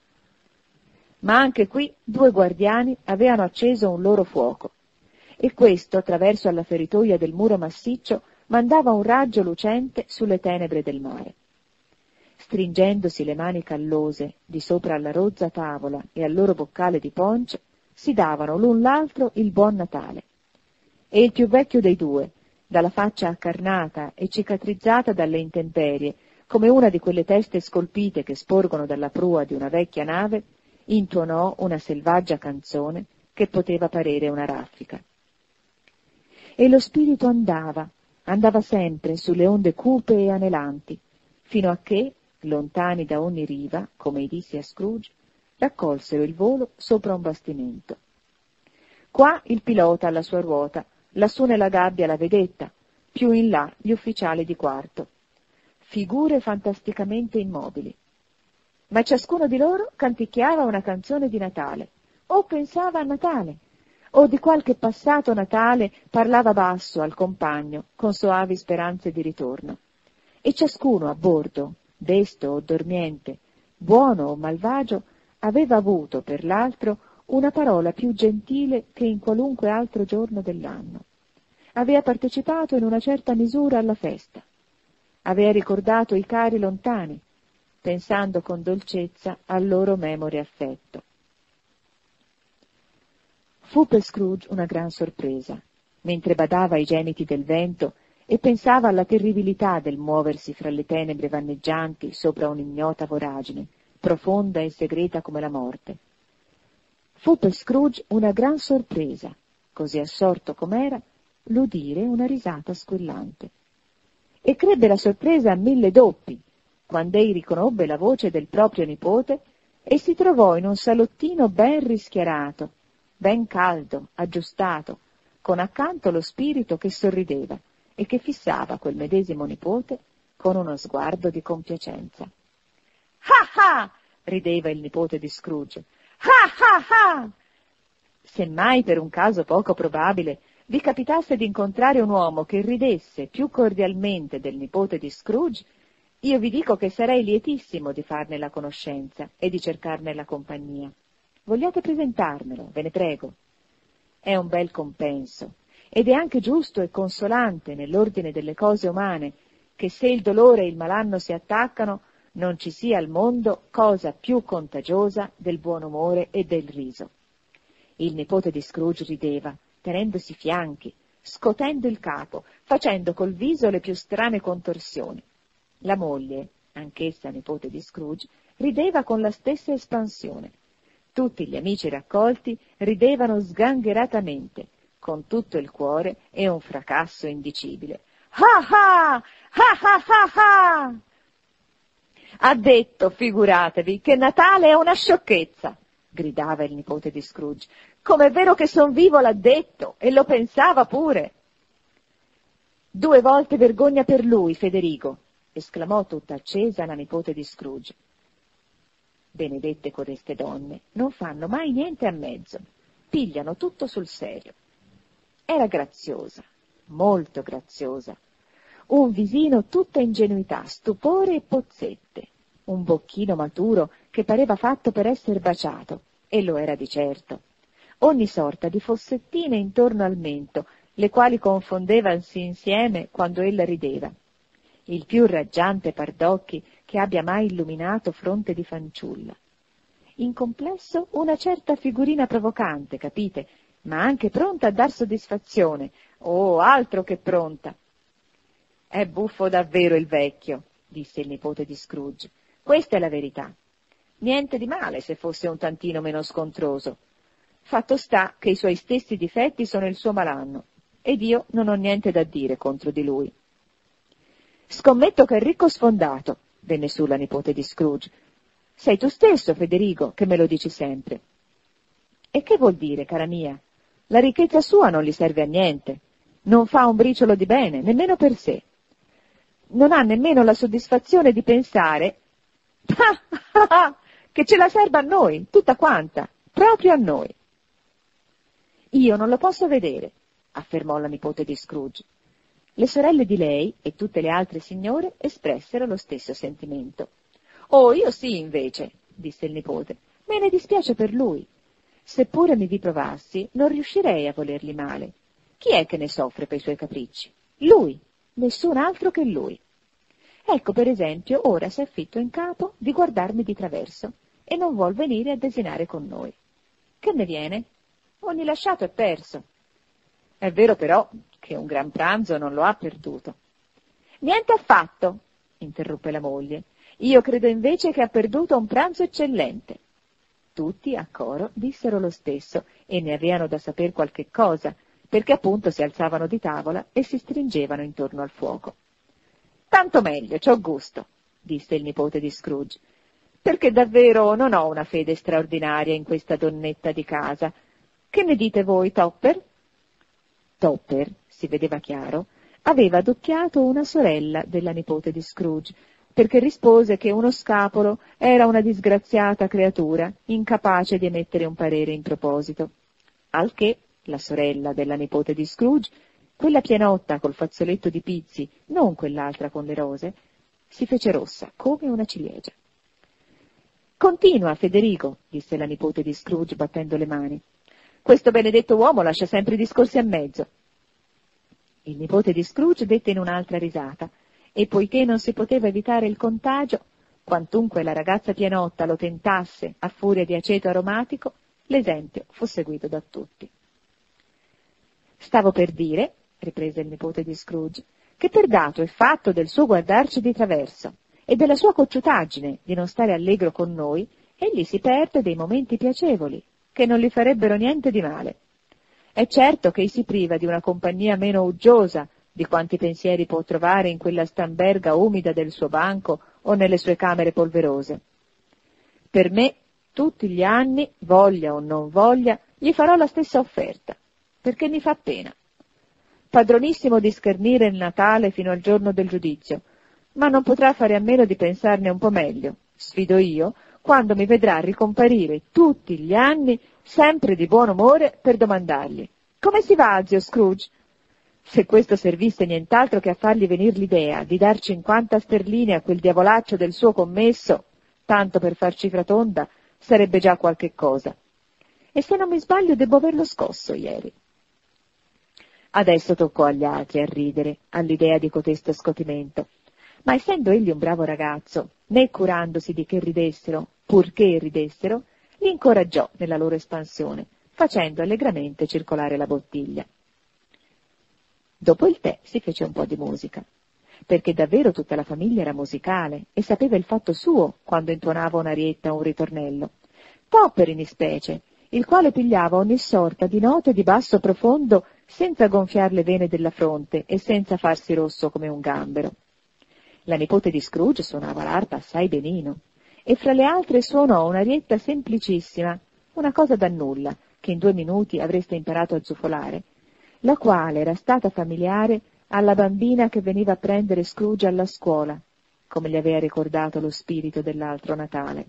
Ma anche qui 2 guardiani avevano acceso un loro fuoco, e questo, attraverso alla feritoia del muro massiccio, mandava un raggio lucente sulle tenebre del mare. Stringendosi le mani callose di sopra alla rozza tavola e al loro boccale di ponce, si davano l'un l'altro il buon Natale. E il più vecchio dei 2, dalla faccia accarnata e cicatrizzata dalle intemperie, come una di quelle teste scolpite che sporgono dalla prua di una vecchia nave, intuonò una selvaggia canzone che poteva parere una raffica. E lo spirito andava sempre sulle onde cupe e anelanti, fino a che, lontani da ogni riva, come i dissi a Scrooge, raccolsero il volo sopra un bastimento. Qua il pilota alla sua ruota, lassù nella gabbia la vedetta, più in là gli ufficiali di quarto. Figure fantasticamente immobili. Ma ciascuno di loro canticchiava una canzone di Natale, o pensava a Natale, o di qualche passato Natale parlava basso al compagno, con soavi speranze di ritorno. E ciascuno a bordo, desto o dormiente, buono o malvagio, aveva avuto per l'altro una parola più gentile che in qualunque altro giorno dell'anno. Aveva partecipato in una certa misura alla festa. Aveva ricordato i cari lontani, pensando con dolcezza al loro memore affetto. Fu per Scrooge una gran sorpresa, mentre badava ai gemiti del vento e pensava alla terribilità del muoversi fra le tenebre vanneggianti sopra un'ignota voragine, profonda e segreta come la morte. Fu per Scrooge una gran sorpresa, così assorto com'era, l'udire una risata squillante. E crebbe la sorpresa a 1000 doppi, quand'ei riconobbe la voce del proprio nipote e si trovò in un salottino ben rischiarato, ben caldo, aggiustato, con accanto lo spirito che sorrideva e che fissava quel medesimo nipote con uno sguardo di compiacenza. «Ah ah!» rideva il nipote di Scrooge. «Ah ah ah!» Se mai per un caso poco probabile vi capitasse di incontrare un uomo che ridesse più cordialmente del nipote di Scrooge, io vi dico che sarei lietissimo di farne la conoscenza e di cercarne la compagnia. Vogliate presentarmelo, ve ne prego. È un bel compenso, ed è anche giusto e consolante nell'ordine delle cose umane che se il dolore e il malanno si attaccano non ci sia al mondo cosa più contagiosa del buon umore e del riso. Il nipote di Scrooge rideva, tenendosi i fianchi, scotendo il capo, facendo col viso le più strane contorsioni. La moglie, anch'essa nipote di Scrooge, rideva con la stessa espansione. Tutti gli amici raccolti ridevano sgangheratamente, con tutto il cuore e un fracasso indicibile. «Ah ah! Ah ah ah ah!» «Ha detto, figuratevi, che Natale è una sciocchezza!» gridava il nipote di Scrooge. «Com'è vero che son vivo l'ha detto, e lo pensava pure!» «2 volte vergogna per lui, Federigo!» esclamò tutta accesa la nipote di Scrooge. Benedette codeste donne, non fanno mai niente a mezzo, pigliano tutto sul serio. Era graziosa, molto graziosa, un visino tutta ingenuità, stupore e pozzette, un bocchino maturo che pareva fatto per essere baciato, e lo era di certo, ogni sorta di fossettine intorno al mento, le quali confondevansi insieme quando ella rideva. Il più raggiante par d'occhi che abbia mai illuminato fronte di fanciulla. In complesso una certa figurina provocante, capite, ma anche pronta a dar soddisfazione, oh, altro che pronta. «È buffo davvero il vecchio», disse il nipote di Scrooge. «Questa è la verità. Niente di male se fosse un tantino meno scontroso. Fatto sta che i suoi stessi difetti sono il suo malanno, ed io non ho niente da dire contro di lui». «Scommetto che è ricco sfondato», venne su la nipote di Scrooge. «Sei tu stesso, Federigo, che me lo dici sempre». «E che vuol dire, cara mia? La ricchezza sua non gli serve a niente. Non fa un briciolo di bene, nemmeno per sé. Non ha nemmeno la soddisfazione di pensare che ce la serba a noi, tutta quanta, proprio a noi». «Io non lo posso vedere», affermò la nipote di Scrooge. Le sorelle di lei e tutte le altre signore espressero lo stesso sentimento. «Oh, io sì, invece», disse il nipote, «me ne dispiace per lui. Seppure mi vi provassi, non riuscirei a volergli male. Chi è che ne soffre per i suoi capricci? Lui, nessun altro che lui. Ecco, per esempio, ora si è affitto in capo di guardarmi di traverso e non vuol venire a desinare con noi. Che ne viene? Ogni lasciato è perso. È vero però che un gran pranzo non lo ha perduto». «Niente affatto», interruppe la moglie. Io credo invece che ha perduto un pranzo eccellente. Tutti a coro dissero lo stesso e ne avevano da saper qualche cosa, perché appunto si alzavano di tavola e si stringevano intorno al fuoco. Tanto meglio, c'ho gusto, disse il nipote di Scrooge, perché davvero non ho una fede straordinaria in questa donnetta di casa. Che ne dite voi, Topper? Topper, si vedeva chiaro, aveva adocchiato una sorella della nipote di Scrooge, perché rispose che uno scapolo era una disgraziata creatura, incapace di emettere un parere in proposito. Al che la sorella della nipote di Scrooge, quella pienotta col fazzoletto di pizzi, non quell'altra con le rose, si fece rossa come una ciliegia. «Continua, Federico», disse la nipote di Scrooge battendo le mani. «Questo benedetto uomo lascia sempre i discorsi a mezzo». Il nipote di Scrooge dette in un'altra risata, e poiché non si poteva evitare il contagio, quantunque la ragazza pienotta lo tentasse a furia di aceto aromatico, l'esempio fu seguito da tutti. «Stavo per dire», riprese il nipote di Scrooge, «che per dato e fatto del suo guardarci di traverso e della sua cocciutaggine di non stare allegro con noi, egli si perde dei momenti piacevoli, che non gli farebbero niente di male. È certo che si priva di una compagnia meno uggiosa di quanti pensieri può trovare in quella stamberga umida del suo banco o nelle sue camere polverose. Per me, tutti gli anni, voglia o non voglia, gli farò la stessa offerta, perché mi fa pena. Padronissimo di schernire il Natale fino al giorno del giudizio, ma non potrà fare a meno di pensarne un po' meglio, sfido io, quando mi vedrà ricomparire tutti gli anni sempre di buon umore per domandargli: «Come si va, zio Scrooge?» Se questo servisse nient'altro che a fargli venir l'idea di dar 50 sterline a quel diavolaccio del suo commesso, tanto per far cifra tonda, sarebbe già qualche cosa. E se non mi sbaglio debbo averlo scosso ieri. Adesso toccò agli altri a ridere all'idea di cotesto scotimento, ma essendo egli un bravo ragazzo, né curandosi di che ridessero, purché ridessero, li incoraggiò nella loro espansione, facendo allegramente circolare la bottiglia. Dopo il tè si fece un po' di musica, perché davvero tutta la famiglia era musicale e sapeva il fatto suo quando intuonava un'arietta o un ritornello. Topper in ispecie, il quale pigliava ogni sorta di note di basso profondo senza gonfiar le vene della fronte e senza farsi rosso come un gambero. La nipote di Scrooge suonava l'arpa assai benino, e fra le altre suonò un'arietta semplicissima, una cosa da nulla, che in 2 minuti avreste imparato a zufolare, la quale era stata familiare alla bambina che veniva a prendere Scrooge alla scuola, come gli aveva ricordato lo spirito dell'altro Natale.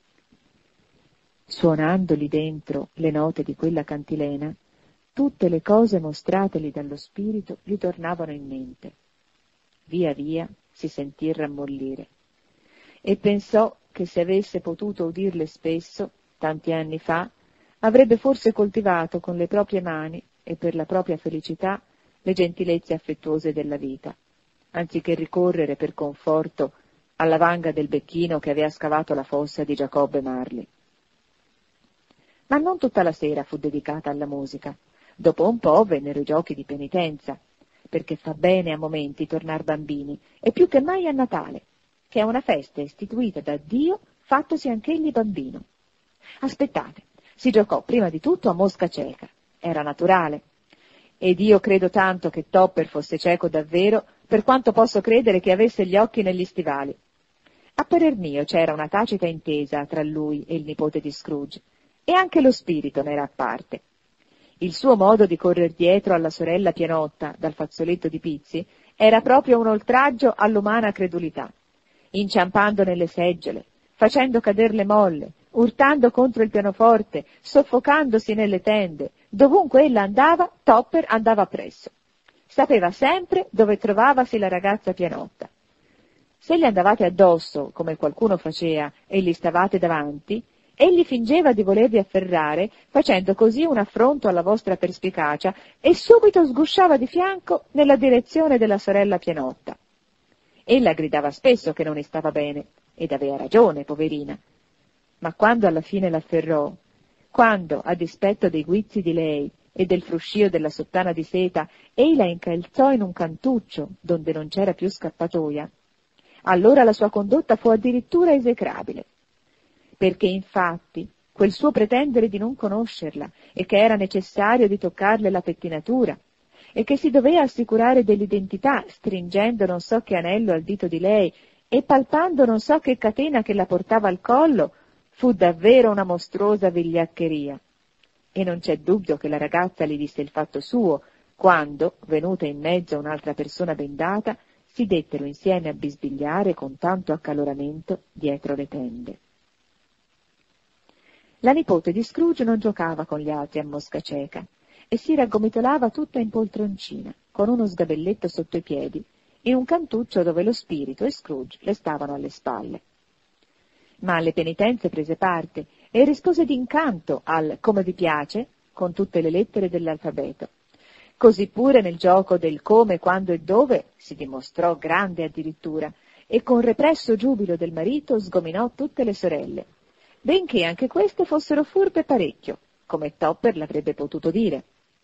Suonandogli dentro le note di quella cantilena, tutte le cose mostrateli dallo spirito gli tornavano in mente. Via via si sentì rammollire, e pensò che se avesse potuto udirle spesso, tanti anni fa, avrebbe forse coltivato con le proprie mani e per la propria felicità le gentilezze affettuose della vita, anziché ricorrere per conforto alla vanga del becchino che aveva scavato la fossa di Giacobbe Marley. Ma non tutta la sera fu dedicata alla musica. Dopo un po' vennero i giochi di penitenza, perché fa bene a momenti tornar bambini, e più che mai a Natale, che è una festa istituita da Dio, fattosi anch'egli bambino. Aspettate, si giocò prima di tutto a mosca cieca, era naturale, ed io credo tanto che Topper fosse cieco davvero, per quanto posso credere che avesse gli occhi negli stivali. A parer mio c'era una tacita intesa tra lui e il nipote di Scrooge, e anche lo spirito n'era a parte. Il suo modo di correr dietro alla sorella pienotta dal fazzoletto di pizzi era proprio un oltraggio all'umana credulità, inciampando nelle seggiole, facendo cader le molle, urtando contro il pianoforte, soffocandosi nelle tende. Dovunque ella andava, Topper andava appresso. Sapeva sempre dove trovavasi la ragazza pienotta. Se gli andavate addosso, come qualcuno faceva, e gli stavate davanti, egli fingeva di volervi afferrare, facendo così un affronto alla vostra perspicacia, e subito sgusciava di fianco nella direzione della sorella pienotta. Ella gridava spesso che non ne stava bene, ed aveva ragione, poverina. Ma quando alla fine l'afferrò, quando, a dispetto dei guizzi di lei e del fruscio della sottana di seta, ei la incalzò in un cantuccio donde non c'era più scappatoia, Allora la sua condotta fu addirittura esecrabile, perché infatti quel suo pretendere di non conoscerla e che era necessario di toccarle la pettinatura e che si doveva assicurare dell'identità stringendo non so che anello al dito di lei e palpando non so che catena che la portava al collo, fu davvero una mostruosa vigliaccheria. E non c'è dubbio che la ragazza gli disse il fatto suo, quando, venuta in mezzo a un'altra persona bendata, si dettero insieme a bisbigliare con tanto accaloramento dietro le tende. La nipote di Scrooge non giocava con gli altri a mosca cieca e si raggomitolava tutta in poltroncina, con uno sgabelletto sotto i piedi, in un cantuccio dove lo spirito e Scrooge le stavano alle spalle. Ma alle penitenze prese parte e rispose d'incanto al «come vi piace» con tutte le lettere dell'alfabeto. Così pure nel gioco del come, quando e dove si dimostrò grande addirittura e con represso giubilo del marito sgominò tutte le sorelle, benché anche queste fossero furbe parecchio, come Topper l'avrebbe potuto dire.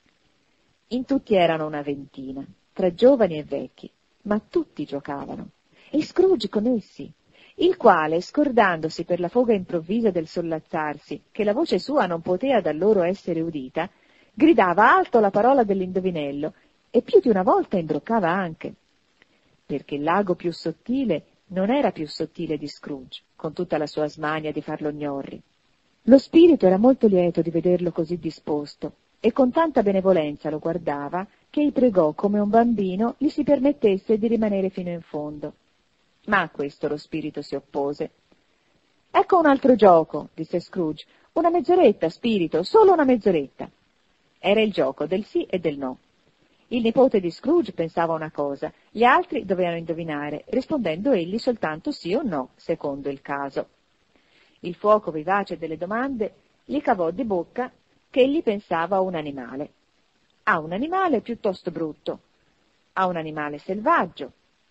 In tutti erano una ventina, tra giovani e vecchi, ma tutti giocavano, e Scrooge con essi, il quale, scordandosi per la foga improvvisa del sollazzarsi, che la voce sua non potea da loro essere udita, gridava alto la parola dell'indovinello e più di una volta imbroccava anche, perché il l'ago più sottile non era più sottile di Scrooge, con tutta la sua smania di farlo gnorri. Lo spirito era molto lieto di vederlo così disposto e con tanta benevolenza lo guardava che gli pregò come un bambino gli si permettesse di rimanere fino in fondo. Ma a questo lo spirito si oppose. «Ecco un altro gioco», disse Scrooge. «Una mezz'oretta, spirito, solo una mezz'oretta». Era il gioco del sì e del no. Il nipote di Scrooge pensava una cosa, gli altri dovevano indovinare, rispondendo egli soltanto sì o no, secondo il caso. Il fuoco vivace delle domande gli cavò di bocca che egli pensava a un animale. A un animale piuttosto brutto, a un animale selvaggio,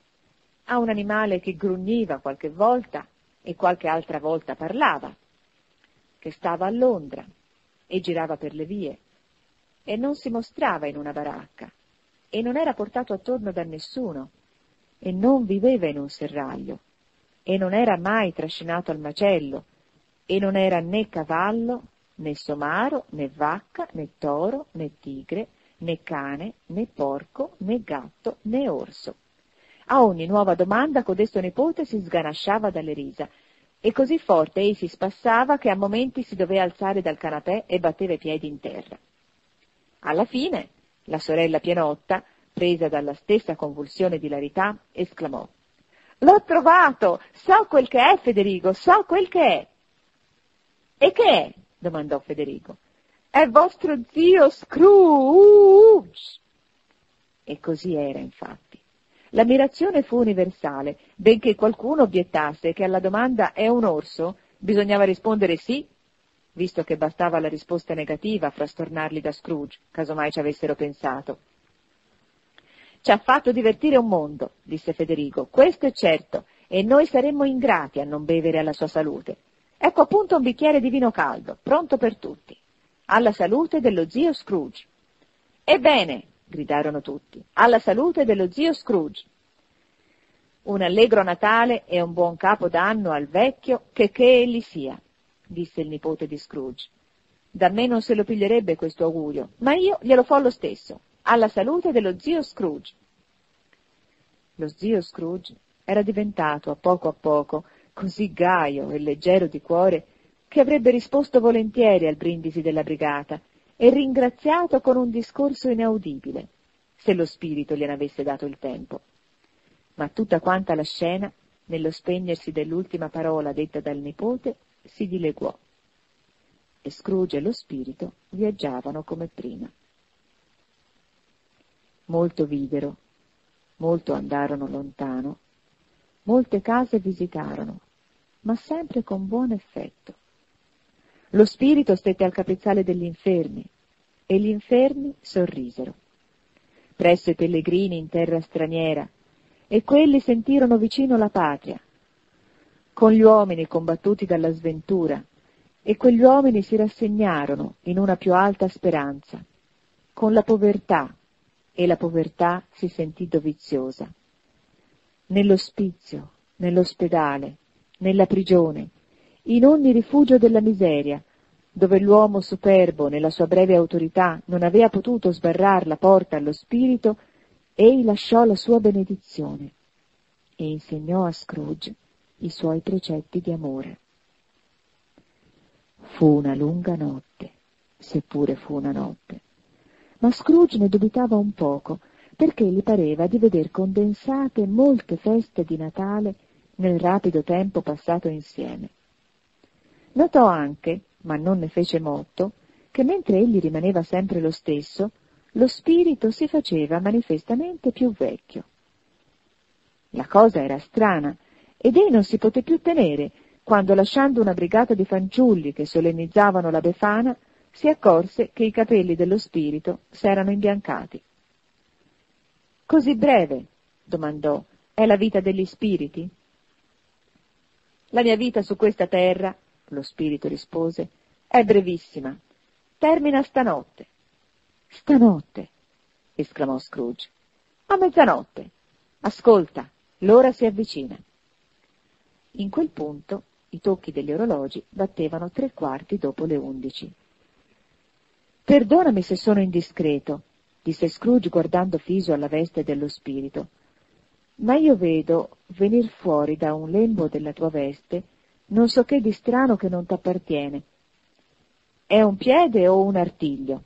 a un animale che grugniva qualche volta e qualche altra volta parlava, che stava a Londra e girava per le vie e non si mostrava in una baracca e non era portato attorno da nessuno e non viveva in un serraglio e non era mai trascinato al macello e non era né cavallo, né somaro, né vacca, né toro, né tigre, né cane, né porco, né gatto, né orso. A ogni nuova domanda codesto nipote si sganasciava dalle risa, e così forte ei si spassava che a momenti si doveva alzare dal canapè e batteva i piedi in terra. Alla fine, la sorella Pienotta, presa dalla stessa convulsione di ilarità, esclamò: «L'ho trovato! So quel che è, Federigo, so quel che è!» «E che è?» domandò Federigo. «È vostro zio Scrooge!» E così era, infatti. L'ammirazione fu universale, benché qualcuno obiettasse che alla domanda «è un orso?» bisognava rispondere sì, visto che bastava la risposta negativa a frastornarli da Scrooge, casomai ci avessero pensato. «Ci ha fatto divertire un mondo», disse Federigo, «questo è certo, e noi saremmo ingrati a non bevere alla sua salute. Ecco appunto un bicchiere di vino caldo, pronto per tutti. Alla salute dello zio Scrooge!» «Ebbene!» gridarono tutti, «alla salute dello zio Scrooge!» «Un allegro Natale e un buon capo d'anno al vecchio che egli sia», disse il nipote di Scrooge. «Da me non se lo piglierebbe questo augurio, ma io glielo fo lo stesso. Alla salute dello zio Scrooge!» Lo zio Scrooge era diventato a poco così gaio e leggero di cuore che avrebbe risposto volentieri al brindisi della brigata e ringraziato con un discorso inaudibile, se lo spirito gliene avesse dato il tempo. Ma tutta quanta la scena, nello spegnersi dell'ultima parola detta dal nipote, si dileguò, e Scrooge e lo spirito viaggiavano come prima. Molto videro, molto andarono lontano, molte case visitarono, ma sempre con buon effetto. Lo spirito stette al capezzale degli infermi, e gli infermi sorrisero. Presso i pellegrini in terra straniera, e quelli sentirono vicino la patria, con gli uomini combattuti dalla sventura, e quegli uomini si rassegnarono in una più alta speranza, con la povertà, e la povertà si sentì doviziosa. Nell'ospizio, nell'ospedale, nella prigione, in ogni rifugio della miseria, dove l'uomo superbo nella sua breve autorità non aveva potuto sbarrar la porta allo spirito, ei lasciò la sua benedizione e insegnò a Scrooge i suoi precetti di amore. Fu una lunga notte, seppure fu una notte, ma Scrooge ne dubitava un poco, perché gli pareva di veder condensate molte feste di Natale nel rapido tempo passato insieme. Notò anche, ma non ne fece motto, che mentre egli rimaneva sempre lo stesso, lo spirito si faceva manifestamente più vecchio. La cosa era strana, ed ei non si poté più tenere, quando, lasciando una brigata di fanciulli che solennizzavano la Befana, si accorse che i capelli dello spirito s'erano imbiancati. «Così breve», domandò, «è la vita degli spiriti?» «La mia vita su questa terra», lo spirito rispose, «è brevissima. Termina stanotte». «Stanotte?» esclamò Scrooge. «A mezzanotte. Ascolta, l'ora si avvicina». In quel punto i tocchi degli orologi battevano 3/4 dopo le 11. «Perdonami se sono indiscreto», disse Scrooge guardando fiso alla veste dello spirito, «ma io vedo venir fuori da un lembo della tua veste non so che di strano che non t'appartiene. È un piede o un artiglio?»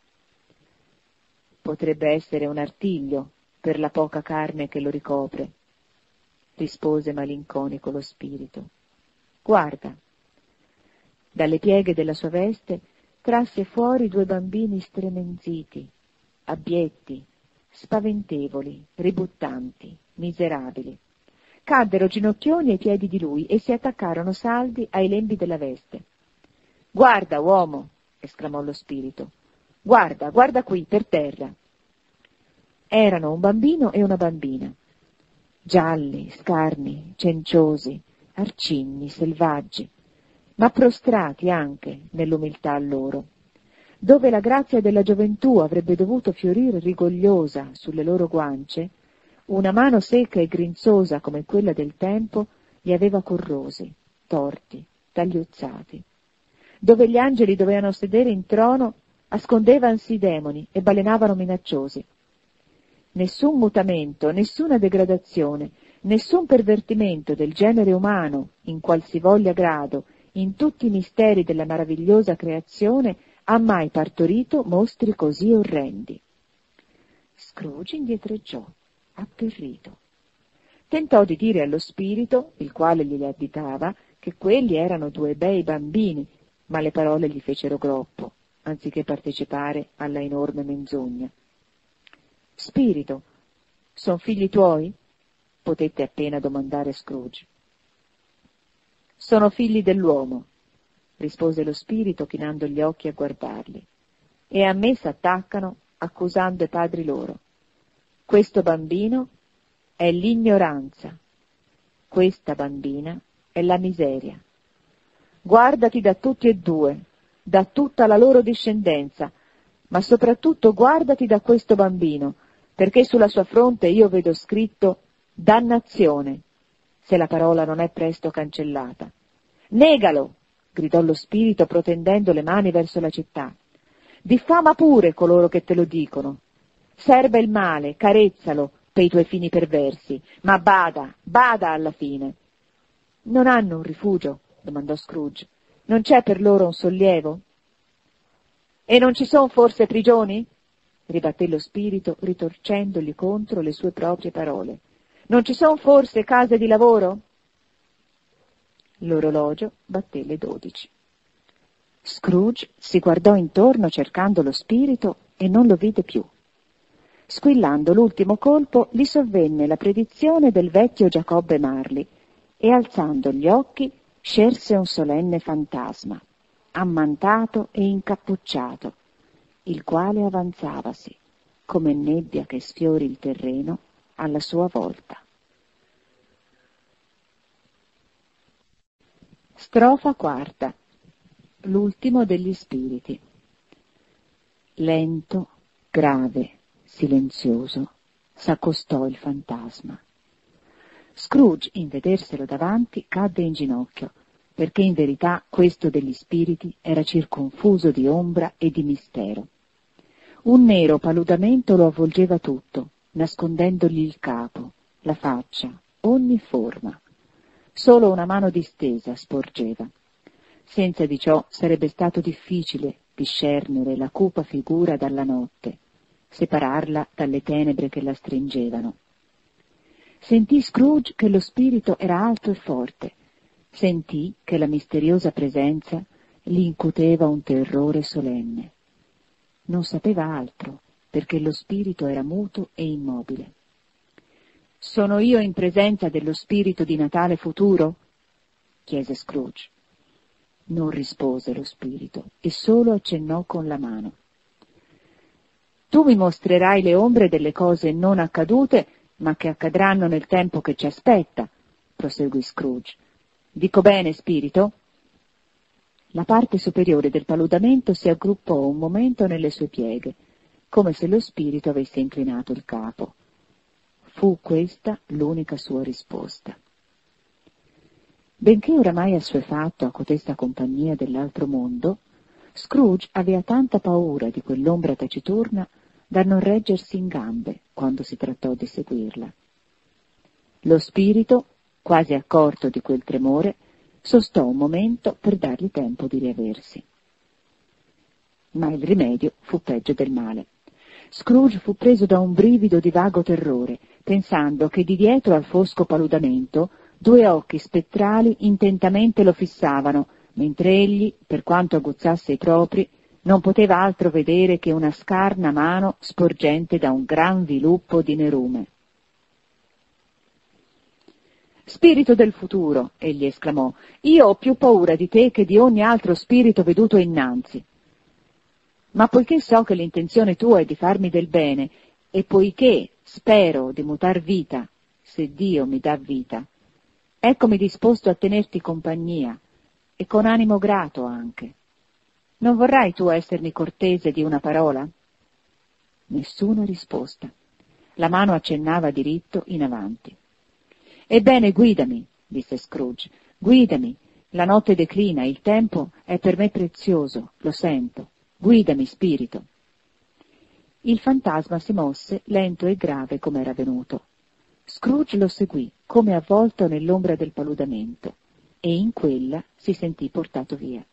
«Potrebbe essere un artiglio per la poca carne che lo ricopre», rispose malinconico lo spirito. «Guarda». Dalle pieghe della sua veste trasse fuori 2 bambini stremenziti, abbietti, spaventevoli, ributtanti, miserabili. Caddero ginocchioni ai piedi di lui e si attaccarono saldi ai lembi della veste. «Guarda, uomo!» esclamò lo spirito. «Guarda, guarda qui, per terra!» Erano un bambino e una bambina, gialli, scarni, cenciosi, arcigni, selvaggi, ma prostrati anche nell'umiltà loro. Dove la grazia della gioventù avrebbe dovuto fiorire rigogliosa sulle loro guance, una mano secca e grinzosa come quella del tempo li aveva corrosi, torti, tagliuzzati. Dove gli angeli dovevano sedere in trono, ascondevansi i demoni e balenavano minacciosi. Nessun mutamento, nessuna degradazione, nessun pervertimento del genere umano, in qualsivoglia grado, in tutti i misteri della meravigliosa creazione, ha mai partorito mostri così orrendi. Scrooge indietreggiò, atterrito. Tentò di dire allo spirito, il quale gli additava, che quelli erano 2 bei bambini, ma le parole gli fecero groppo, anziché partecipare alla enorme menzogna. «Spirito, son figli tuoi?» potette appena domandare Scrooge. «Sono figli dell'uomo», rispose lo spirito chinando gli occhi a guardarli, «e a me s'attaccano accusando i padri loro. Questo bambino è l'ignoranza, questa bambina è la miseria. Guardati da tutti e 2, da tutta la loro discendenza, ma soprattutto guardati da questo bambino, perché sulla sua fronte io vedo scritto dannazione, se la parola non è presto cancellata. Negalo!» gridò lo spirito protendendo le mani verso la città. «Diffama pure coloro che te lo dicono. Serba il male, carezzalo per i tuoi fini perversi, ma bada, bada alla fine». «Non hanno un rifugio?» domandò Scrooge. «Non c'è per loro un sollievo?» «E non ci son forse prigioni?» ribatté lo spirito, ritorcendogli contro le sue proprie parole. «Non ci son forse case di lavoro?» L'orologio batté le 12. Scrooge si guardò intorno cercando lo spirito e non lo vide più. Squillando l'ultimo colpo gli sovvenne la predizione del vecchio Giacobbe Marley e alzando gli occhi scerse un solenne fantasma, ammantato e incappucciato, il quale avanzavasi, come nebbia che sfiori il terreno, alla sua volta. Strofa 4. L'ultimo degli spiriti. Lento, grave, silenzioso, s'accostò il fantasma. Scrooge, in vederselo davanti, cadde in ginocchio, perché in verità questo degli spiriti era circonfuso di ombra e di mistero. Un nero paludamento lo avvolgeva tutto, nascondendogli il capo, la faccia, ogni forma. Solo una mano distesa sporgeva. Senza di ciò sarebbe stato difficile discernere la cupa figura dalla notte, separarla dalle tenebre che la stringevano. Sentì Scrooge che lo spirito era alto e forte, sentì che la misteriosa presenza gli incuteva un terrore solenne. Non sapeva altro, perché lo spirito era muto e immobile. «Sono io in presenza dello spirito di Natale futuro?» chiese Scrooge. Non rispose lo spirito e solo accennò con la mano. «Tu mi mostrerai le ombre delle cose non accadute, ma che accadranno nel tempo che ci aspetta», proseguì Scrooge. «Dico bene, spirito?» La parte superiore del paludamento si aggruppò un momento nelle sue pieghe, come se lo spirito avesse inclinato il capo. Fu questa l'unica sua risposta. Benché oramai assuefatto a cotesta compagnia dell'altro mondo, Scrooge aveva tanta paura di quell'ombra taciturna da non reggersi in gambe quando si trattò di seguirla. Lo spirito, quasi accorto di quel tremore, sostò un momento per dargli tempo di riaversi. Ma il rimedio fu peggio del male. Scrooge fu preso da un brivido di vago terrore, pensando che di dietro al fosco paludamento 2 occhi spettrali intentamente lo fissavano, mentre egli, per quanto aguzzasse i propri, non poteva altro vedere che una scarna mano sporgente da un gran viluppo di nerume. «Spirito del futuro», egli esclamò, «io ho più paura di te che di ogni altro spirito veduto innanzi. Ma poiché so che l'intenzione tua è di farmi del bene, e poiché spero di mutar vita, se Dio mi dà vita, eccomi disposto a tenerti compagnia, e con animo grato anche. Non vorrai tu essermi cortese di una parola?» Nessuna risposta. La mano accennava diritto in avanti. «Ebbene, guidami», disse Scrooge, «guidami. La notte declina, il tempo è per me prezioso, lo sento. Guidami, spirito». Il fantasma si mosse lento e grave come era venuto. Scrooge lo seguì, come avvolto nell'ombra del paludamento, e in quella si sentì portato via.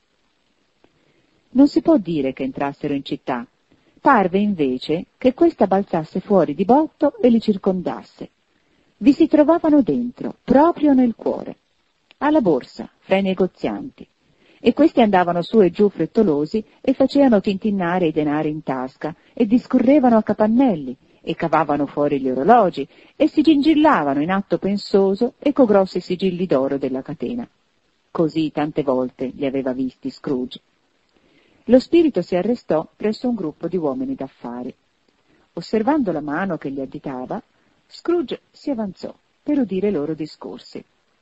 Non si può dire che entrassero in città. Parve invece che questa balzasse fuori di botto e li circondasse. Vi si trovavano dentro, proprio nel cuore, alla borsa, fra i negozianti, e questi andavano su e giù frettolosi e facevano tintinnare i denari in tasca e discorrevano a capannelli e cavavano fuori gli orologi e si gingillavano in atto pensoso e co grossi sigilli d'oro della catena. Così tante volte li aveva visti Scrooge. Lo spirito si arrestò presso un gruppo di uomini d'affari. Osservando la mano che gli additava, Scrooge si avanzò per udire i loro discorsi.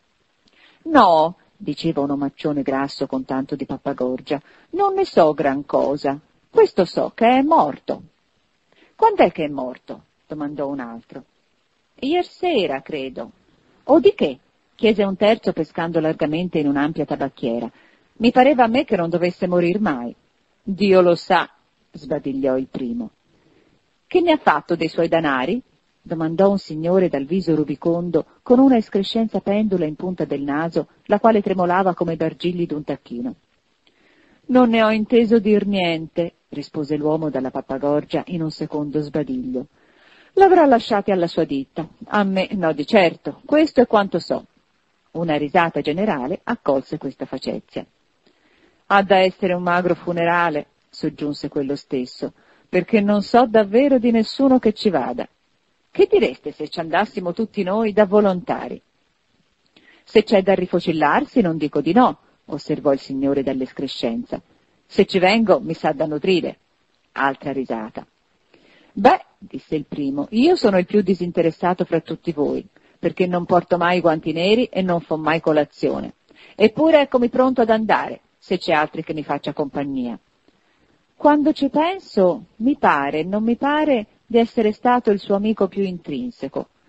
«No», diceva un omaccione grasso con tanto di pappagorgia, «non ne so gran cosa. Questo so che è morto». «Quand'è che è morto?» domandò un altro. «Iersera, credo». «O di che?» chiese un terzo pescando largamente in un'ampia tabacchiera. «Mi pareva a me che non dovesse morir mai». «Dio lo sa», sbadigliò il primo. «Che ne ha fatto dei suoi danari?» domandò un signore dal viso rubicondo, con una escrescenza pendula in punta del naso, la quale tremolava come i dargilli d'un tacchino. «Non ne ho inteso dir niente», rispose l'uomo dalla pappagorgia in un secondo sbadiglio. «L'avrà lasciati alla sua ditta. A me no di certo, questo è quanto so». Una risata generale accolse questa facezia. «Ha da essere un magro funerale», soggiunse quello stesso, «perché non so davvero di nessuno che ci vada. Che direste se ci andassimo tutti noi da volontari?» «Se c'è da rifocillarsi non dico di no», osservò il signore dall'escrescenza. «Se ci vengo mi sa da nutrire». Altra risata. «Beh», disse il primo, «io sono il più disinteressato fra tutti voi, perché non porto mai i guanti neri e non fo mai colazione. Eppure eccomi pronto ad andare, se c'è altri che mi faccia compagnia. Quando ci penso, mi pare, non mi pare, di essere stato il suo amico più intrinseco.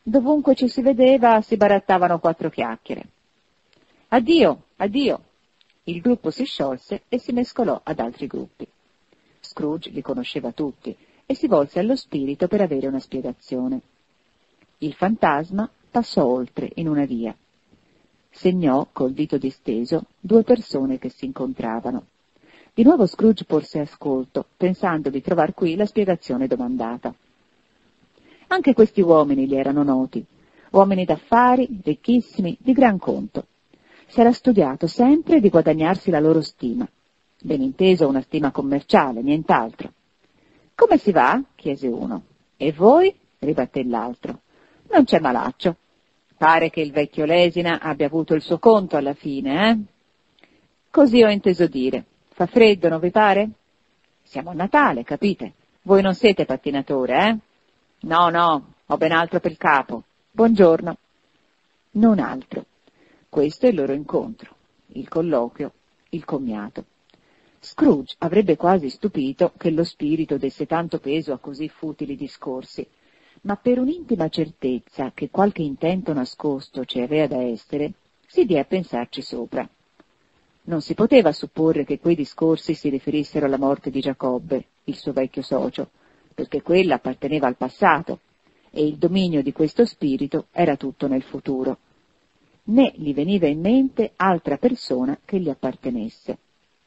Dovunque ci si vedeva si barattavano quattro chiacchiere. Addio, addio. Il gruppo si sciolse e si mescolò ad altri gruppi. Scrooge li conosceva tutti e si volse allo spirito per avere una spiegazione. Il fantasma passò oltre in una via. Segnò col dito disteso due persone che si incontravano. Di nuovo Scrooge porse ascolto, pensando di trovar qui la spiegazione domandata. Anche questi uomini gli erano noti, uomini d'affari, ricchissimi, di gran conto. S'era studiato sempre di guadagnarsi la loro stima. Ben inteso una stima commerciale, nient'altro. «Come si va?» chiese uno. «E voi?» ribatté l'altro. «Non c'è malaccio. Pare che il vecchio Lesina abbia avuto il suo conto alla fine, eh?» «Così ho inteso dire. Fa freddo, non vi pare?» «Siamo a Natale, capite? Voi non siete pattinatore, eh?» «No, no, ho ben altro pel capo. Buongiorno». Non altro. Questo è il loro incontro, il colloquio, il commiato. Scrooge avrebbe quasi stupito che lo spirito desse tanto peso a così futili discorsi, ma per un'intima certezza che qualche intento nascosto ci aveva da essere, si diè a pensarci sopra. Non si poteva supporre che quei discorsi si riferissero alla morte di Giacobbe, il suo vecchio socio, perché quella apparteneva al passato, e il dominio di questo spirito era tutto nel futuro. Né gli veniva in mente altra persona che gli appartenesse.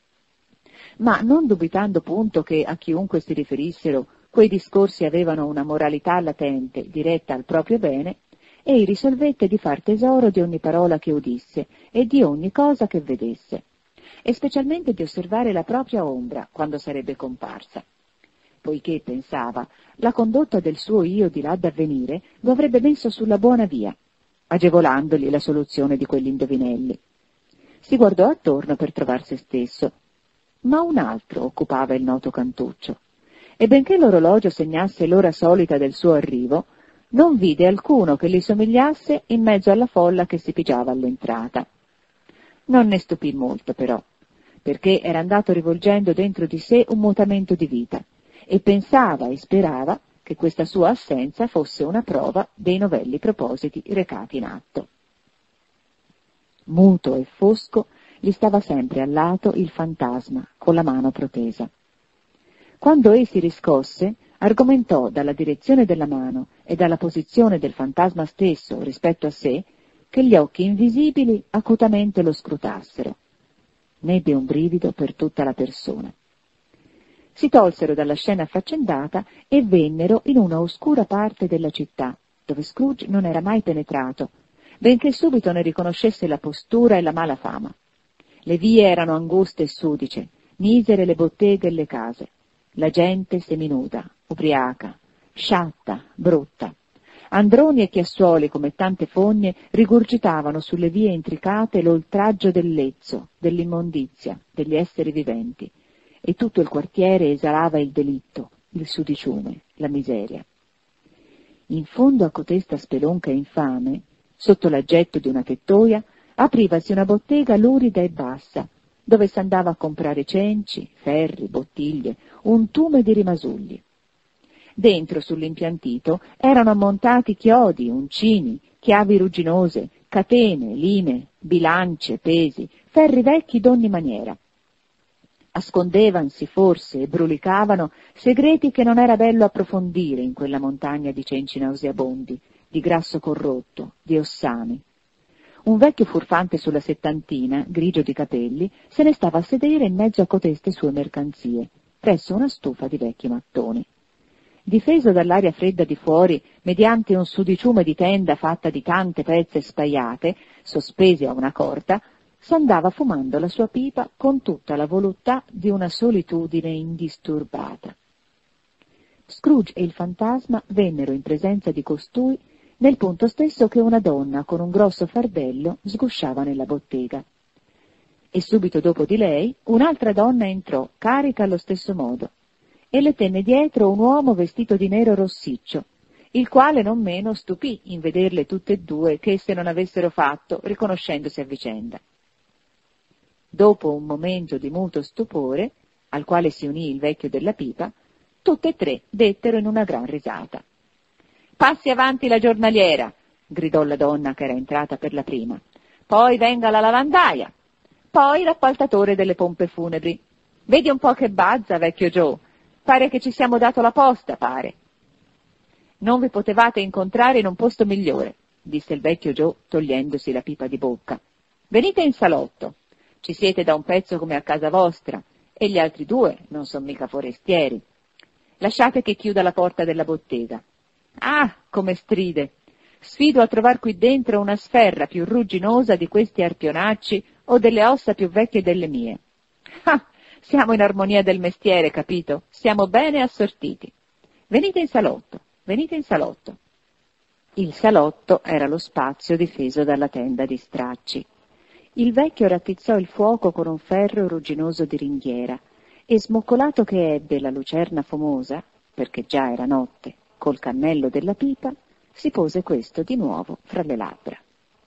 Ma non dubitando punto che a chiunque si riferissero quei discorsi avevano una moralità latente diretta al proprio bene, ei risolvette di far tesoro di ogni parola che udisse e di ogni cosa che vedesse, e specialmente di osservare la propria ombra quando sarebbe comparsa, poiché, pensava, la condotta del suo io di là da venire lo avrebbe messo sulla buona via, agevolandogli la soluzione di quegli indovinelli. Si guardò attorno per trovar se stesso, ma un altro occupava il noto cantuccio, e benché l'orologio segnasse l'ora solita del suo arrivo, non vide alcuno che gli somigliasse in mezzo alla folla che si pigiava all'entrata. Non ne stupì molto, però, perché era andato rivolgendo dentro di sé un mutamento di vita, e pensava e sperava che questa sua assenza fosse una prova dei novelli propositi recati in atto. Muto e fosco gli stava sempre al lato il fantasma, con la mano protesa. Quando ei si riscosse, argomentò dalla direzione della mano e dalla posizione del fantasma stesso rispetto a sé che gli occhi invisibili acutamente lo scrutassero. Ne ebbe un brivido per tutta la persona. Si tolsero dalla scena affaccendata e vennero in una oscura parte della città, dove Scrooge non era mai penetrato, benché subito ne riconoscesse la postura e la mala fama. Le vie erano anguste e sudice, misere le botteghe e le case, la gente seminuda, ubriaca, sciatta, brutta. Androni e chiassuoli come tante fogne rigurgitavano sulle vie intricate l'oltraggio del lezzo, dell'immondizia, degli esseri viventi, e tutto il quartiere esalava il delitto, il sudiciume, la miseria. In fondo a cotesta spelonca infame, sotto l'aggetto di una tettoia, aprivasi una bottega lurida e bassa, dove s'andava a comprare cenci, ferri, bottiglie, un tume di rimasugli. Dentro, sull'impiantito, erano ammontati chiodi, uncini, chiavi rugginose, catene, lime, bilance, pesi, ferri vecchi d'ogni maniera. Ascondevansi forse e brulicavano segreti che non era bello approfondire in quella montagna di cenci nauseabondi, di grasso corrotto, di ossami. Un vecchio furfante sulla settantina, grigio di capelli, se ne stava a sedere in mezzo a coteste sue mercanzie, presso una stufa di vecchi mattoni. Difeso dall'aria fredda di fuori, mediante un sudiciume di tenda fatta di tante pezze spaiate, sospesi a una corda, s'andava fumando la sua pipa con tutta la voluttà di una solitudine indisturbata. Scrooge e il fantasma vennero in presenza di costui nel punto stesso che una donna con un grosso fardello sgusciava nella bottega. E subito dopo di lei un'altra donna entrò, carica allo stesso modo, e le tenne dietro un uomo vestito di nero rossiccio, il quale non meno stupì in vederle tutte e due che esse non avessero fatto, riconoscendosi a vicenda. Dopo un momento di muto stupore, al quale si unì il vecchio della pipa, tutte e tre dettero in una gran risata. Passi avanti la giornaliera, gridò la donna che era entrata per la prima. Poi venga la lavandaia, poi l'appaltatore delle pompe funebri. Vedi un po' che bazza, vecchio Joe. Pare che ci siamo dato la posta, pare. Non vi potevate incontrare in un posto migliore, disse il vecchio Joe togliendosi la pipa di bocca. Venite in salotto. Ci siete da un pezzo come a casa vostra, e gli altri due non son mica forestieri. Lasciate che chiuda la porta della bottega. Ah, come stride! Sfido a trovar qui dentro una sferra più rugginosa di questi arpionacci o delle ossa più vecchie delle mie. Ah, siamo in armonia del mestiere, capito? Siamo bene assortiti. Venite in salotto, venite in salotto. Il salotto era lo spazio difeso dalla tenda di stracci. Il vecchio rattizzò il fuoco con un ferro rugginoso di ringhiera e, smoccolato che ebbe la lucerna fumosa, perché già era notte, col cannello della pipa, si pose questo di nuovo fra le labbra.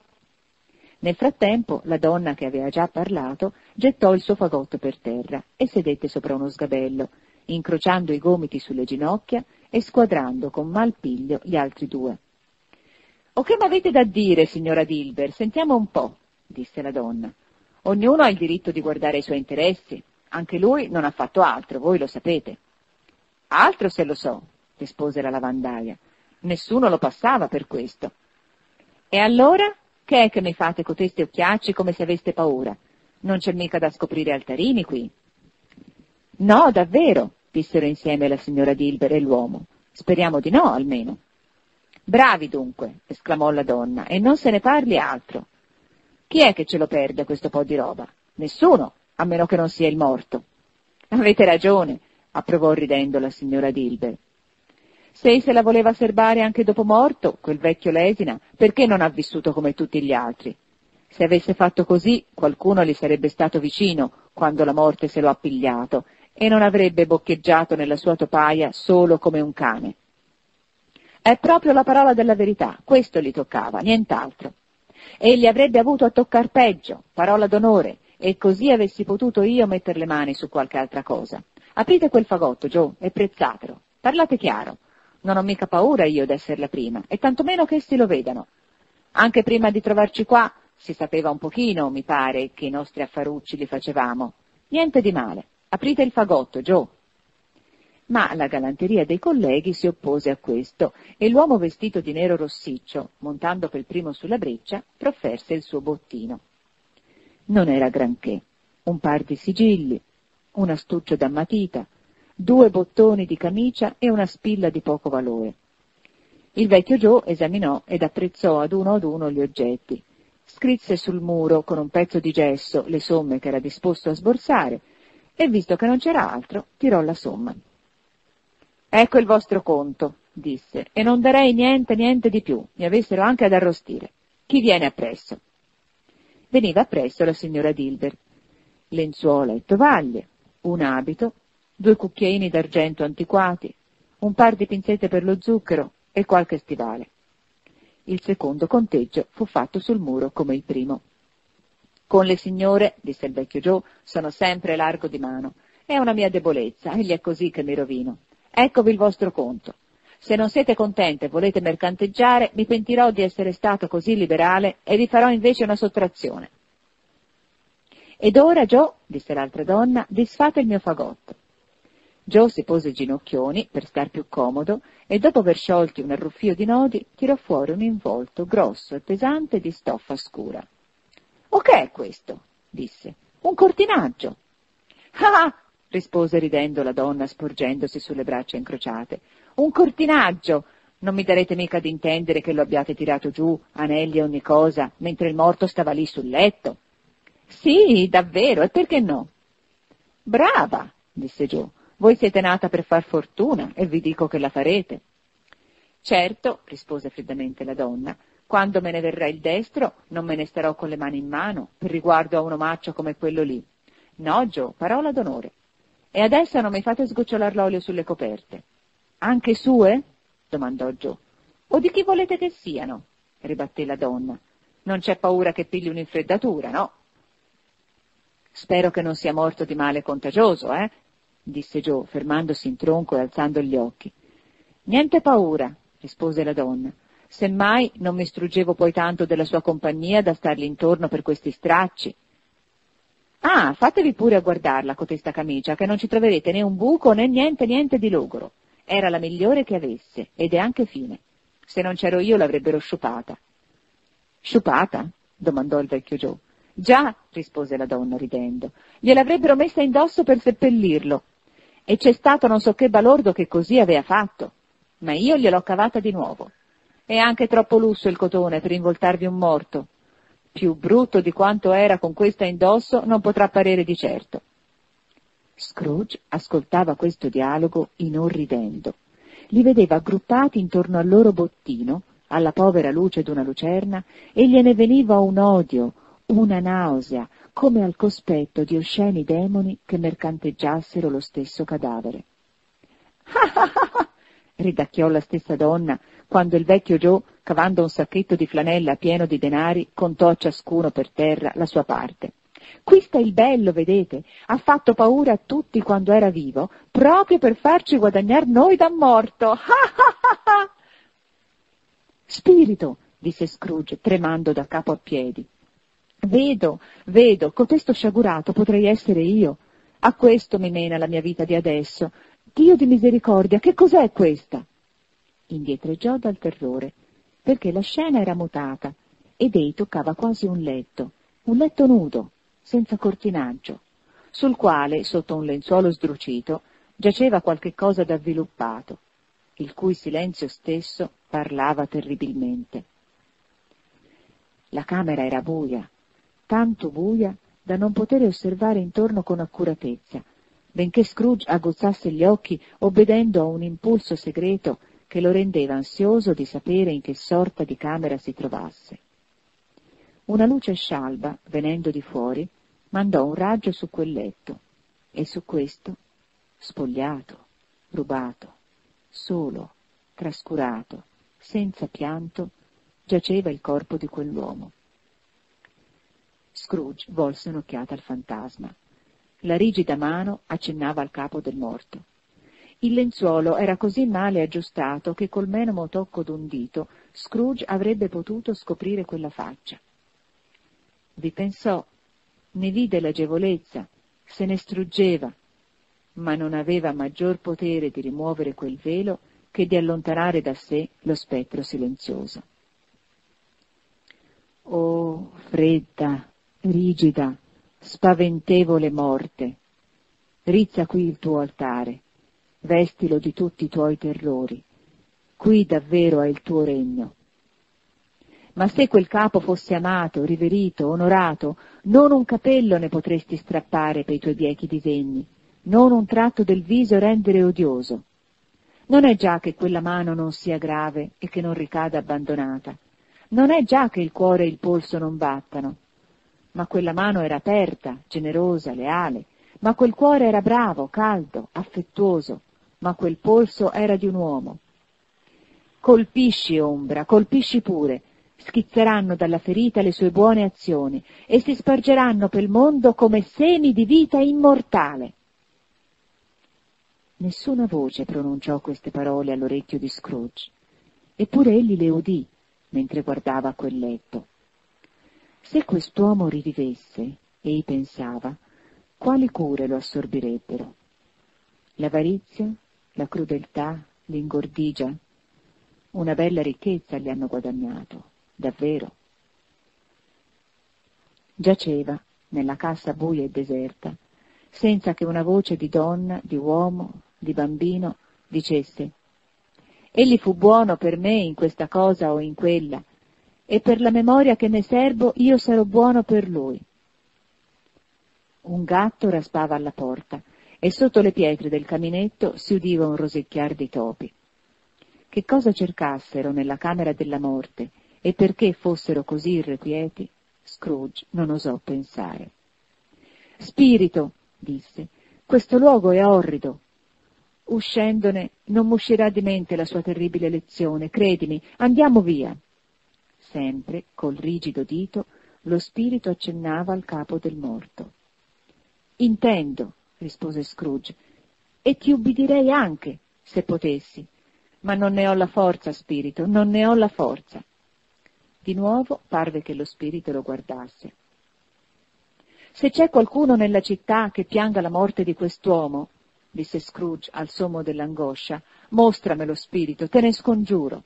Nel frattempo la donna che aveva già parlato gettò il suo fagotto per terra e sedette sopra uno sgabello, incrociando i gomiti sulle ginocchia e squadrando con mal piglio gli altri due. «O che m'avete da dire, signora Dilber? Sentiamo un po'», disse la donna. «Ognuno ha il diritto di guardare i suoi interessi. Anche lui non ha fatto altro, voi lo sapete». «Altro se lo so», rispose la lavandaia. «Nessuno lo passava per questo». «E allora? Che è che mi fate cotesti occhiacci come se aveste paura? Non c'è mica da scoprire altarini qui». «No, davvero», dissero insieme la signora Dilber e l'uomo. «Speriamo di no, almeno». «Bravi dunque», esclamò la donna, «e non se ne parli altro. Chi è che ce lo perde questo po' di roba? Nessuno, a meno che non sia il morto». «Avete ragione», approvò ridendo la signora Dilber. «Se ei se la voleva serbare anche dopo morto, quel vecchio Lesina, perché non ha vissuto come tutti gli altri? Se avesse fatto così, qualcuno gli sarebbe stato vicino quando la morte se lo ha pigliato e non avrebbe boccheggiato nella sua topaia solo come un cane. È proprio la parola della verità, questo gli toccava, nient'altro. Egli avrebbe avuto a toccar peggio, parola d'onore, e così avessi potuto io metter le mani su qualche altra cosa. Aprite quel fagotto, Joe, e prezzatelo. Parlate chiaro. Non ho mica paura io d'esser la prima, e tantomeno che essi lo vedano. Anche prima di trovarci qua si sapeva un pochino, mi pare, che i nostri affarucci li facevamo. Niente di male. Aprite il fagotto, Joe». Ma la galanteria dei colleghi si oppose a questo e l'uomo vestito di nero rossiccio, montando per primo sulla breccia, profferse il suo bottino. Non era granché. Un par di sigilli, un astuccio da matita, 2 bottoni di camicia e una spilla di poco valore. Il vecchio Joe esaminò ed apprezzò ad uno gli oggetti. Scrisse sul muro con un pezzo di gesso le somme che era disposto a sborsare e, visto che non c'era altro, tirò la somma. «Ecco il vostro conto», disse, «e non darei niente di più, mi avessero anche ad arrostire. Chi viene appresso?» Veniva appresso la signora Dilber. Lenzuola e tovaglie, un abito, 2 cucchiaini d'argento antiquati, un par di pinzette per lo zucchero e qualche stivale. Il secondo conteggio fu fatto sul muro come il primo. «Con le signore», disse il vecchio Joe, «sono sempre largo di mano. È una mia debolezza, egli è così che mi rovino. Eccovi il vostro conto. Se non siete contente e volete mercanteggiare, mi pentirò di essere stato così liberale e vi farò invece una sottrazione». «Ed ora, Joe», disse l'altra donna, «disfate il mio fagotto». Joe si pose ginocchioni per star più comodo e, dopo aver sciolti un arruffio di nodi, tirò fuori un involto grosso e pesante di stoffa scura. «O che è questo?» disse. «Un cortinaggio». «Ah!» rispose ridendo la donna sporgendosi sulle braccia incrociate. «Un cortinaggio! Non mi darete mica d'intendere che lo abbiate tirato giù, anelli e ogni cosa, mentre il morto stava lì sul letto?» «Sì, davvero, e perché no?» «Brava!» disse Joe. «Voi siete nata per far fortuna e vi dico che la farete». «Certo», rispose freddamente la donna, «quando me ne verrà il destro non me ne starò con le mani in mano per riguardo a un omaccio come quello lì. No, Joe, parola d'onore. E adesso non mi fate sgocciolar l'olio sulle coperte». «Anche sue?» domandò Joe. «O di chi volete che siano?» ribatté la donna. «Non c'è paura che pigli un'infreddatura, no?» «Spero che non sia morto di male contagioso, disse Joe, fermandosi in tronco e alzando gli occhi. «Niente paura», rispose la donna. Semmai non mi struggevo poi tanto della sua compagnia da stargli intorno per questi stracci. Ah, fatevi pure a guardarla, cotesta camicia, che non ci troverete né un buco né niente di logoro. Era la migliore che avesse, ed è anche fine. Se non c'ero io l'avrebbero sciupata. Sciupata? Domandò il vecchio Joe. Già, rispose la donna ridendo, gliel'avrebbero messa indosso per seppellirlo. E c'è stato non so che balordo che così avea fatto, ma io gliel'ho cavata di nuovo. È anche troppo lusso il cotone per involtarvi un morto. Più brutto di quanto era con questa indosso non potrà parere di certo. Scrooge ascoltava questo dialogo inorridendo. Li vedeva aggruppati intorno al loro bottino, alla povera luce d'una lucerna, e gliene veniva un odio, una nausea, come al cospetto di osceni demoni che mercanteggiassero lo stesso cadavere. Ridacchiò la stessa donna, quando il vecchio Joe, cavando un sacchetto di flanella pieno di denari, contò a ciascuno per terra la sua parte. Qui sta il bello, vedete, ha fatto paura a tutti quando era vivo, proprio per farci guadagnar noi da morto. Spirito, disse Scrooge, tremando da capo a piedi. Vedo, cotesto sciagurato potrei essere io. A questo mi mena la mia vita di adesso. Dio di misericordia, che cos'è questa? Indietreggiò dal terrore, perché la scena era mutata, ed ei toccava quasi un letto nudo, senza cortinaggio, sul quale, sotto un lenzuolo sdrucito, giaceva qualche cosa d'avviluppato, il cui silenzio stesso parlava terribilmente. La camera era buia, tanto buia da non poter osservare intorno con accuratezza, benché Scrooge aguzzasse gli occhi obbedendo a un impulso segreto che lo rendeva ansioso di sapere in che sorta di camera si trovasse. Una luce scialba, venendo di fuori, mandò un raggio su quel letto, e su questo, spogliato, rubato, solo, trascurato, senza pianto, giaceva il corpo di quell'uomo. Scrooge volse un'occhiata al fantasma. La rigida mano accennava al capo del morto. Il lenzuolo era così male aggiustato che col menomo tocco d'un dito Scrooge avrebbe potuto scoprire quella faccia. Vi pensò, ne vide l'agevolezza, se ne struggeva, ma non aveva maggior potere di rimuovere quel velo che di allontanare da sé lo spettro silenzioso. Oh, fredda, rigida, spaventevole morte, rizza qui il tuo altare, vestilo di tutti i tuoi terrori, qui davvero è il tuo regno. Ma se quel capo fosse amato, riverito, onorato, non un capello ne potresti strappare pei tuoi biechi disegni, non un tratto del viso rendere odioso. Non è già che quella mano non sia grave e che non ricada abbandonata, non è già che il cuore e il polso non battano, ma quella mano era aperta, generosa, leale, ma quel cuore era bravo, caldo, affettuoso, ma quel polso era di un uomo. Colpisci, ombra, colpisci pure, schizzeranno dalla ferita le sue buone azioni e si spargeranno pel mondo come semi di vita immortale. Nessuna voce pronunciò queste parole all'orecchio di Scrooge, eppure egli le udì mentre guardava a quel letto. Se quest'uomo rivivesse, egli pensava, quali cure lo assorbirebbero? L'avarizia, la crudeltà, l'ingordigia? Una bella ricchezza gli hanno guadagnato, davvero. Giaceva nella cassa buia e deserta, senza che una voce di donna, di uomo, di bambino dicesse: «Egli fu buono per me in questa cosa o in quella, e per la memoria che ne serbo io sarò buono per lui». Un gatto raspava alla porta e sotto le pietre del caminetto si udiva un rosicchiar di topi. Che cosa cercassero nella camera della morte e perché fossero così irrequieti, Scrooge non osò pensare. «Spirito», disse, «questo luogo è orrido. Uscendone non m'uscirà di mente la sua terribile lezione, credimi, andiamo via». Sempre, col rigido dito, lo spirito accennava al capo del morto. «Intendo», rispose Scrooge, «e ti ubbidirei anche, se potessi, Ma non ne ho la forza, spirito, non ne ho la forza. Di nuovo parve che lo spirito lo guardasse. Se c'è qualcuno nella città che pianga la morte di quest'uomo, disse Scrooge al sommo dell'angoscia, mostramelo, spirito, te ne scongiuro.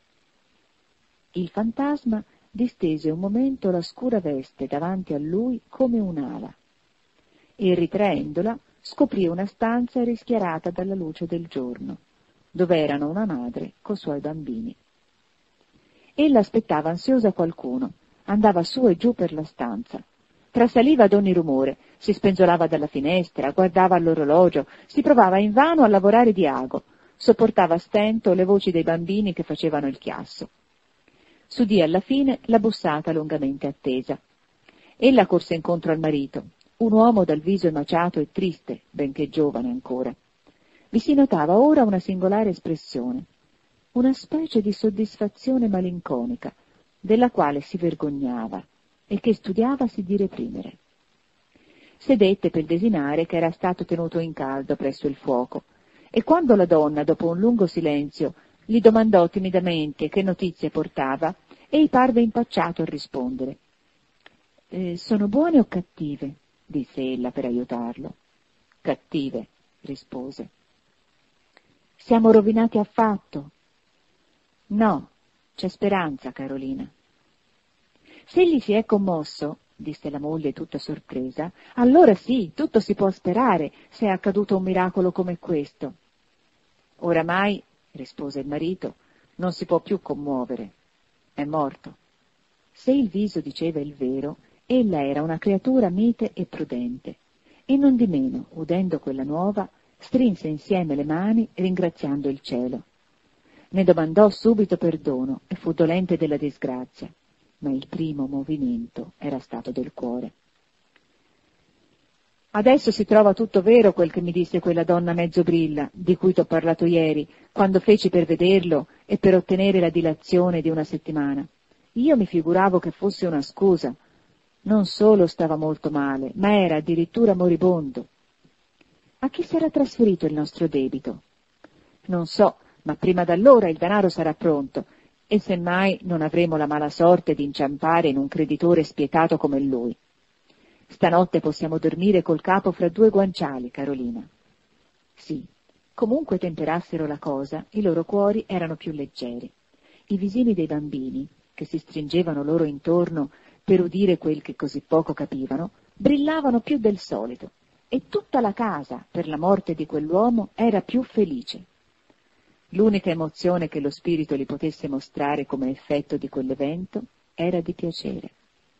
Il fantasma distese un momento la scura veste davanti a lui come un'ala e, ritraendola, scoprì una stanza rischiarata dalla luce del giorno, dove erano una madre coi suoi bambini. Ella aspettava ansiosa qualcuno, andava su e giù per la stanza, trasaliva ad ogni rumore, si spenzolava dalla finestra, guardava all'orologio, si provava invano a lavorare di ago, sopportava a stento le voci dei bambini che facevano il chiasso. S'udì alla fine la bussata lungamente attesa. Ella corse incontro al marito, un uomo dal viso emaciato e triste, benché giovane ancora. Vi si notava ora una singolare espressione, una specie di soddisfazione malinconica, della quale si vergognava e che studiavasi di reprimere. Sedette per desinare che era stato tenuto in caldo presso il fuoco, e quando la donna, dopo un lungo silenzio, gli domandò timidamente che notizie portava, ei parve impacciato a rispondere. Sono buone o cattive? Disse ella per aiutarlo. Cattive, rispose. Siamo rovinati affatto? No, c'è speranza, Carolina. Se egli si è commosso, disse la moglie tutta sorpresa, allora sì, tutto si può sperare se è accaduto un miracolo come questo. Oramai, rispose il marito, non si può più commuovere. È morto. Se il viso diceva il vero, ella era una creatura mite e prudente, e nondimeno, udendo quella nuova, strinse insieme le mani ringraziando il cielo. Ne domandò subito perdono e fu dolente della disgrazia, ma il primo movimento era stato del cuore. Adesso si trova tutto vero quel che mi disse quella donna mezzo brilla, di cui t'ho parlato ieri, quando feci per vederlo e per ottenere la dilazione di una settimana. Io mi figuravo che fosse una scusa. Non solo stava molto male, ma era addirittura moribondo. A chi sarà trasferito il nostro debito? Non so, ma prima d'allora il denaro sarà pronto, e semmai non avremo la mala sorte di inciampare in un creditore spietato come lui. Stanotte possiamo dormire col capo fra due guanciali, Carolina. Sì, comunque temperassero la cosa, i loro cuori erano più leggeri. I visini dei bambini, che si stringevano loro intorno per udire quel che così poco capivano, brillavano più del solito, e tutta la casa, per la morte di quell'uomo, era più felice. L'unica emozione che lo spirito li potesse mostrare come effetto di quell'evento era di piacere.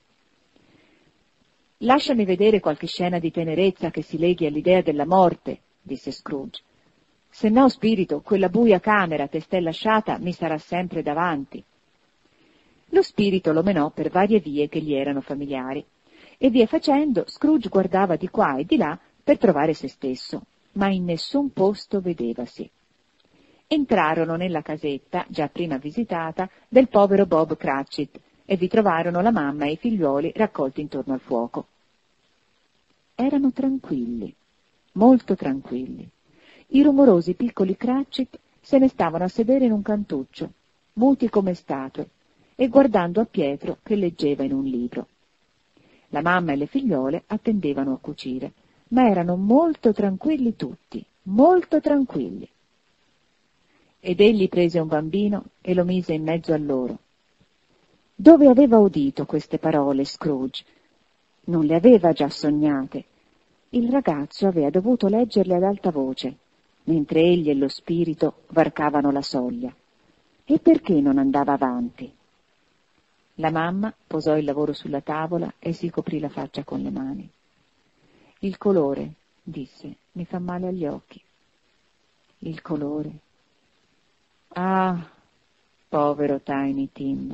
«Lasciami vedere qualche scena di tenerezza che si leghi all'idea della morte», disse Scrooge. «Se no, spirito, quella buia camera testè lasciata mi sarà sempre davanti». Lo spirito lo menò per varie vie che gli erano familiari, e via facendo Scrooge guardava di qua e di là per trovare se stesso, ma in nessun posto vedevasi. Entrarono nella casetta, già prima visitata, del povero Bob Cratchit, e vi trovarono la mamma e i figliuoli raccolti intorno al fuoco. Erano tranquilli, molto tranquilli. I rumorosi piccoli Cratchit se ne stavano a sedere in un cantuccio, muti come statue, e guardando a Pietro che leggeva in un libro. La mamma e le figliole attendevano a cucire, ma erano molto tranquilli tutti, molto tranquilli. Ed egli prese un bambino e lo mise in mezzo a loro. Dove aveva udito queste parole Scrooge? Non le aveva già sognate. Il ragazzo aveva dovuto leggerle ad alta voce, mentre egli e lo spirito varcavano la soglia. E perché non andava avanti? La mamma posò il lavoro sulla tavola e si coprì la faccia con le mani. Il colore, disse, mi fa male agli occhi. Il colore. Ah, povero Tiny Tim.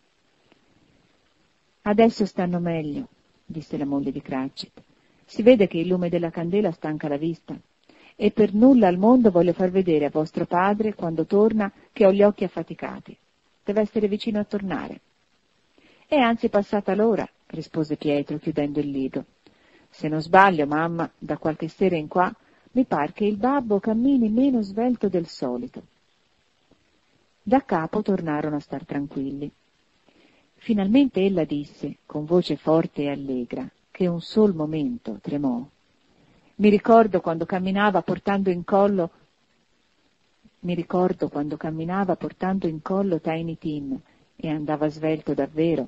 Adesso stanno meglio, disse la moglie di Cratchit. Si vede che il lume della candela stanca la vista, e per nulla al mondo voglio far vedere a vostro padre, quando torna, che ho gli occhi affaticati. Deve essere vicino a tornare. È anzi passata l'ora, rispose Pietro, chiudendo il libro. Se non sbaglio, mamma, da qualche sera in qua, mi par che il babbo cammini meno svelto del solito. Daccapo tornarono a star tranquilli. Finalmente ella disse, con voce forte e allegra, che un sol momento tremò. Mi ricordo quando camminava portando in collo Tiny Tim e andava svelto davvero.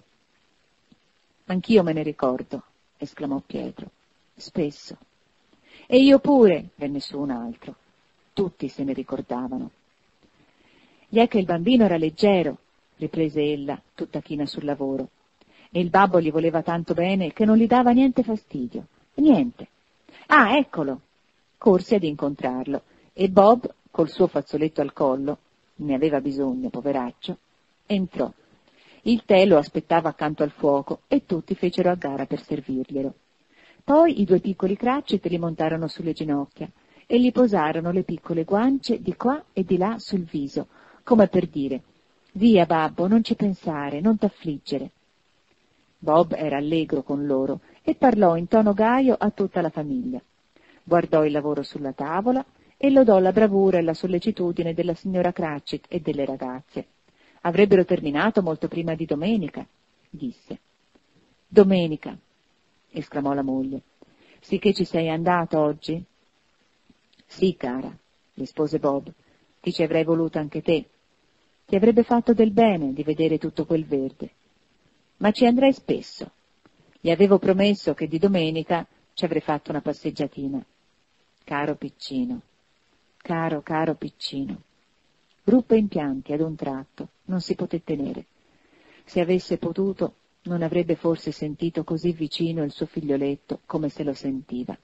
Anch'io me ne ricordo, esclamò Pietro. Spesso. E io pure, venne su un altro. Tutti se ne ricordavano. Gli è che il bambino era leggero, riprese ella, tutta china sul lavoro, e il babbo gli voleva tanto bene che non gli dava niente fastidio. Niente. Ah, eccolo! Corse ad incontrarlo, e Bob, col suo fazzoletto al collo, ne aveva bisogno, poveraccio, entrò. Il tè lo aspettava accanto al fuoco e tutti fecero a gara per servirglielo. Poi i due piccoli Cratchit li montarono sulle ginocchia e gli posarono le piccole guance di qua e di là sul viso, come per dire: «Via, babbo, non ci pensare, non t'affliggere». Bob era allegro con loro e parlò in tono gaio a tutta la famiglia. Guardò il lavoro sulla tavola e lodò la bravura e la sollecitudine della signora Cratchit e delle ragazze. Avrebbero terminato molto prima di domenica, disse. «Domenica», esclamò la moglie. «Sì che ci sei andato oggi?» «Sì, cara», rispose Bob, «ti ci avrei voluto anche te. Ti avrebbe fatto del bene di vedere tutto quel verde. Ma ci andrei spesso. Gli avevo promesso che di domenica ci avrei fatto una passeggiatina. Caro piccino, caro piccino». Ruppe in pianti ad un tratto, non si poté tenere. Se avesse potuto, non avrebbe forse sentito così vicino il suo figlioletto come se lo sentiva.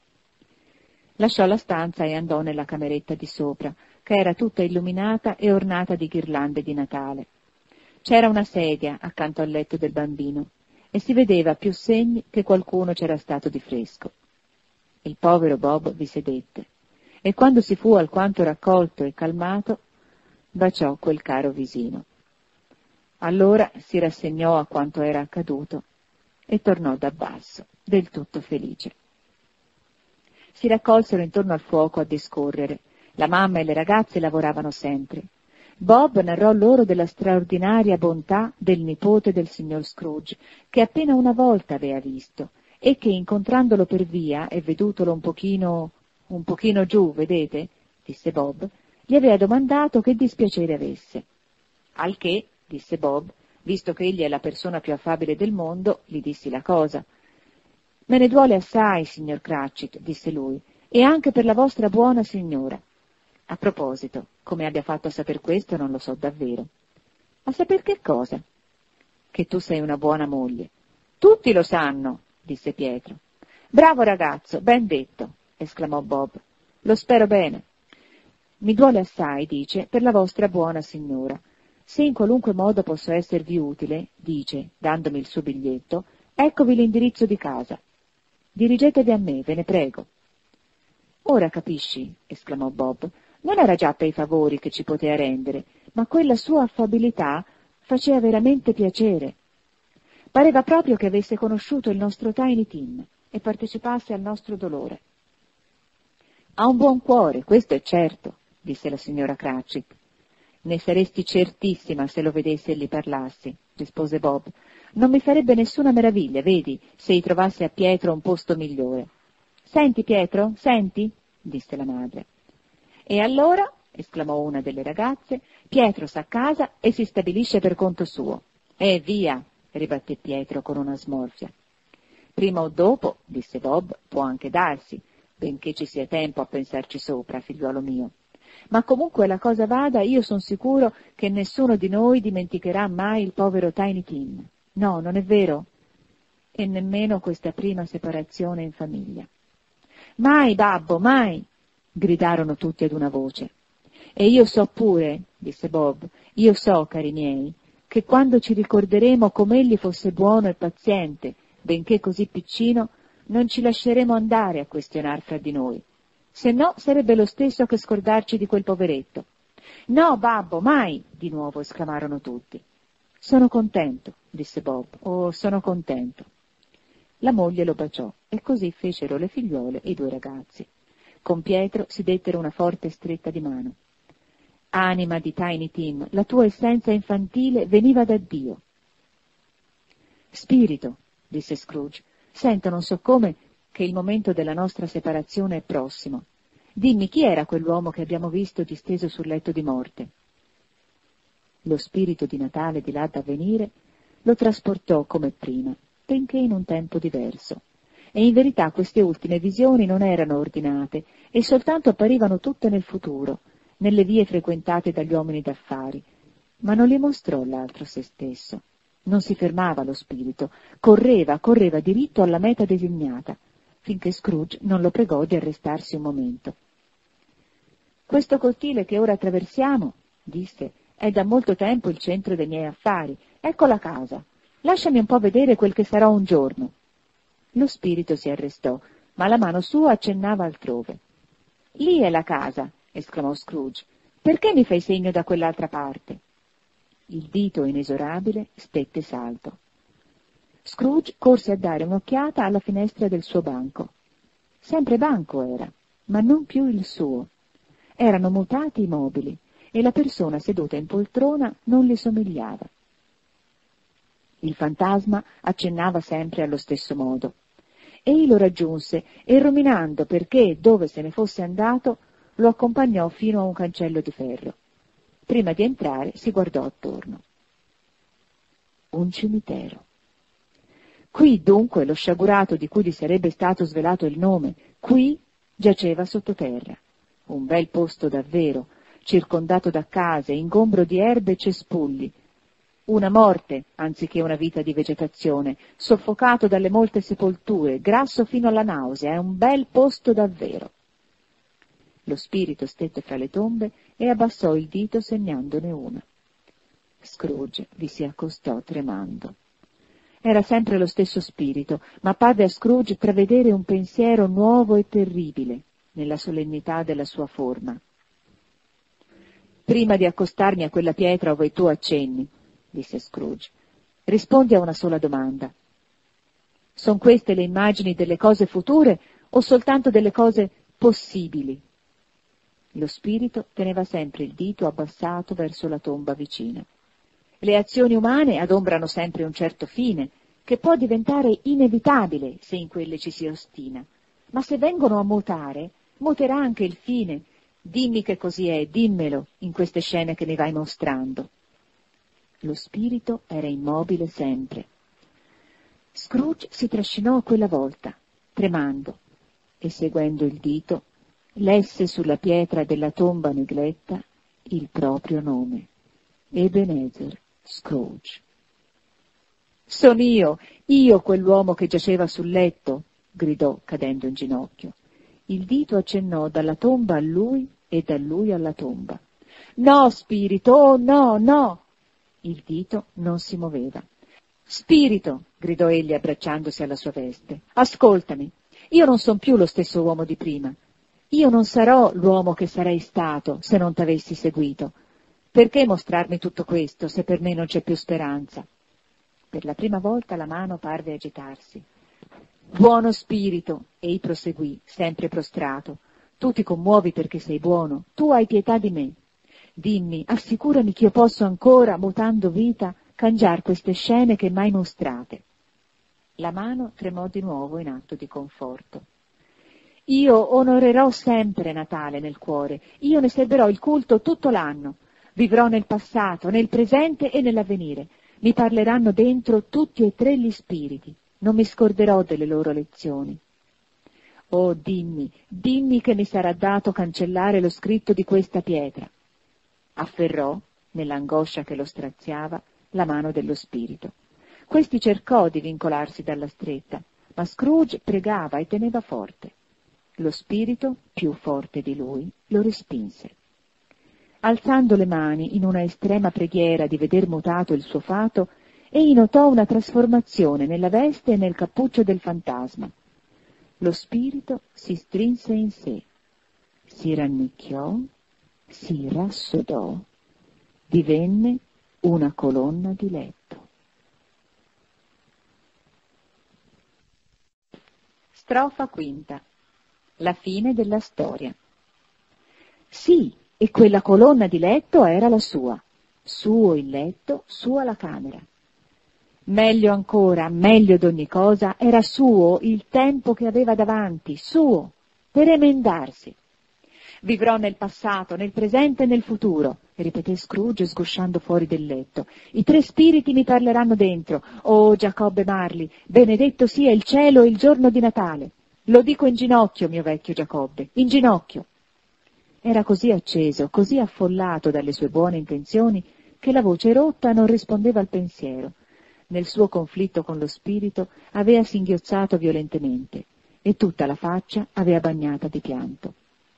Lasciò la stanza e andò nella cameretta di sopra, che era tutta illuminata e ornata di ghirlande di Natale. C'era una sedia accanto al letto del bambino e si vedeva più segni che qualcuno c'era stato di fresco. Il povero Bob vi sedette e quando si fu alquanto raccolto e calmato, baciò quel caro visino. Allora si rassegnò a quanto era accaduto e tornò da basso, del tutto felice. Si raccolsero intorno al fuoco a discorrere. La mamma e le ragazze lavoravano sempre. Bob narrò loro della straordinaria bontà del nipote del signor Scrooge, che appena una volta aveva visto, e che, incontrandolo per via e vedutolo un pochino giù, vedete, disse Bob, gli aveva domandato che dispiacere avesse. Al che, disse Bob, visto che egli è la persona più affabile del mondo, gli dissi la cosa. «Me ne duole assai, signor Cratchit», disse lui, «e anche per la vostra buona signora. A proposito, come abbia fatto a saper questo non lo so davvero». «A saper che cosa?» «Che tu sei una buona moglie». «Tutti lo sanno», disse Pietro. «Bravo ragazzo, ben detto», esclamò Bob. «Lo spero bene». «Mi duole assai», dice, «per la vostra buona signora. Se in qualunque modo posso esservi utile», dice, dandomi il suo biglietto, «eccovi l'indirizzo di casa. Dirigetevi a me, ve ne prego». «Ora capisci», esclamò Bob, «non era già per i favori che ci poteva rendere, ma quella sua affabilità faceva veramente piacere. Pareva proprio che avesse conosciuto il nostro Tiny Tim e partecipasse al nostro dolore». «Ha un buon cuore, questo è certo», disse la signora Cratchit. «Ne saresti certissima se lo vedessi e gli parlassi», rispose Bob. «Non mi farebbe nessuna meraviglia, vedi, se gli trovasse a Pietro un posto migliore». «Senti, Pietro, senti?» disse la madre. «E allora», esclamò una delle ragazze, «Pietro sa casa e si stabilisce per conto suo». Via», ribatté Pietro con una smorfia. «Prima o dopo», disse Bob, «può anche darsi, benché ci sia tempo a pensarci sopra, figliuolo mio. Ma comunque la cosa vada, io son sicuro che nessuno di noi dimenticherà mai il povero Tiny Tim. No, non è vero? E nemmeno questa prima separazione in famiglia». «Mai, babbo, mai!» gridarono tutti ad una voce. «E io so pure», disse Bob, «io so, cari miei, che quando ci ricorderemo com'egli fosse buono e paziente, benché così piccino, non ci lasceremo andare a questionar fra di noi. Se no sarebbe lo stesso che scordarci di quel poveretto». «No, babbo, mai!» di nuovo esclamarono tutti. «Sono contento», disse Bob, «oh, sono contento». La moglie lo baciò e così fecero le figliuole e i due ragazzi. Con Pietro si dettero una forte stretta di mano. Anima di Tiny Tim, la tua essenza infantile veniva da Dio. Spirito, disse Scrooge, sento non so come che il momento della nostra separazione è prossimo. Dimmi chi era quell'uomo che abbiamo visto disteso sul letto di morte. Lo spirito di Natale di là da venire lo trasportò come prima, benché in un tempo diverso. E in verità queste ultime visioni non erano ordinate e soltanto apparivano tutte nel futuro, nelle vie frequentate dagli uomini d'affari, ma non li mostrò l'altro se stesso. Non si fermava lo spirito, correva diritto alla meta designata, finché Scrooge non lo pregò di arrestarsi un momento. «Questo cortile che ora attraversiamo», disse, «è da molto tempo il centro dei miei affari. Ecco la casa. Lasciami un po' vedere quel che sarò un giorno». Lo spirito si arrestò, ma la mano sua accennava altrove. «Lì è la casa», esclamò Scrooge. «Perché mi fai segno da quell'altra parte?» Il dito inesorabile stette saldo. Scrooge corse a dare un'occhiata alla finestra del suo banco. Sempre banco era, ma non più il suo. Erano mutati i mobili e la persona seduta in poltrona non gli somigliava. Il fantasma accennava sempre allo stesso modo. Egli lo raggiunse e, ruminando perché e dove se ne fosse andato, lo accompagnò fino a un cancello di ferro. Prima di entrare si guardò attorno. Un cimitero. Qui dunque lo sciagurato di cui gli sarebbe stato svelato il nome, qui giaceva sottoterra. Un bel posto davvero, circondato da case, ingombro di erbe e cespugli. Una morte, anziché una vita di vegetazione, soffocato dalle molte sepolture, grasso fino alla nausea, è un bel posto davvero. Lo spirito stette fra le tombe e abbassò il dito segnandone una. Scrooge vi si accostò tremando. Era sempre lo stesso spirito, ma parve a Scrooge travedere un pensiero nuovo e terribile nella solennità della sua forma. «Prima di accostarmi a quella pietra ove tu accenni», disse Scrooge, «rispondi a una sola domanda. Son queste le immagini delle cose future o soltanto delle cose possibili?» Lo spirito teneva sempre il dito abbassato verso la tomba vicina. «Le azioni umane adombrano sempre un certo fine, che può diventare inevitabile se in quelle ci si ostina, ma se vengono a mutare, muterà anche il fine. Dimmi che così è, dimmelo, in queste scene che mi vai mostrando». Lo spirito era immobile sempre. Scrooge si trascinò quella volta, tremando, e seguendo il dito, lesse sulla pietra della tomba negletta il proprio nome, Ebenezer Scrooge. «Son io quell'uomo che giaceva sul letto», gridò cadendo in ginocchio. Il dito accennò dalla tomba a lui e da lui alla tomba. «No, spirito, oh no, no!» Il dito non si muoveva. «Spirito», gridò egli abbracciandosi alla sua veste, «ascoltami, io non son più lo stesso uomo di prima. Io non sarò l'uomo che sarei stato se non t'avessi seguito. Perché mostrarmi tutto questo se per me non c'è più speranza?» Per la prima volta la mano parve agitarsi. «Buono spirito», egli proseguì, sempre prostrato, «tu ti commuovi perché sei buono, tu hai pietà di me. Dimmi, assicurami che io posso ancora, mutando vita, cangiar queste scene che m'hai mostrate». La mano tremò di nuovo in atto di conforto. «Io onorerò sempre Natale nel cuore, io ne serberò il culto tutto l'anno. Vivrò nel passato, nel presente e nell'avvenire. Mi parleranno dentro tutti e tre gli spiriti. Non mi scorderò delle loro lezioni. Oh, dimmi che mi sarà dato cancellare lo scritto di questa pietra». Afferrò, nell'angoscia che lo straziava, la mano dello spirito. Questi cercò di vincolarsi dalla stretta, ma Scrooge pregava e teneva forte. Lo spirito, più forte di lui, lo respinse. Alzando le mani in una estrema preghiera di veder mutato il suo fato, egli notò una trasformazione nella veste e nel cappuccio del fantasma. Lo spirito si strinse in sé, si rannicchiò, si rassodò, divenne una colonna di letto. Strofa quinta. La fine della storia. Sì, e quella colonna di letto era la sua. Suo il letto, sua la camera. Meglio ancora, meglio d'ogni cosa, era suo il tempo che aveva davanti, suo, per emendarsi. Vivrò nel passato, nel presente e nel futuro, ripeté Scrooge sgusciando fuori del letto. I tre spiriti mi parleranno dentro. Oh, Giacobbe Marley, benedetto sia il cielo e il giorno di Natale. Lo dico in ginocchio, mio vecchio Giacobbe, in ginocchio. Era così acceso, così affollato dalle sue buone intenzioni, che la voce rotta non rispondeva al pensiero. Nel suo conflitto con lo spirito aveva singhiozzato violentemente e tutta la faccia aveva bagnata di pianto.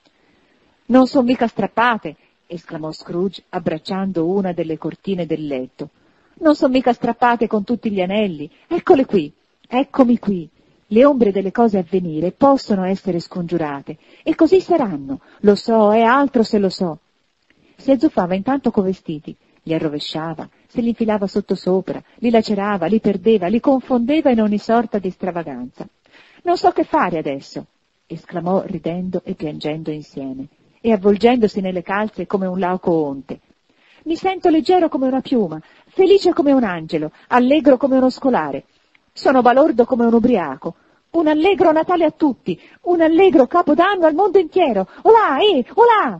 «Non son mica strappate!» esclamò Scrooge, abbracciando una delle cortine del letto. «Non son mica strappate con tutti gli anelli! Eccole qui! Eccomi qui! Le ombre delle cose a venire possono essere scongiurate, e così saranno, lo so, è altro se lo so!» Si azzuffava intanto coi vestiti, li arrovesciava, se li infilava sottosopra, li lacerava, li perdeva, li confondeva in ogni sorta di stravaganza. «Non so che fare adesso!» esclamò ridendo e piangendo insieme, e avvolgendosi nelle calze come un lauco onte. «Mi sento leggero come una piuma, felice come un angelo, allegro come uno scolare. Sono balordo come un ubriaco. Un allegro Natale a tutti, un allegro Capodanno al mondo intero. Olà, olà!»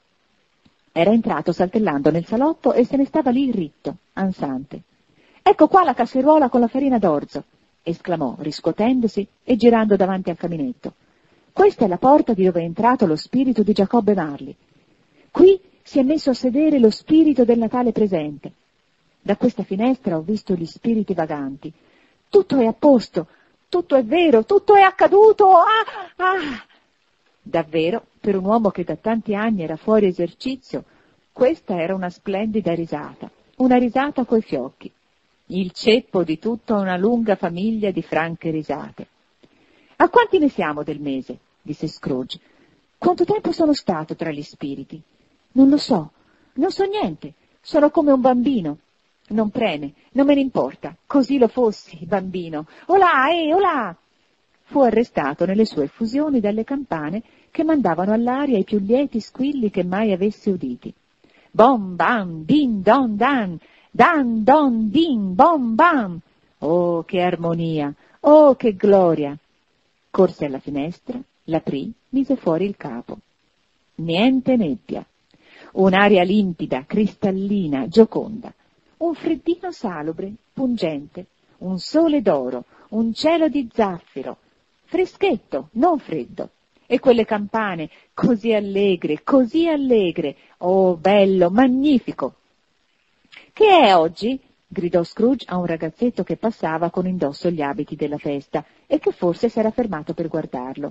Era entrato saltellando nel salotto e se ne stava lì ritto, ansante. «Ecco qua la casseruola con la farina d'orzo!» esclamò, riscuotendosi e girando davanti al caminetto. «Questa è la porta di dove è entrato lo spirito di Giacobbe Marley. Qui si è messo a sedere lo spirito del Natale presente. Da questa finestra ho visto gli spiriti vaganti. Tutto è a posto, tutto è vero, tutto è accaduto! Ah!» Davvero, per un uomo che da tanti anni era fuori esercizio, questa era una splendida risata, una risata coi fiocchi. Il ceppo di tutta una lunga famiglia di franche risate. «A quanti ne siamo del mese?» disse Scrooge. «Quanto tempo sono stato tra gli spiriti?» «Non lo so, non so niente, sono come un bambino. Non preme, non me ne importa, così lo fossi, bambino. Olà, olà!» Fu arrestato nelle sue effusioni dalle campane che mandavano all'aria i più lieti squilli che mai avesse uditi. «Bom bam, din don dan, dan don din bom bam!» Oh, che armonia! Oh, che gloria! Corse alla finestra, l'aprì, mise fuori il capo. Niente nebbia. Un'aria limpida, cristallina, gioconda. Un freddino salubre, pungente. Un sole d'oro, un cielo di zaffiro. Freschetto, non freddo. E quelle campane, così allegre, così allegre. Oh, bello, magnifico! «Che è oggi?» gridò Scrooge a un ragazzetto che passava con indosso gli abiti della festa e che forse s'era fermato per guardarlo.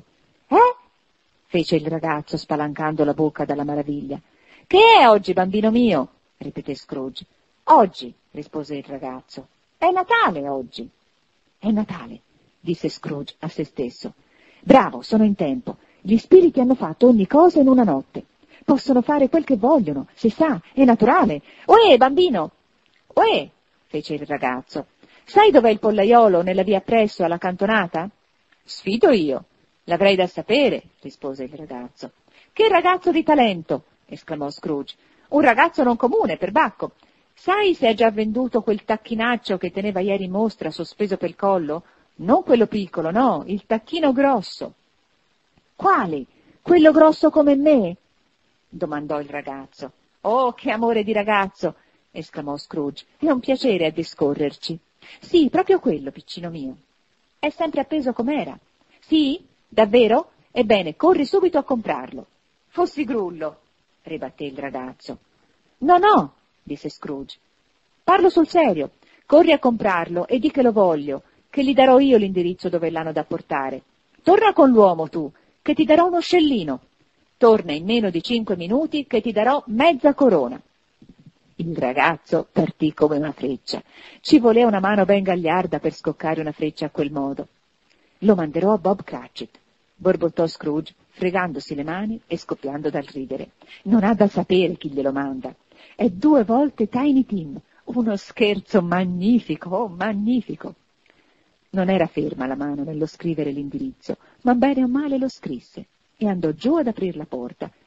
Fece il ragazzo spalancando la bocca dalla maraviglia. «Che è oggi, bambino mio?» ripeté Scrooge. «Oggi», rispose il ragazzo. «È Natale oggi». «È Natale», disse Scrooge a se stesso. «Bravo, sono in tempo. Gli spiriti hanno fatto ogni cosa in una notte. Possono fare quel che vogliono, si sa, è naturale. Ohè, bambino!» «Ohè!» fece il ragazzo. «Sai dov'è il pollaiolo nella via appresso, alla cantonata?» «Sfido io. L'avrei da sapere», rispose il ragazzo. «Che ragazzo di talento!» esclamò Scrooge. «Un ragazzo non comune, perbacco. Sai se ha già venduto quel tacchinaccio che teneva ieri in mostra sospeso pel collo? Non quello piccolo, no, il tacchino grosso». «Quale? Quello grosso come me?» domandò il ragazzo. «Oh, che amore di ragazzo!» esclamò Scrooge. «È un piacere a discorrerci». «Sì, proprio quello, piccino mio». «È sempre appeso com'era?» «Sì? Davvero? Ebbene, corri subito a comprarlo». «Fossi grullo», ribatté il ragazzo. «No, no», disse Scrooge. «Parlo sul serio. Corri a comprarlo e di che lo voglio, che gli darò io l'indirizzo dove l'hanno da portare. Torna con l'uomo tu, che ti darò uno scellino. Torna in meno di 5 minuti, che ti darò mezza corona». Il ragazzo partì come una freccia. Ci voleva una mano ben gagliarda per scoccare una freccia a quel modo. «Lo manderò a Bob Cratchit», borbottò Scrooge, fregandosi le mani e scoppiando dal ridere. «Non ha da sapere chi glielo manda. È 2 volte Tiny Tim. Uno scherzo magnifico, oh, magnifico!» Non era ferma la mano nello scrivere l'indirizzo, ma bene o male lo scrisse e andò giù ad aprir la porta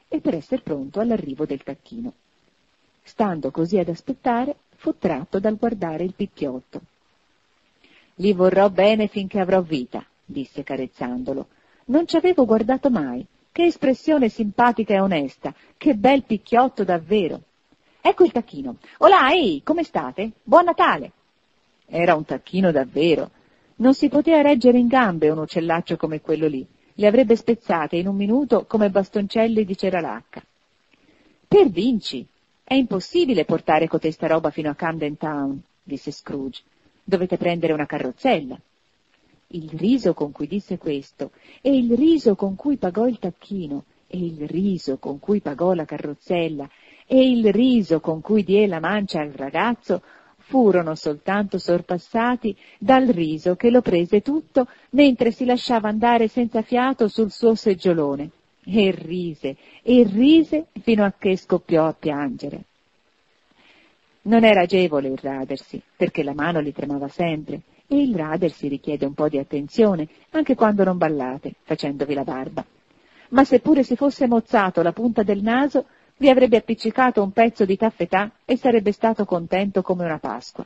e per essere pronto all'arrivo del tacchino. Stando così ad aspettare, fu tratto dal guardare il picchiotto. «Li vorrò bene finché avrò vita», disse carezzandolo. «Non ci avevo guardato mai. Che espressione simpatica e onesta! Che bel picchiotto davvero! Ecco il tacchino. Olà, ehi, come state? Buon Natale!» Era un tacchino davvero. Non si poteva reggere in gambe un uccellaccio come quello lì. Le avrebbe spezzate in un minuto come bastoncelli di ceralacca. «Per Vinci! È impossibile portare cotesta roba fino a Camden Town», disse Scrooge. «Dovete prendere una carrozzella». Il riso con cui disse questo, e il riso con cui pagò il tacchino, e il riso con cui pagò la carrozzella, e il riso con cui diè la mancia al ragazzo, furono soltanto sorpassati dal riso che lo prese tutto mentre si lasciava andare senza fiato sul suo seggiolone. E rise fino a che scoppiò a piangere. Non era agevole il radersi, perché la mano gli tremava sempre, e il radersi richiede un po' di attenzione, anche quando non ballate, facendovi la barba. Ma seppure si fosse mozzato la punta del naso, vi avrebbe appiccicato un pezzo di taffetà e sarebbe stato contento come una Pasqua.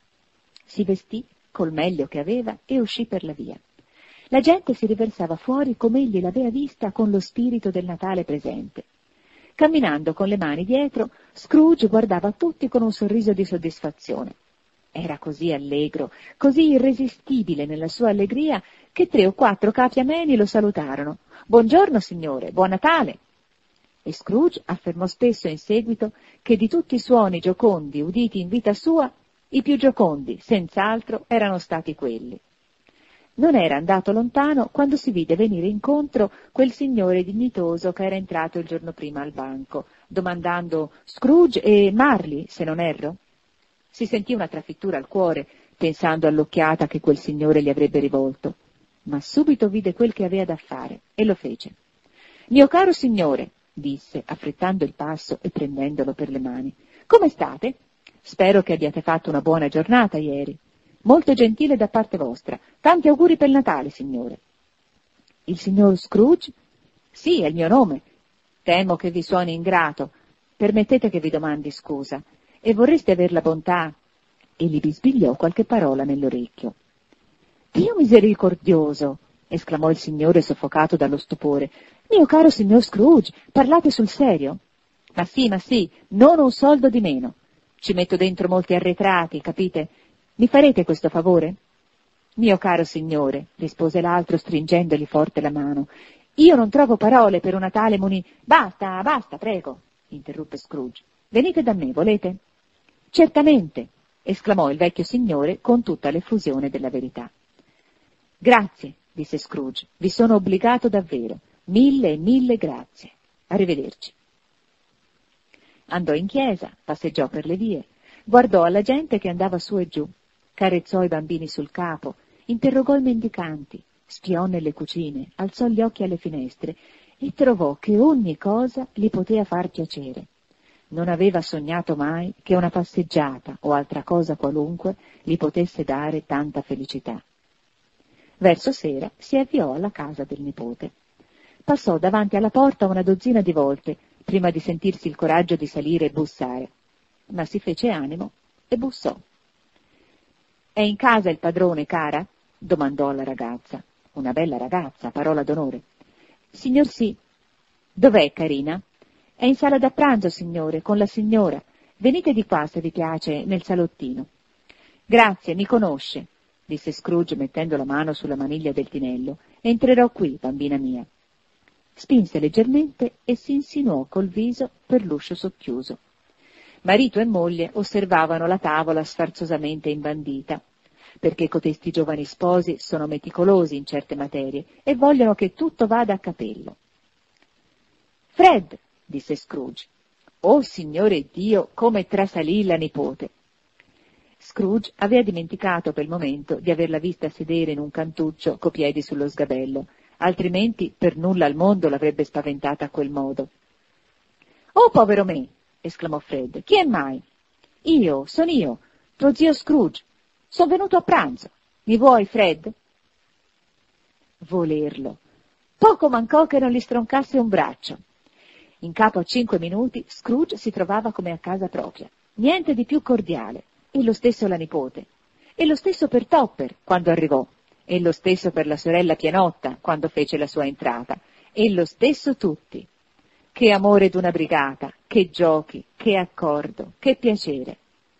Si vestì col meglio che aveva e uscì per la via. La gente si riversava fuori come egli l'aveva vista con lo spirito del Natale presente. Camminando con le mani dietro, Scrooge guardava tutti con un sorriso di soddisfazione. Era così allegro, così irresistibile nella sua allegria, che 3 o 4 capi ameni lo salutarono. «Buongiorno, signore, buon Natale!» E Scrooge affermò spesso in seguito che di tutti i suoni giocondi uditi in vita sua, i più giocondi, senz'altro, erano stati quelli. Non era andato lontano quando si vide venire incontro quel signore dignitoso che era entrato il giorno prima al banco, domandando «Scrooge e Marley, se non erro?» Si sentì una trafittura al cuore, pensando all'occhiata che quel signore gli avrebbe rivolto, ma subito vide quel che aveva da fare e lo fece. «Mio caro signore», disse, affrettando il passo e prendendolo per le mani, «come state? Spero che abbiate fatto una buona giornata ieri. Molto gentile da parte vostra. Tanti auguri per il Natale, signore». «Il signor Scrooge?» «Sì, è il mio nome. Temo che vi suoni ingrato. Permettete che vi domandi scusa. E vorreste aver la bontà?» E gli bisbigliò qualche parola nell'orecchio. «Dio misericordioso!» esclamò il signore soffocato dallo stupore. «Mio caro signor Scrooge, parlate sul serio?» ma sì, non un soldo di meno. Ci metto dentro molti arretrati, capite? Mi farete questo favore?» «Mio caro signore», rispose l'altro stringendogli forte la mano, «io non trovo parole per una tale «Basta, prego», interruppe Scrooge. «Venite da me, volete?» «Certamente», esclamò il vecchio signore con tutta l'effusione della verità. «Grazie», disse Scrooge, «vi sono obbligato davvero. 1000 e 1000 grazie. Arrivederci». Andò in chiesa, passeggiò per le vie, guardò alla gente che andava su e giù, carezzò i bambini sul capo, interrogò i mendicanti, spiò nelle cucine, alzò gli occhi alle finestre e trovò che ogni cosa gli poteva far piacere. Non aveva sognato mai che una passeggiata o altra cosa qualunque gli potesse dare tanta felicità. Verso sera si avviò alla casa del nipote. Passò davanti alla porta una dozzina di volte prima di sentirsi il coraggio di salire e bussare, ma si fece animo e bussò. «È in casa il padrone, cara?» domandò alla ragazza. Una bella ragazza, parola d'onore. «Signor sì». «Dov'è, carina?» «È in sala da pranzo, signore, con la signora. Venite di qua, se vi piace, nel salottino». «Grazie, mi conosce», disse Scrooge mettendo la mano sulla maniglia del tinello. «Entrerò qui, bambina mia». Spinse leggermente e si insinuò col viso per l'uscio socchiuso. Marito e moglie osservavano la tavola sfarzosamente imbandita, perché cotesti giovani sposi sono meticolosi in certe materie e vogliono che tutto vada a capello. «Fred», disse Scrooge. «Oh, signore Dio, come trasalì la nipote!» Scrooge aveva dimenticato per il momento di averla vista sedere in un cantuccio co' piedi sullo sgabello, altrimenti per nulla al mondo l'avrebbe spaventata a quel modo. «Oh, povero me!» esclamò Fred. «Chi è mai?» Sono io, tuo zio Scrooge. Sono venuto a pranzo. Mi vuoi, Fred?» Volerlo. Poco mancò che non gli stroncasse un braccio. In capo a 5 minuti Scrooge si trovava come a casa propria. Niente di più cordiale. E lo stesso la nipote. E lo stesso per Topper, quando arrivò. E lo stesso per la sorella Pianotta, quando fece la sua entrata. E lo stesso tutti. Che amore d'una brigata, che giochi, che accordo, che piacere.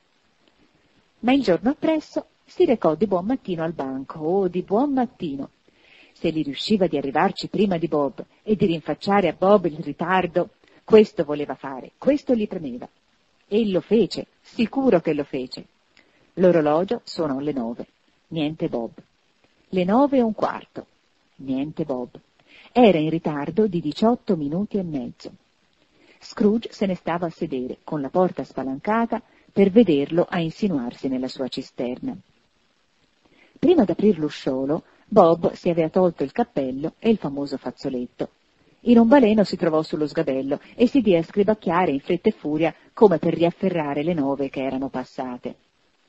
Ma il giorno appresso si recò di buon mattino al banco, oh, di buon mattino. Se gli riusciva di arrivarci prima di Bob e di rinfacciare a Bob il ritardo, questo voleva fare, questo gli premeva. E lo fece, sicuro che lo fece. L'orologio suonò le 9, niente Bob. Le 9:15, niente Bob. Era in ritardo di 18 minuti e mezzo. Scrooge se ne stava a sedere, con la porta spalancata, per vederlo a insinuarsi nella sua cisterna. Prima d'aprir l'usciolo, Bob si aveva tolto il cappello e il famoso fazzoletto. In un baleno si trovò sullo sgabello e si diè a scribacchiare in fretta e furia come per riafferrare le 9 che erano passate.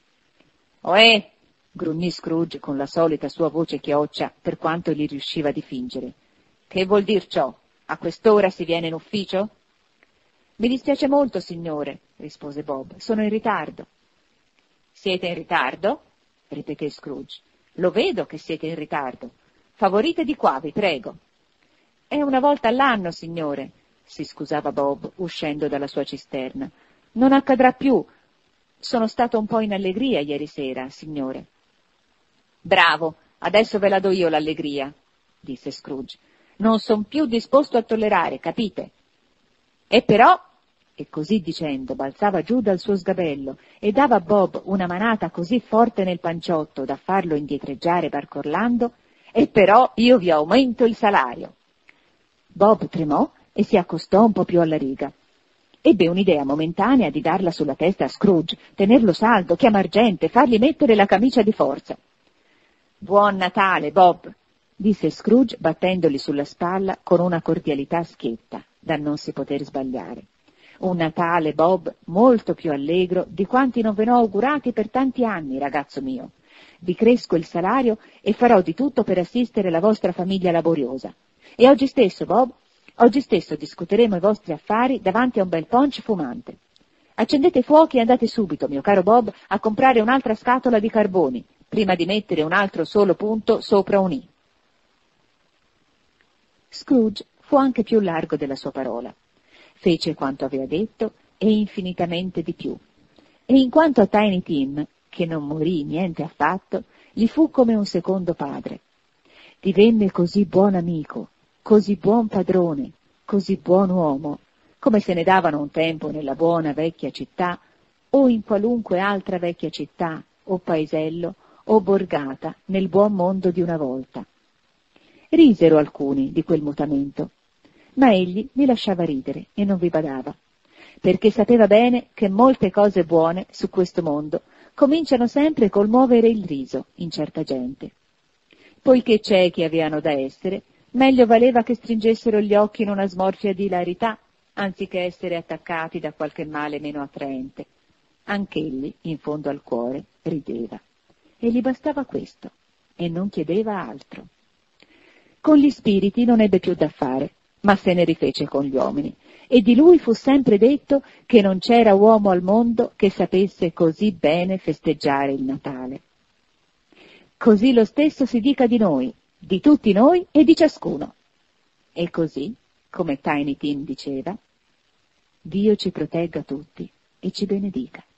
«Ohè!» grugnì Scrooge con la solita sua voce chioccia, per quanto gli riusciva di fingere. «Che vuol dir ciò? A quest'ora si viene in ufficio?» «Mi dispiace molto, signore», rispose Bob. «Sono in ritardo». «Siete in ritardo?» ripeté Scrooge. «Lo vedo che siete in ritardo. Favorite di qua, vi prego». «È una volta all'anno, signore», si scusava Bob, uscendo dalla sua cisterna. «Non accadrà più. Sono stato un po' in allegria ieri sera, signore». «Bravo, adesso ve la do io l'allegria», disse Scrooge. «Non son più disposto a tollerare, capite? E però», e così dicendo balzava giù dal suo sgabello e dava a Bob una manata così forte nel panciotto da farlo indietreggiare barcollando, «e però io vi aumento il salario». Bob tremò e si accostò un po' più alla riga. Ebbe un'idea momentanea di darla sulla testa a Scrooge, tenerlo saldo, chiamar gente, fargli mettere la camicia di forza. «Buon Natale, Bob», disse Scrooge battendogli sulla spalla con una cordialità schietta, da non si poter sbagliare. «Un Natale, Bob, molto più allegro di quanti non ve n'ho augurati per tanti anni, ragazzo mio. Vi cresco il salario e farò di tutto per assistere la vostra famiglia laboriosa. E oggi stesso, Bob, oggi stesso discuteremo i vostri affari davanti a un bel punch fumante. Accendete i fuochi e andate subito, mio caro Bob, a comprare un'altra scatola di carboni, prima di mettere un altro solo punto sopra un i». Scrooge fu anche più largo della sua parola. Fece quanto aveva detto e infinitamente di più. E in quanto a Tiny Tim, che non morì niente affatto, gli fu come un secondo padre. Divenne così buon amico, così buon padrone, così buon uomo, come se ne davano un tempo nella buona vecchia città o in qualunque altra vecchia città o paesello o borgata nel buon mondo di una volta. Risero alcuni di quel mutamento, ma egli li lasciava ridere e non vi badava, perché sapeva bene che molte cose buone su questo mondo cominciano sempre col muovere il riso in certa gente. Poiché ciechi avevano da essere, meglio valeva che stringessero gli occhi in una smorfia di ilarità, anziché essere attaccati da qualche male meno attraente. Anch'egli, in fondo al cuore, rideva. E gli bastava questo, e non chiedeva altro. Con gli spiriti non ebbe più da fare, ma se ne rifece con gli uomini, e di lui fu sempre detto che non c'era uomo al mondo che sapesse così bene festeggiare il Natale. Così lo stesso si dica di noi, di tutti noi e di ciascuno. E così, come Tiny Tim diceva, Dio ci protegga tutti e ci benedica.